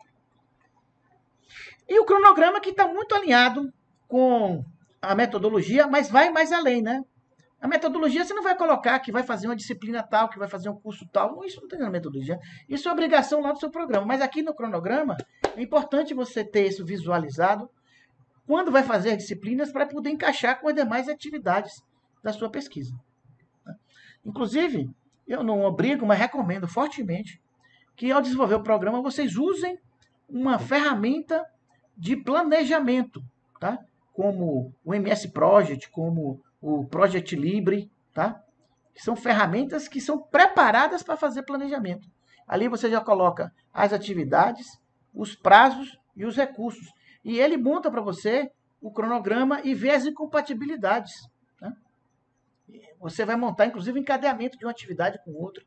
E o cronograma que está muito alinhado com a metodologia, mas vai mais além, né? A metodologia você não vai colocar que vai fazer uma disciplina tal, que vai fazer um curso tal. Isso não tem na metodologia. Isso é obrigação lá do seu programa. Mas aqui no cronograma, é importante você ter isso visualizado quando vai fazer as disciplinas para poder encaixar com as demais atividades da sua pesquisa. Inclusive, eu não obrigo, mas recomendo fortemente que ao desenvolver o programa vocês usem uma ferramenta de planejamento, tá? Como o MS Project, como o Project Libre, tá? São ferramentas que são preparadas para fazer planejamento. Ali você já coloca as atividades, os prazos e os recursos. E ele monta para você o cronograma e vê as incompatibilidades. Tá? você vai montar, inclusive, o encadeamento de uma atividade com outra.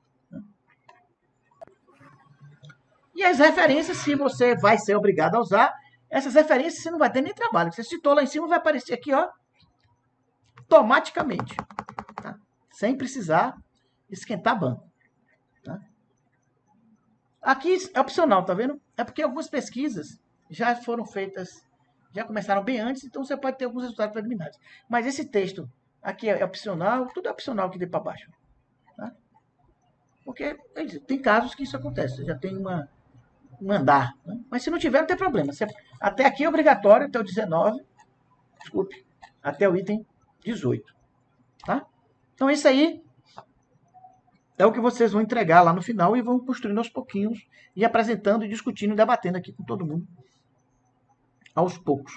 E as referências, se você vai ser obrigado a usar, essas referências você não vai ter nem trabalho. Você citou lá em cima, vai aparecer aqui, ó, automaticamente. Tá? Sem precisar esquentar banco. Tá? Aqui é opcional, tá vendo? É porque algumas pesquisas já foram feitas, já começaram bem antes, então você pode ter alguns resultados preliminares. Mas esse texto aqui é opcional, tudo é opcional aqui de para baixo. Tá? Porque tem casos que isso acontece, já tem um andar. Né? Mas se não tiver, não tem problema. Até aqui é obrigatório, até o 19, desculpe, até o item 18. Tá? Então isso aí é o que vocês vão entregar lá no final e vão construindo aos pouquinhos e apresentando, e discutindo e debatendo aqui com todo mundo aos poucos.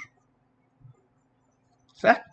Certo?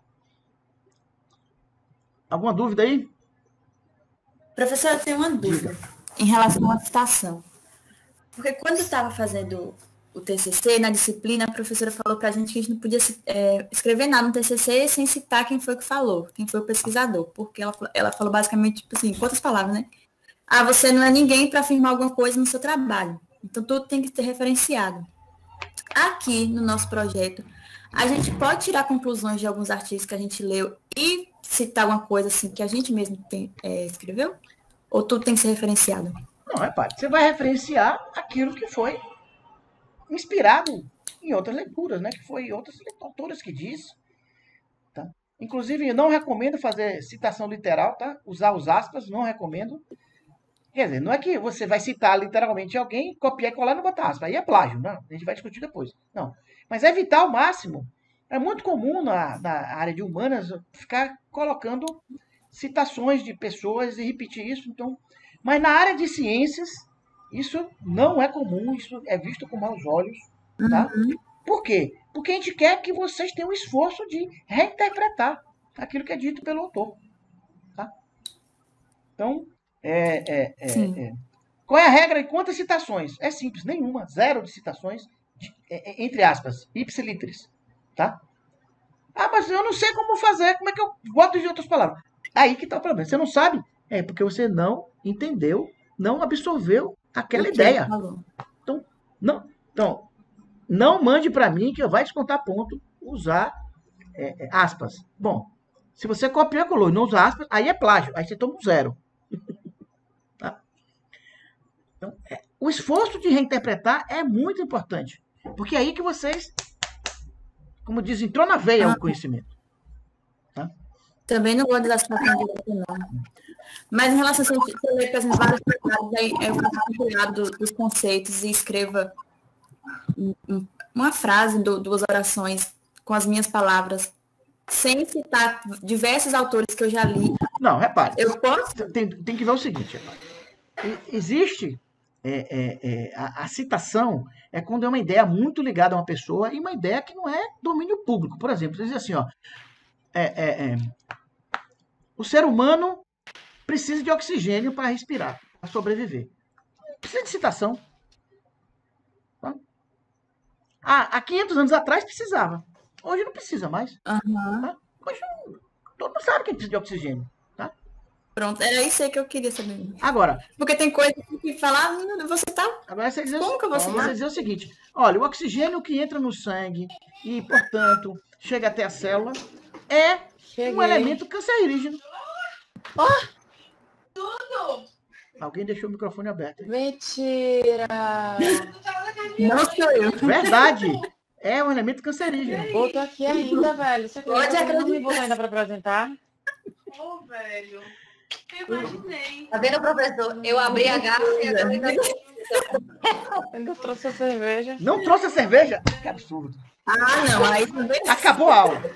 Alguma dúvida aí? Professor, eu tenho uma dúvida em relação à citação. Porque quando eu estava fazendo o TCC, na disciplina, a professora falou para a gente que a gente não podia escrever nada no TCC sem citar quem foi que falou, quem foi o pesquisador. Porque ela falou basicamente, tipo assim, quantas palavras, né? Ah, você não é ninguém para afirmar alguma coisa no seu trabalho. Então, tudo tem que ser referenciado. Aqui, no nosso projeto, a gente pode tirar conclusões de alguns artigos que a gente leu e citar alguma coisa assim que a gente mesmo escreveu? Ou tudo tem que ser referenciado? Não, repare, você vai referenciar aquilo que foi inspirado em outras leituras, né? Que foi outros autores que diz. Tá? Inclusive, eu não recomendo fazer citação literal, tá? Usar os aspas, não recomendo. Quer dizer, não é que você vai citar literalmente alguém, copiar e colar e não botar aspas. Aí é plágio, não. A gente vai discutir depois. Não. Mas evitar ao máximo. É muito comum na área de humanas ficar colocando citações de pessoas e repetir isso. Então, mas na área de ciências, isso não é comum, isso é visto com maus olhos. Tá? Por quê? Porque a gente quer que vocês tenham o esforço de reinterpretar aquilo que é dito pelo autor. Tá? Então, qual é a regra e quantas citações? É simples, nenhuma. 0 de citações, entre aspas, ipsiliteris. Tá? Ah, mas eu não sei como fazer, como é que eu boto de outras palavras? Aí que está o problema. Você não sabe? É porque você não entendeu, não absorveu aquela ideia. Então, não mande para mim que vai descontar ponto usar aspas. Bom, se você copiou e colou e não usa aspas, aí é plágio. Aí você toma um 0. Tá? Então, o esforço de reinterpretar é muito importante. Porque é aí que vocês, como diz, entrou na veia o conhecimento. Tá? Também não gosto de dar citação direta, não. Mas em relação a você ler, por exemplo, vários trabalhos, aí eu faço um cuidado dos conceitos e escreva uma frase, duas orações com as minhas palavras, sem citar diversos autores que eu já li. Não, repare. Eu posso? Tem que ver o seguinte, repare. Existe a citação é quando é uma ideia muito ligada a uma pessoa e uma ideia que não é domínio público. Por exemplo, você diz assim, ó, o ser humano precisa de oxigênio para respirar, para sobreviver. Precisa de citação. Tá? Há 500 anos atrás precisava. Hoje não precisa mais. Tá? Hoje todo mundo sabe que precisa de oxigênio. Tá? Pronto, era isso aí que eu queria saber. Agora, porque tem coisa que falar, você tá... Agora você dizer, como que eu vou citar? Você dizer o seguinte, olha, o oxigênio que entra no sangue e, portanto, chega até a célula é um elemento cancerígeno. Tudo! Alguém deixou o microfone aberto. Hein? Mentira! Não sou eu. Verdade! É um elemento cancerígeno. Eu tô aqui ainda, velho. Você pode acreditar ainda para apresentar? Velho. Eu imaginei. Tá vendo, professor? Eu abri a garrafa e a Ainda trouxe a cerveja. Não trouxe a cerveja? Que absurdo. Ah, não. Aí também... Acabou a aula.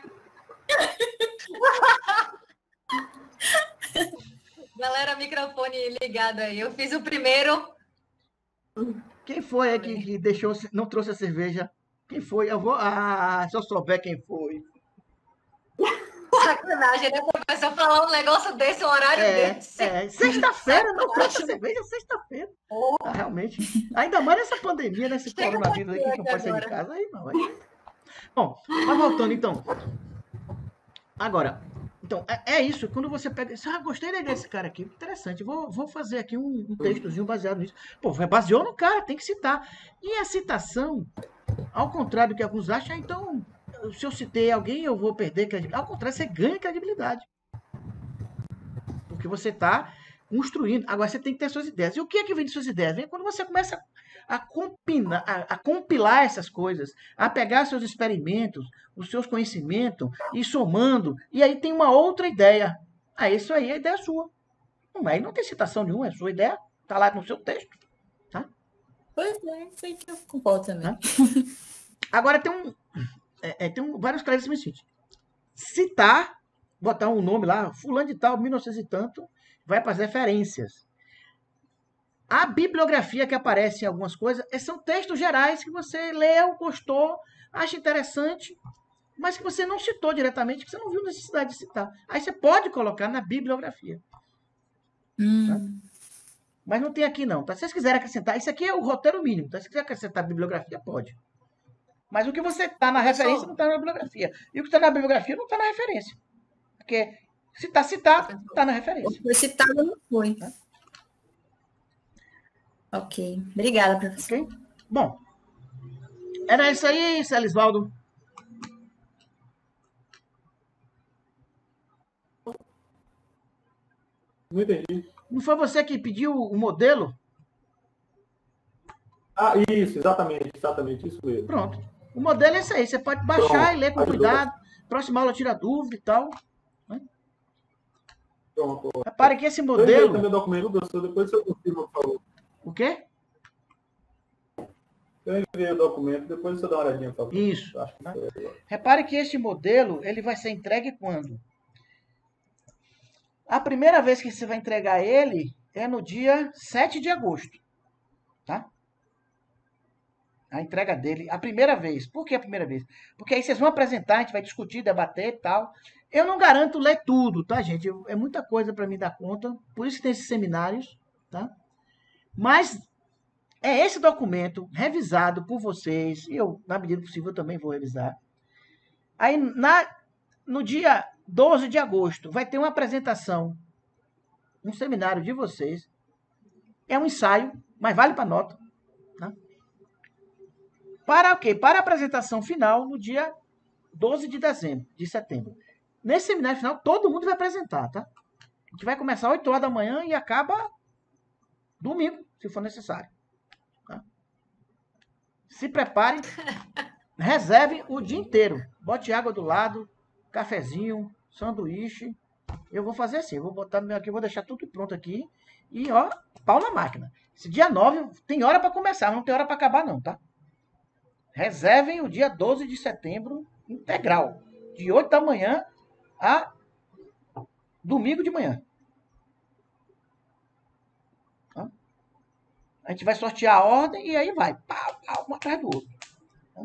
Galera, microfone ligado aí. Eu fiz o primeiro. Quem foi aí que deixou, não trouxe a cerveja? Quem foi? Eu vou. Se eu souber quem foi. Sacanagem, né? Começou a falar um negócio desse, um horário desse. Sexta-feira, não trouxe a cerveja, sexta-feira. Realmente. Ainda mais nessa pandemia, nesse coronavírus aí que não pode sair de casa. Aí não. Aí... Bom, mas voltando então. Agora, Então, é isso. Quando você pega... gostei desse cara aqui. Interessante. Vou fazer aqui um textozinho baseado nisso. Pô, baseou no cara, tem que citar. E a citação, ao contrário do que alguns acham, então, se eu citei alguém, eu vou perder credibilidade. Ao contrário, você ganha credibilidade. Porque você está construindo. Agora, você tem que ter suas ideias. E o que é que vem de suas ideias? Vem quando você começa a compilar essas coisas, a pegar seus experimentos, os seus conhecimentos, e somando, e aí tem uma outra ideia. Isso aí é a ideia sua. Aí não tem citação nenhuma, é sua ideia, está lá no seu texto. Tá? Pois é, isso aí que eu concordo também. Tá? Agora tem vários esclarecimentos. Citar, botar um nome lá, fulano de tal, 1900 e tanto, vai para as referências. A bibliografia que aparece em algumas coisas são textos gerais que você leu, gostou, acha interessante, mas que você não citou diretamente, que você não viu necessidade de citar. Aí você pode colocar na bibliografia. Tá? Mas não tem aqui não. Tá? Se vocês quiserem acrescentar, isso aqui é o roteiro mínimo. Tá? Se quiser acrescentar a bibliografia, pode. Mas o que você está na referência não está na bibliografia. E o que está na bibliografia não está na referência. Porque se está citado, está na referência. Foi citado, não foi. Tá? Ok. Obrigada, professor. Okay. Bom, era isso aí, Celisvaldo. Não entendi. Não foi você que pediu o modelo? Isso, exatamente, isso mesmo. Pronto. O modelo é esse aí. Você pode baixar e ler com cuidado. Próxima aula tira dúvida e tal. Né? Pronto. Repare que esse modelo... Eu também o documento, professor, depois você confirma, por favor. O quê? Eu enviei o documento, depois você dá uma olhadinha, por favor. Isso. Repare que este modelo, ele vai ser entregue quando? A primeira vez que você vai entregar ele é no dia 7 de agosto. Tá? A entrega dele, a primeira vez. Por que a primeira vez? Porque aí vocês vão apresentar, a gente vai discutir, debater e tal. Eu não garanto ler tudo, tá, gente? É muita coisa para mim dar conta. Por isso que tem esses seminários, tá? Mas é esse documento revisado por vocês, e eu, na medida possível, também vou revisar. Aí, no dia 12 de agosto, vai ter uma apresentação, um seminário de vocês. É um ensaio, mas vale para nota. Tá? Para o quê? Para a apresentação final, no dia 12 de setembro. Nesse seminário final, todo mundo vai apresentar, tá? A gente vai começar às 8 horas da manhã e acaba domingo, se for necessário. Tá? Se prepare, reserve o dia inteiro. Bote água do lado, cafezinho, sanduíche. Eu vou fazer assim, vou botar meu aqui, vou deixar tudo pronto aqui. E, ó, pau na máquina. Esse dia 9 tem hora para começar, não tem hora para acabar não, tá? Reservem o dia 12 de setembro integral. De 8 da manhã a domingo de manhã. Tá? A gente vai sortear a ordem e aí vai. Pau, pau, um atrás do outro. Tá?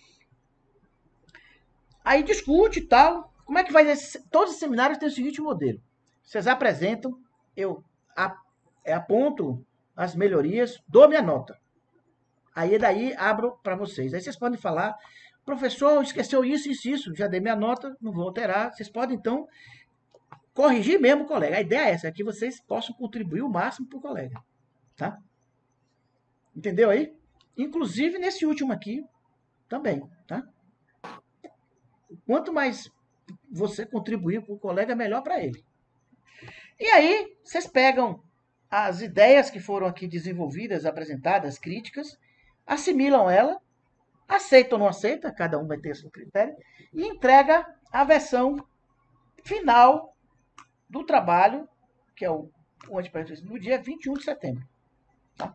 Aí discute e tal. Como é que vai? Todos os seminários têm o seguinte modelo. Vocês apresentam, eu aponto as melhorias, dou minha nota. Aí daí abro para vocês. Aí vocês podem falar, professor, esqueceu isso, já dei minha nota, não vou alterar. Vocês podem, então, corrigir mesmo o colega. A ideia é essa, é que vocês possam contribuir o máximo para o colega. Tá? Entendeu aí? Inclusive nesse último aqui também. Tá? Quanto mais você contribuir para o colega, melhor para ele. E aí, vocês pegam as ideias que foram aqui desenvolvidas, apresentadas, críticas, assimilam ela, aceita ou não aceita, cada um vai ter seu critério, e entrega a versão final do trabalho, que é o anteparágrafo, no dia 21 de setembro. Tá?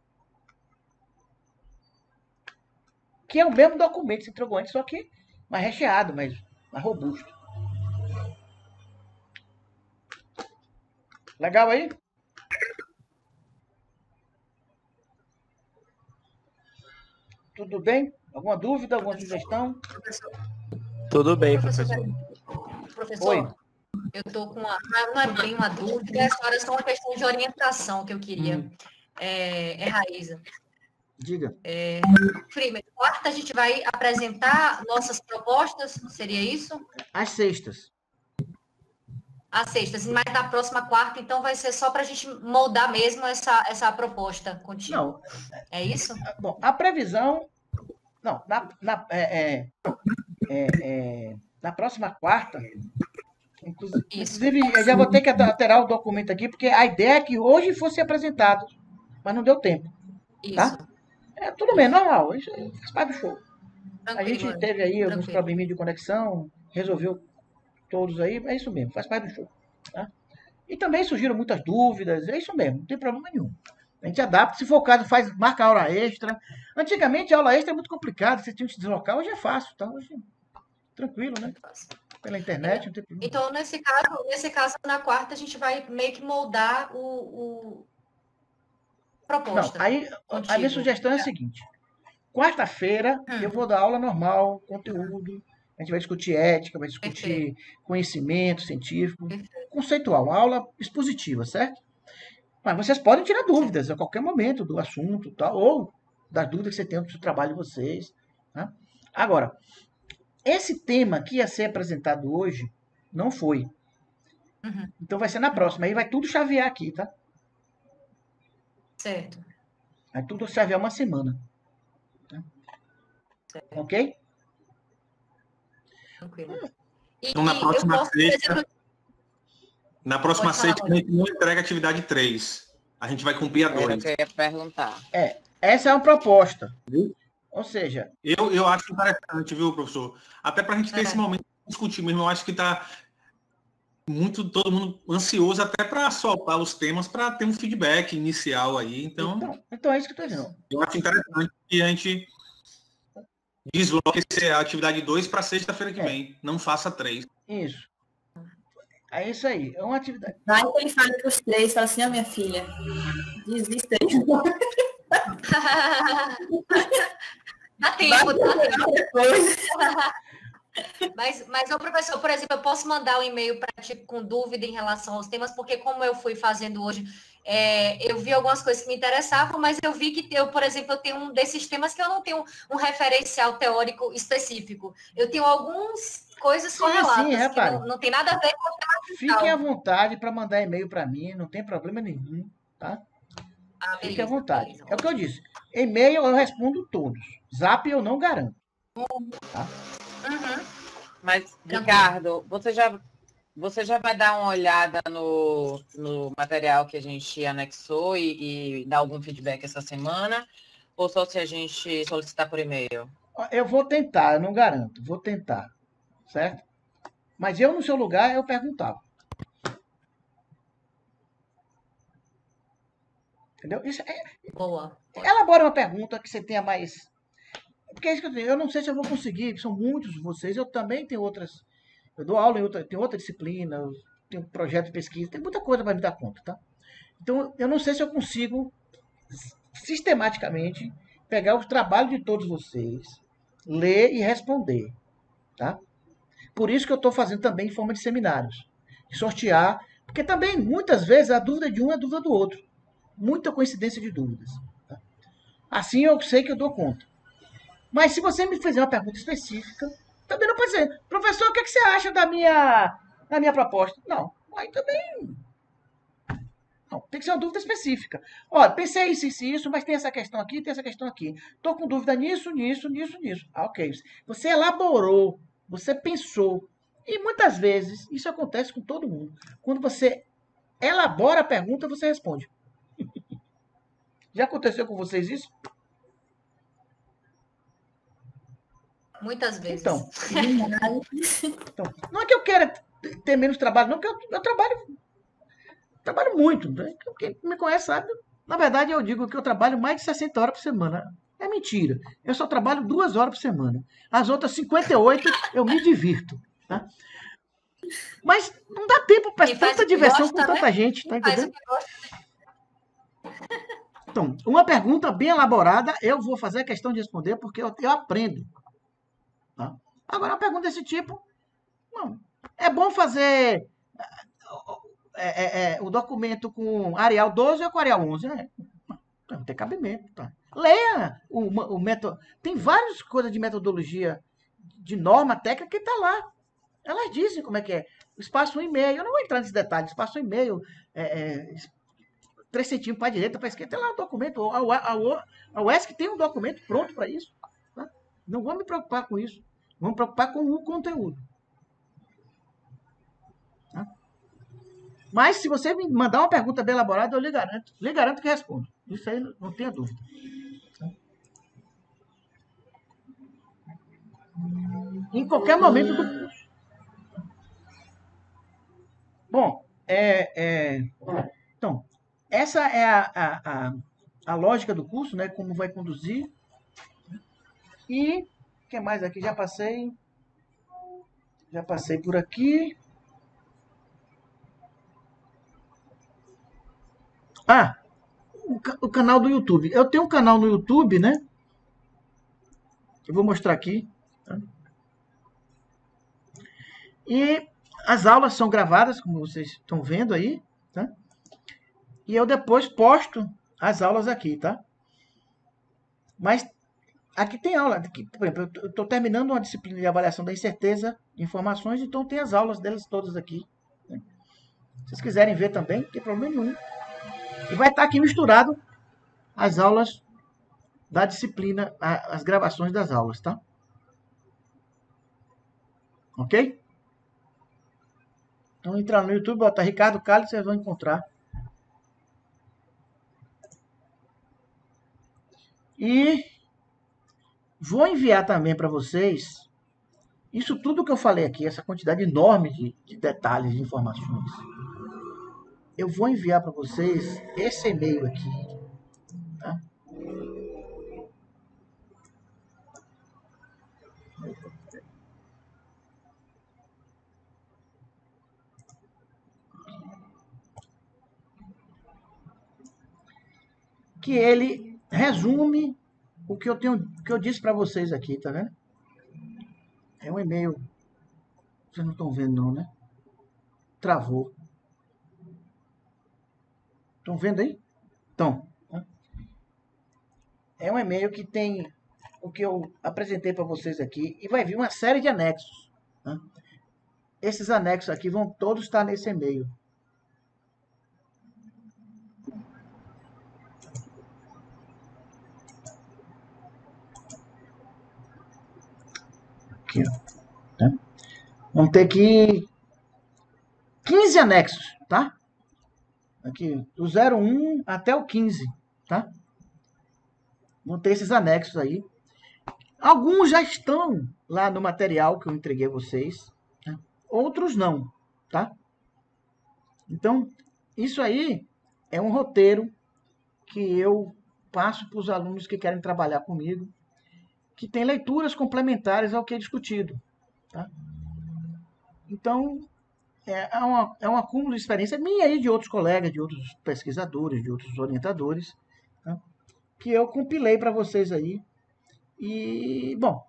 Que é o mesmo documento que você entregou antes, só que mais recheado, mais robusto. Legal aí? Tudo bem? Alguma dúvida, alguma sugestão? Tudo bem, professor. Professor, Oi. Eu estou com não é bem uma dúvida, é só uma questão de orientação que eu queria. Raíza. Diga. Primeiro, quarta a gente vai apresentar nossas propostas, seria isso? Às sextas. às sextas, mas na próxima quarta, então vai ser só para a gente moldar mesmo essa proposta contigo. Não. É isso? Bom, a previsão... Não, na próxima quarta, inclusive, eu já vou ter que alterar o documento aqui, porque a ideia é que hoje fosse apresentado, mas não deu tempo. Isso. Tá? Tudo bem, normal, isso faz parte do show. Tranquilo, A gente teve aí alguns probleminhas de conexão, resolveu todos aí, é isso mesmo, faz parte do show. Tá? E também surgiram muitas dúvidas, é isso mesmo, não tem problema nenhum. A gente adapta, se for o caso, marca a aula extra. Antigamente a aula extra é muito complicada, você tinha que se deslocar, hoje é fácil, então hoje tranquilo, né? Pela internet, não tem problema. Então, nesse caso, na quarta, a gente vai meio que moldar o proposta. Não, aí a minha sugestão é a seguinte. Quarta-feira eu vou dar aula normal, conteúdo. A gente vai discutir ética, vai discutir conhecimento científico, conceitual, aula expositiva, certo? Mas vocês podem tirar dúvidas a qualquer momento do assunto, tal, ou das dúvidas que você tem do trabalho de vocês. Tá? Agora, esse tema que ia ser apresentado hoje não foi. Então vai ser na próxima. Aí vai tudo chavear aqui, tá? Certo. Vai tudo chavear uma semana. Tá? Ok? Tranquilo. Então, na próxima sexta... Na próxima sexta, a gente não entrega atividade 3. A gente vai cumprir a 2. Era o que eu ia perguntar. Essa é uma proposta. Ou seja... Eu acho interessante, viu, professor? Até para a gente ter esse momento de discutir mesmo. Eu acho que está todo mundo ansioso até para soltar os temas, para ter um feedback inicial aí. Então é isso que eu estou dizendo. Eu acho interessante que a gente desloque a atividade 2 para sexta-feira que vem. Não faça 3. Isso. É isso aí, é uma atividade. Vai que ele fala para os 3, fala assim, minha filha, desista aí. Dá tempo, Mas, professor, por exemplo, eu posso mandar um e-mail para ti com dúvida em relação aos temas, porque como eu fui fazendo hoje, eu vi algumas coisas que me interessavam, mas eu vi que por exemplo, eu tenho um desses temas que eu não tenho um referencial teórico específico. Eu tenho algumas coisas correlatas, que não tem nada a ver com o tema. Fiquem à vontade para mandar e-mail para mim, não tem problema nenhum, tá? Fiquem à vontade. Beleza. É o que eu disse. E-mail eu respondo todos. Zap eu não garanto. Tá? Mas, Ricardo, você já vai dar uma olhada no material que a gente anexou e dar algum feedback essa semana? Ou só se a gente solicitar por e-mail? Eu vou tentar, eu não garanto. Vou tentar. Certo? Mas eu, no seu lugar, eu perguntava. Entendeu? Isso Boa. Elabora uma pergunta que você tenha mais... Porque é isso que eu digo, eu não sei se eu vou conseguir, são muitos de vocês, eu também tenho outras... Eu dou aula em tenho outra disciplina, eu tenho um projeto de pesquisa, tem muita coisa para me dar conta, tá? Então, eu não sei se eu consigo sistematicamente pegar o trabalho de todos vocês, ler e responder, tá? Por isso que eu estou fazendo também em forma de seminários. Sortear, porque também, muitas vezes, a dúvida de um é a dúvida do outro. Muita coincidência de dúvidas. Tá? Assim eu sei que eu dou conta. Mas se você me fizer uma pergunta específica, também não pode dizer, professor, o que você acha da minha proposta? Não, aí também... Não, tem que ser uma dúvida específica. Olha, pensei isso, mas tem essa questão aqui, tem essa questão aqui. Estou com dúvida nisso. Ah, ok. Você elaborou, você pensou. E muitas vezes, isso acontece com todo mundo. Quando você elabora a pergunta, você responde. Já aconteceu com vocês isso? Muitas vezes. Então, não é que eu queira ter menos trabalho, não, porque eu trabalho muito. Né? Quem me conhece sabe. Na verdade, eu digo que eu trabalho mais de 60 horas por semana. É mentira. Eu só trabalho 2 horas por semana. As outras 58 eu me divirto. Tá? Mas não dá tempo para tanta diversão com tanta gente. Tá entendendo? Então, uma pergunta bem elaborada, eu vou fazer a questão de responder, porque eu aprendo. Tá? Agora, uma pergunta desse tipo, não. É bom fazer o documento com Arial 12 ou com Arial 11? Não tem cabimento. Tá? Leia o método. Tem várias coisas de metodologia, de norma técnica que está lá. Elas dizem como é que é. Espaço 1,5. Eu não vou entrar nesse detalhe. Espaço 1,5. 3 centímetros para a direita, para a esquerda. Tem lá um documento. A UESC tem um documento pronto para isso. Tá? Não vou me preocupar com isso. Vou me preocupar com o conteúdo. Tá? Mas se você me mandar uma pergunta bem elaborada, eu lhe garanto que respondo. Isso aí não tenha dúvida. Em qualquer momento do curso. Bom, então, essa é a lógica do curso, né? Como vai conduzir. E o que mais aqui? Já passei por aqui. O canal do YouTube. Eu tenho um canal no YouTube, né? Eu vou mostrar aqui. Tá? E as aulas são gravadas, como vocês estão vendo aí, tá? E eu depois posto as aulas aqui, tá? Mas aqui tem aula. Aqui, por exemplo, eu estou terminando uma disciplina de avaliação da incerteza de informações, então tem as aulas delas todas aqui. Né? Se vocês quiserem ver também, não tem problema nenhum. E vai estar aqui misturado as aulas da disciplina, as gravações das aulas, tá? Ok? Então, entrar no YouTube, bota Ricardo Calles, vocês vão encontrar. E vou enviar também para vocês isso tudo que eu falei aqui, essa quantidade enorme de detalhes, de informações. Eu vou enviar para vocês esse e-mail aqui. Tá? Que ele resume o que eu disse para vocês aqui, tá vendo? É um e-mail. Vocês não estão vendo não, né? Travou. Estão vendo aí? Então, é um e-mail que tem o que eu apresentei para vocês aqui e vai vir uma série de anexos. Né? Esses anexos aqui vão todos estar nesse e-mail. Aqui, ó. Tá? Vamos ter aqui 15 anexos, tá? Aqui, do 01 até o 15, tá? Vão ter esses anexos aí. Alguns já estão lá no material que eu entreguei a vocês, né? Outros não, tá? Então, isso aí é um roteiro que eu passo para os alunos que querem trabalhar comigo, que tem leituras complementares ao que é discutido, tá? Então, é um acúmulo de experiência minha e de outros colegas, de outros pesquisadores, de outros orientadores, tá? Que eu compilei para vocês aí. E, bom,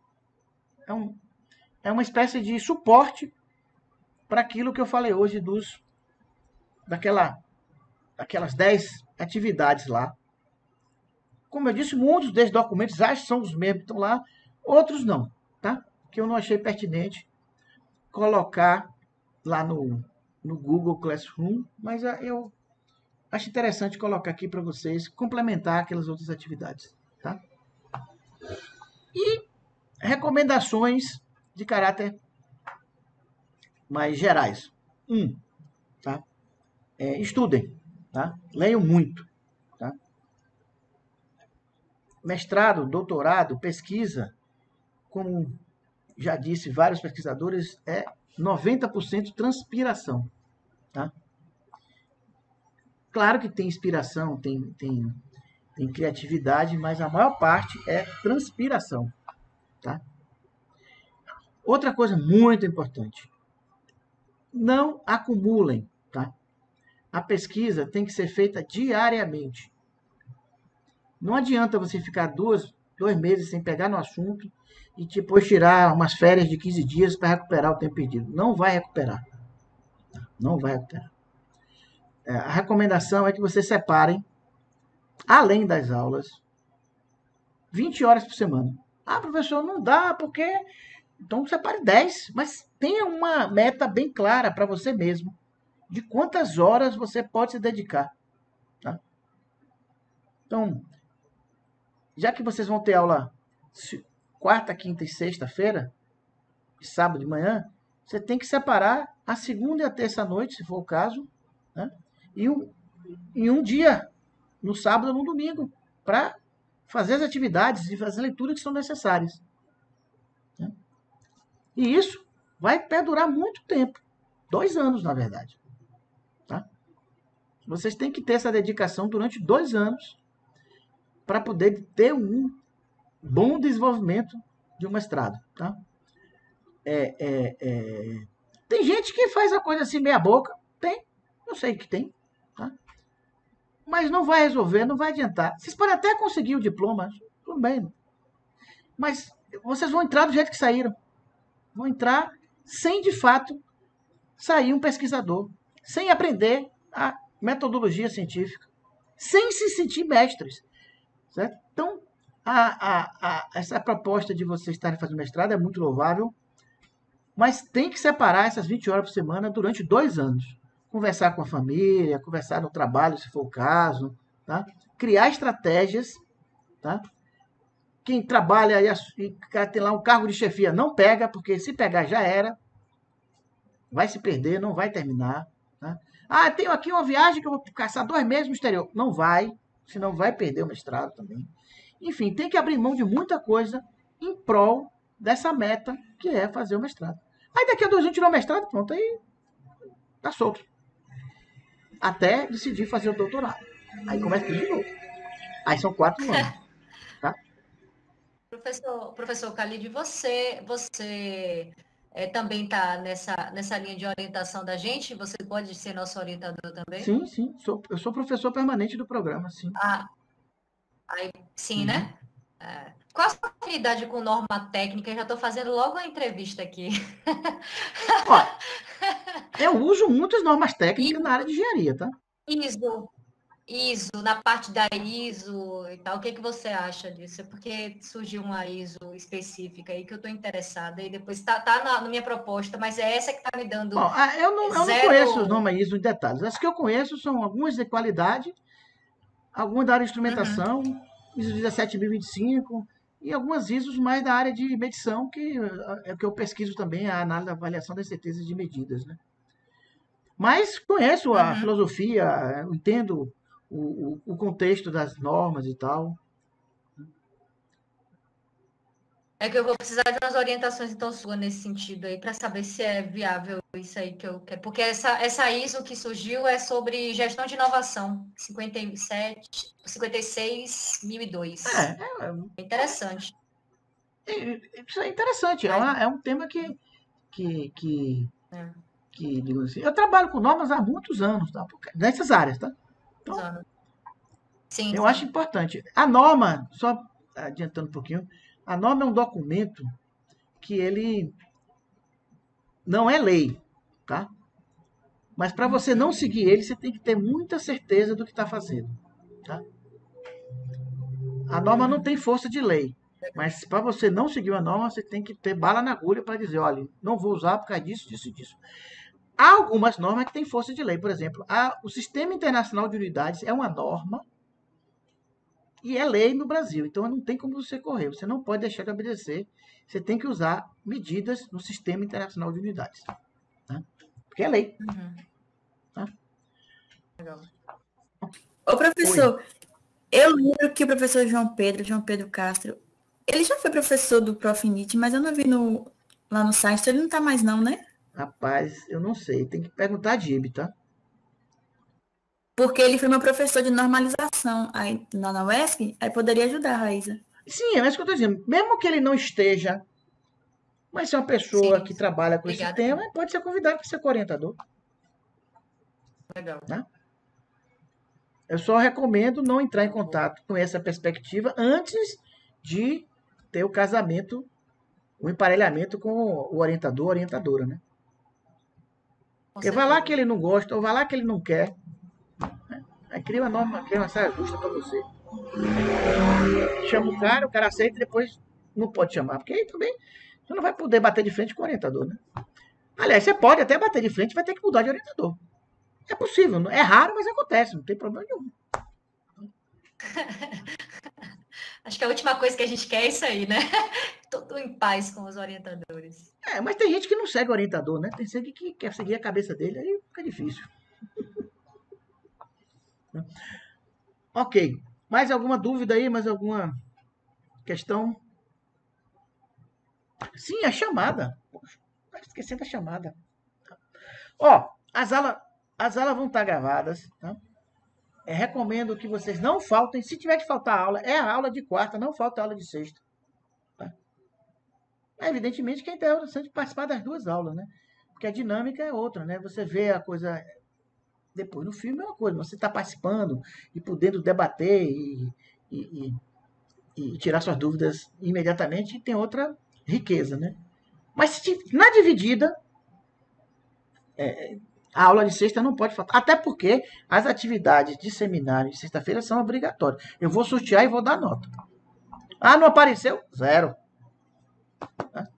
é uma espécie de suporte para aquilo que eu falei hoje daquelas 10 atividades lá. Como eu disse, muitos desses documentos são os mesmos que estão lá, outros não, tá? Que eu não achei pertinente colocar lá no Google Classroom, mas eu acho interessante colocar aqui para vocês, complementar aquelas outras atividades, tá? E recomendações de caráter mais gerais. Tá? Estudem, tá? Leiam muito, tá? Mestrado, doutorado, pesquisa, como já disse vários pesquisadores, é 90% transpiração, tá? Claro que tem inspiração, tem criatividade, mas a maior parte é transpiração, tá? Outra coisa muito importante, não acumulem, tá? A pesquisa tem que ser feita diariamente. Não adianta você ficar 2 meses sem pegar no assunto e depois tirar umas férias de 15 dias para recuperar o tempo perdido. Não vai recuperar. Não vai recuperar. A recomendação é que vocês separem, além das aulas, 20 horas por semana. Ah, professor, não dá, porque Então, separe 10, mas tenha uma meta bem clara para você mesmo de quantas horas você pode se dedicar. Tá? Então, já que vocês vão ter aula quarta, quinta e sexta-feira, e sábado de manhã, você tem que separar a segunda e a terça-noite, se for o caso, né? E um dia, no sábado ou no domingo, para fazer as atividades e fazer as leituras que são necessárias. Né? E isso vai perdurar muito tempo. 2 anos, na verdade. Tá? Vocês têm que ter essa dedicação durante 2 anos para poder ter um bom desenvolvimento de um mestrado. Tá? Tem gente que faz a coisa assim meia boca. Tem. Eu sei que tem. Tá? Mas não vai resolver, não vai adiantar. Vocês podem até conseguir o diploma. Tudo bem. Mas vocês vão entrar do jeito que saíram. Vão entrar sem, de fato, sair um pesquisador. Sem aprender a metodologia científica. Sem se sentir mestres. Certo? Então, essa proposta de vocês estarem fazendo mestrado é muito louvável. Mas tem que separar essas 20 horas por semana durante 2 anos. Conversar com a família, conversar no trabalho, se for o caso. Tá? Criar estratégias. Tá? Quem trabalha e tem lá um cargo de chefia, não pega, porque se pegar já era. Vai se perder, não vai terminar. Tá? Ah, tenho aqui uma viagem que eu vou caçar 2 meses no exterior. Não vai, senão vai perder o mestrado também. Enfim, tem que abrir mão de muita coisa em prol dessa meta, que é fazer o mestrado. Aí daqui a 2 anos tirou o mestrado, pronto, aí tá solto. Até decidir fazer o doutorado. Aí começa tudo de novo. Aí são 4 anos. Tá? Professor Khalid, você também está nessa linha de orientação da gente? Você pode ser nosso orientador também? Sim, sim. Eu sou professor permanente do programa, sim. Aí, sim, né? Qual a sua afinidade com norma técnica? Eu já estou fazendo logo a entrevista aqui. Ó, eu uso muitas normas técnicas na área de engenharia, tá? ISO, na parte da ISO e tal, o que você acha disso? Porque surgiu uma ISO específica aí que eu estou interessada e depois está na minha proposta, mas é essa que está me dando. Bom, eu não conheço as normas ISO em detalhes. As que eu conheço são algumas de qualidade, algumas da área de instrumentação, ISO 17025 e algumas ISOs mais da área de medição, que é o que eu pesquiso também, a análise da avaliação das certezas de medidas, né? Mas conheço a filosofia, entendo o contexto das normas e tal. É que eu vou precisar de umas orientações, então, suas nesse sentido aí, para saber se é viável isso aí que eu quero. Porque essa ISO que surgiu é sobre gestão de inovação, 56.002. É interessante. Isso é interessante. É um tema que digamos assim, eu trabalho com normas há muitos anos, tá? Nessas áreas, tá? Então, eu acho importante. A norma, só adiantando um pouquinho, a norma é um documento que ele não é lei, tá? Mas para você não seguir ele, você tem que ter muita certeza do que está fazendo, tá? A norma não tem força de lei, mas para você não seguir uma norma, você tem que ter bala na agulha para dizer, olha, não vou usar por causa disso, disso e disso. Há algumas normas que têm força de lei. Por exemplo, o Sistema Internacional de Unidades é uma norma e é lei no Brasil. Então, não tem como você correr. Você não pode deixar de obedecer. Você tem que usar medidas no Sistema Internacional de Unidades. Tá? Porque é lei. Tá? Legal. Ô, professor, eu lembro que o professor João Pedro Castro, ele já foi professor do Profinit, mas eu não vi lá no site, então ele não está mais não, né? Rapaz, eu não sei. Tem que perguntar a Dib, tá? Porque ele foi meu professor de normalização aí na UESC, aí poderia ajudar a Raíza. Sim, é isso que eu estou dizendo. Mesmo que ele não esteja, mas se é uma pessoa que trabalha com esse tema, pode ser convidado para ser orientador. Legal. Né? Eu só recomendo não entrar em contato com essa perspectiva antes de ter o casamento, o emparelhamento com o orientador, orientadora, né? Porque vai lá que ele não gosta, ou vai lá que ele não quer. Aí cria uma norma, cria uma saia justa para você. Chama o cara aceita e depois não pode chamar. Porque aí também Você não vai poder bater de frente com o orientador, né? Aliás, você pode até bater de frente, vai ter que mudar de orientador. É possível, é raro, mas acontece, não tem problema nenhum. Acho que a última coisa que a gente quer é isso aí, né? Tudo em paz com os orientadores. Mas tem gente que não segue o orientador, né? Tem gente que quer seguir a cabeça dele, aí fica difícil. Ok. Mais alguma dúvida aí? Mais alguma questão? Sim, a chamada. Poxa, esquecendo a chamada. Ó, as aulas vão estar gravadas, tá? Recomendo que vocês não faltem. Se tiver que faltar aula, é a aula de quarta, não falta a aula de sexta. Tá? Evidentemente que é interessante participar das duas aulas, né? Porque a dinâmica é outra, né? Você vê a coisa depois no filme é uma coisa, você está participando e podendo debater e tirar suas dúvidas imediatamente, tem outra riqueza, né? Mas na dividida, a aula de sexta não pode faltar. Até porque as atividades de seminário de sexta-feira são obrigatórias. Eu vou sortear e vou dar nota. Ah, não apareceu? 0.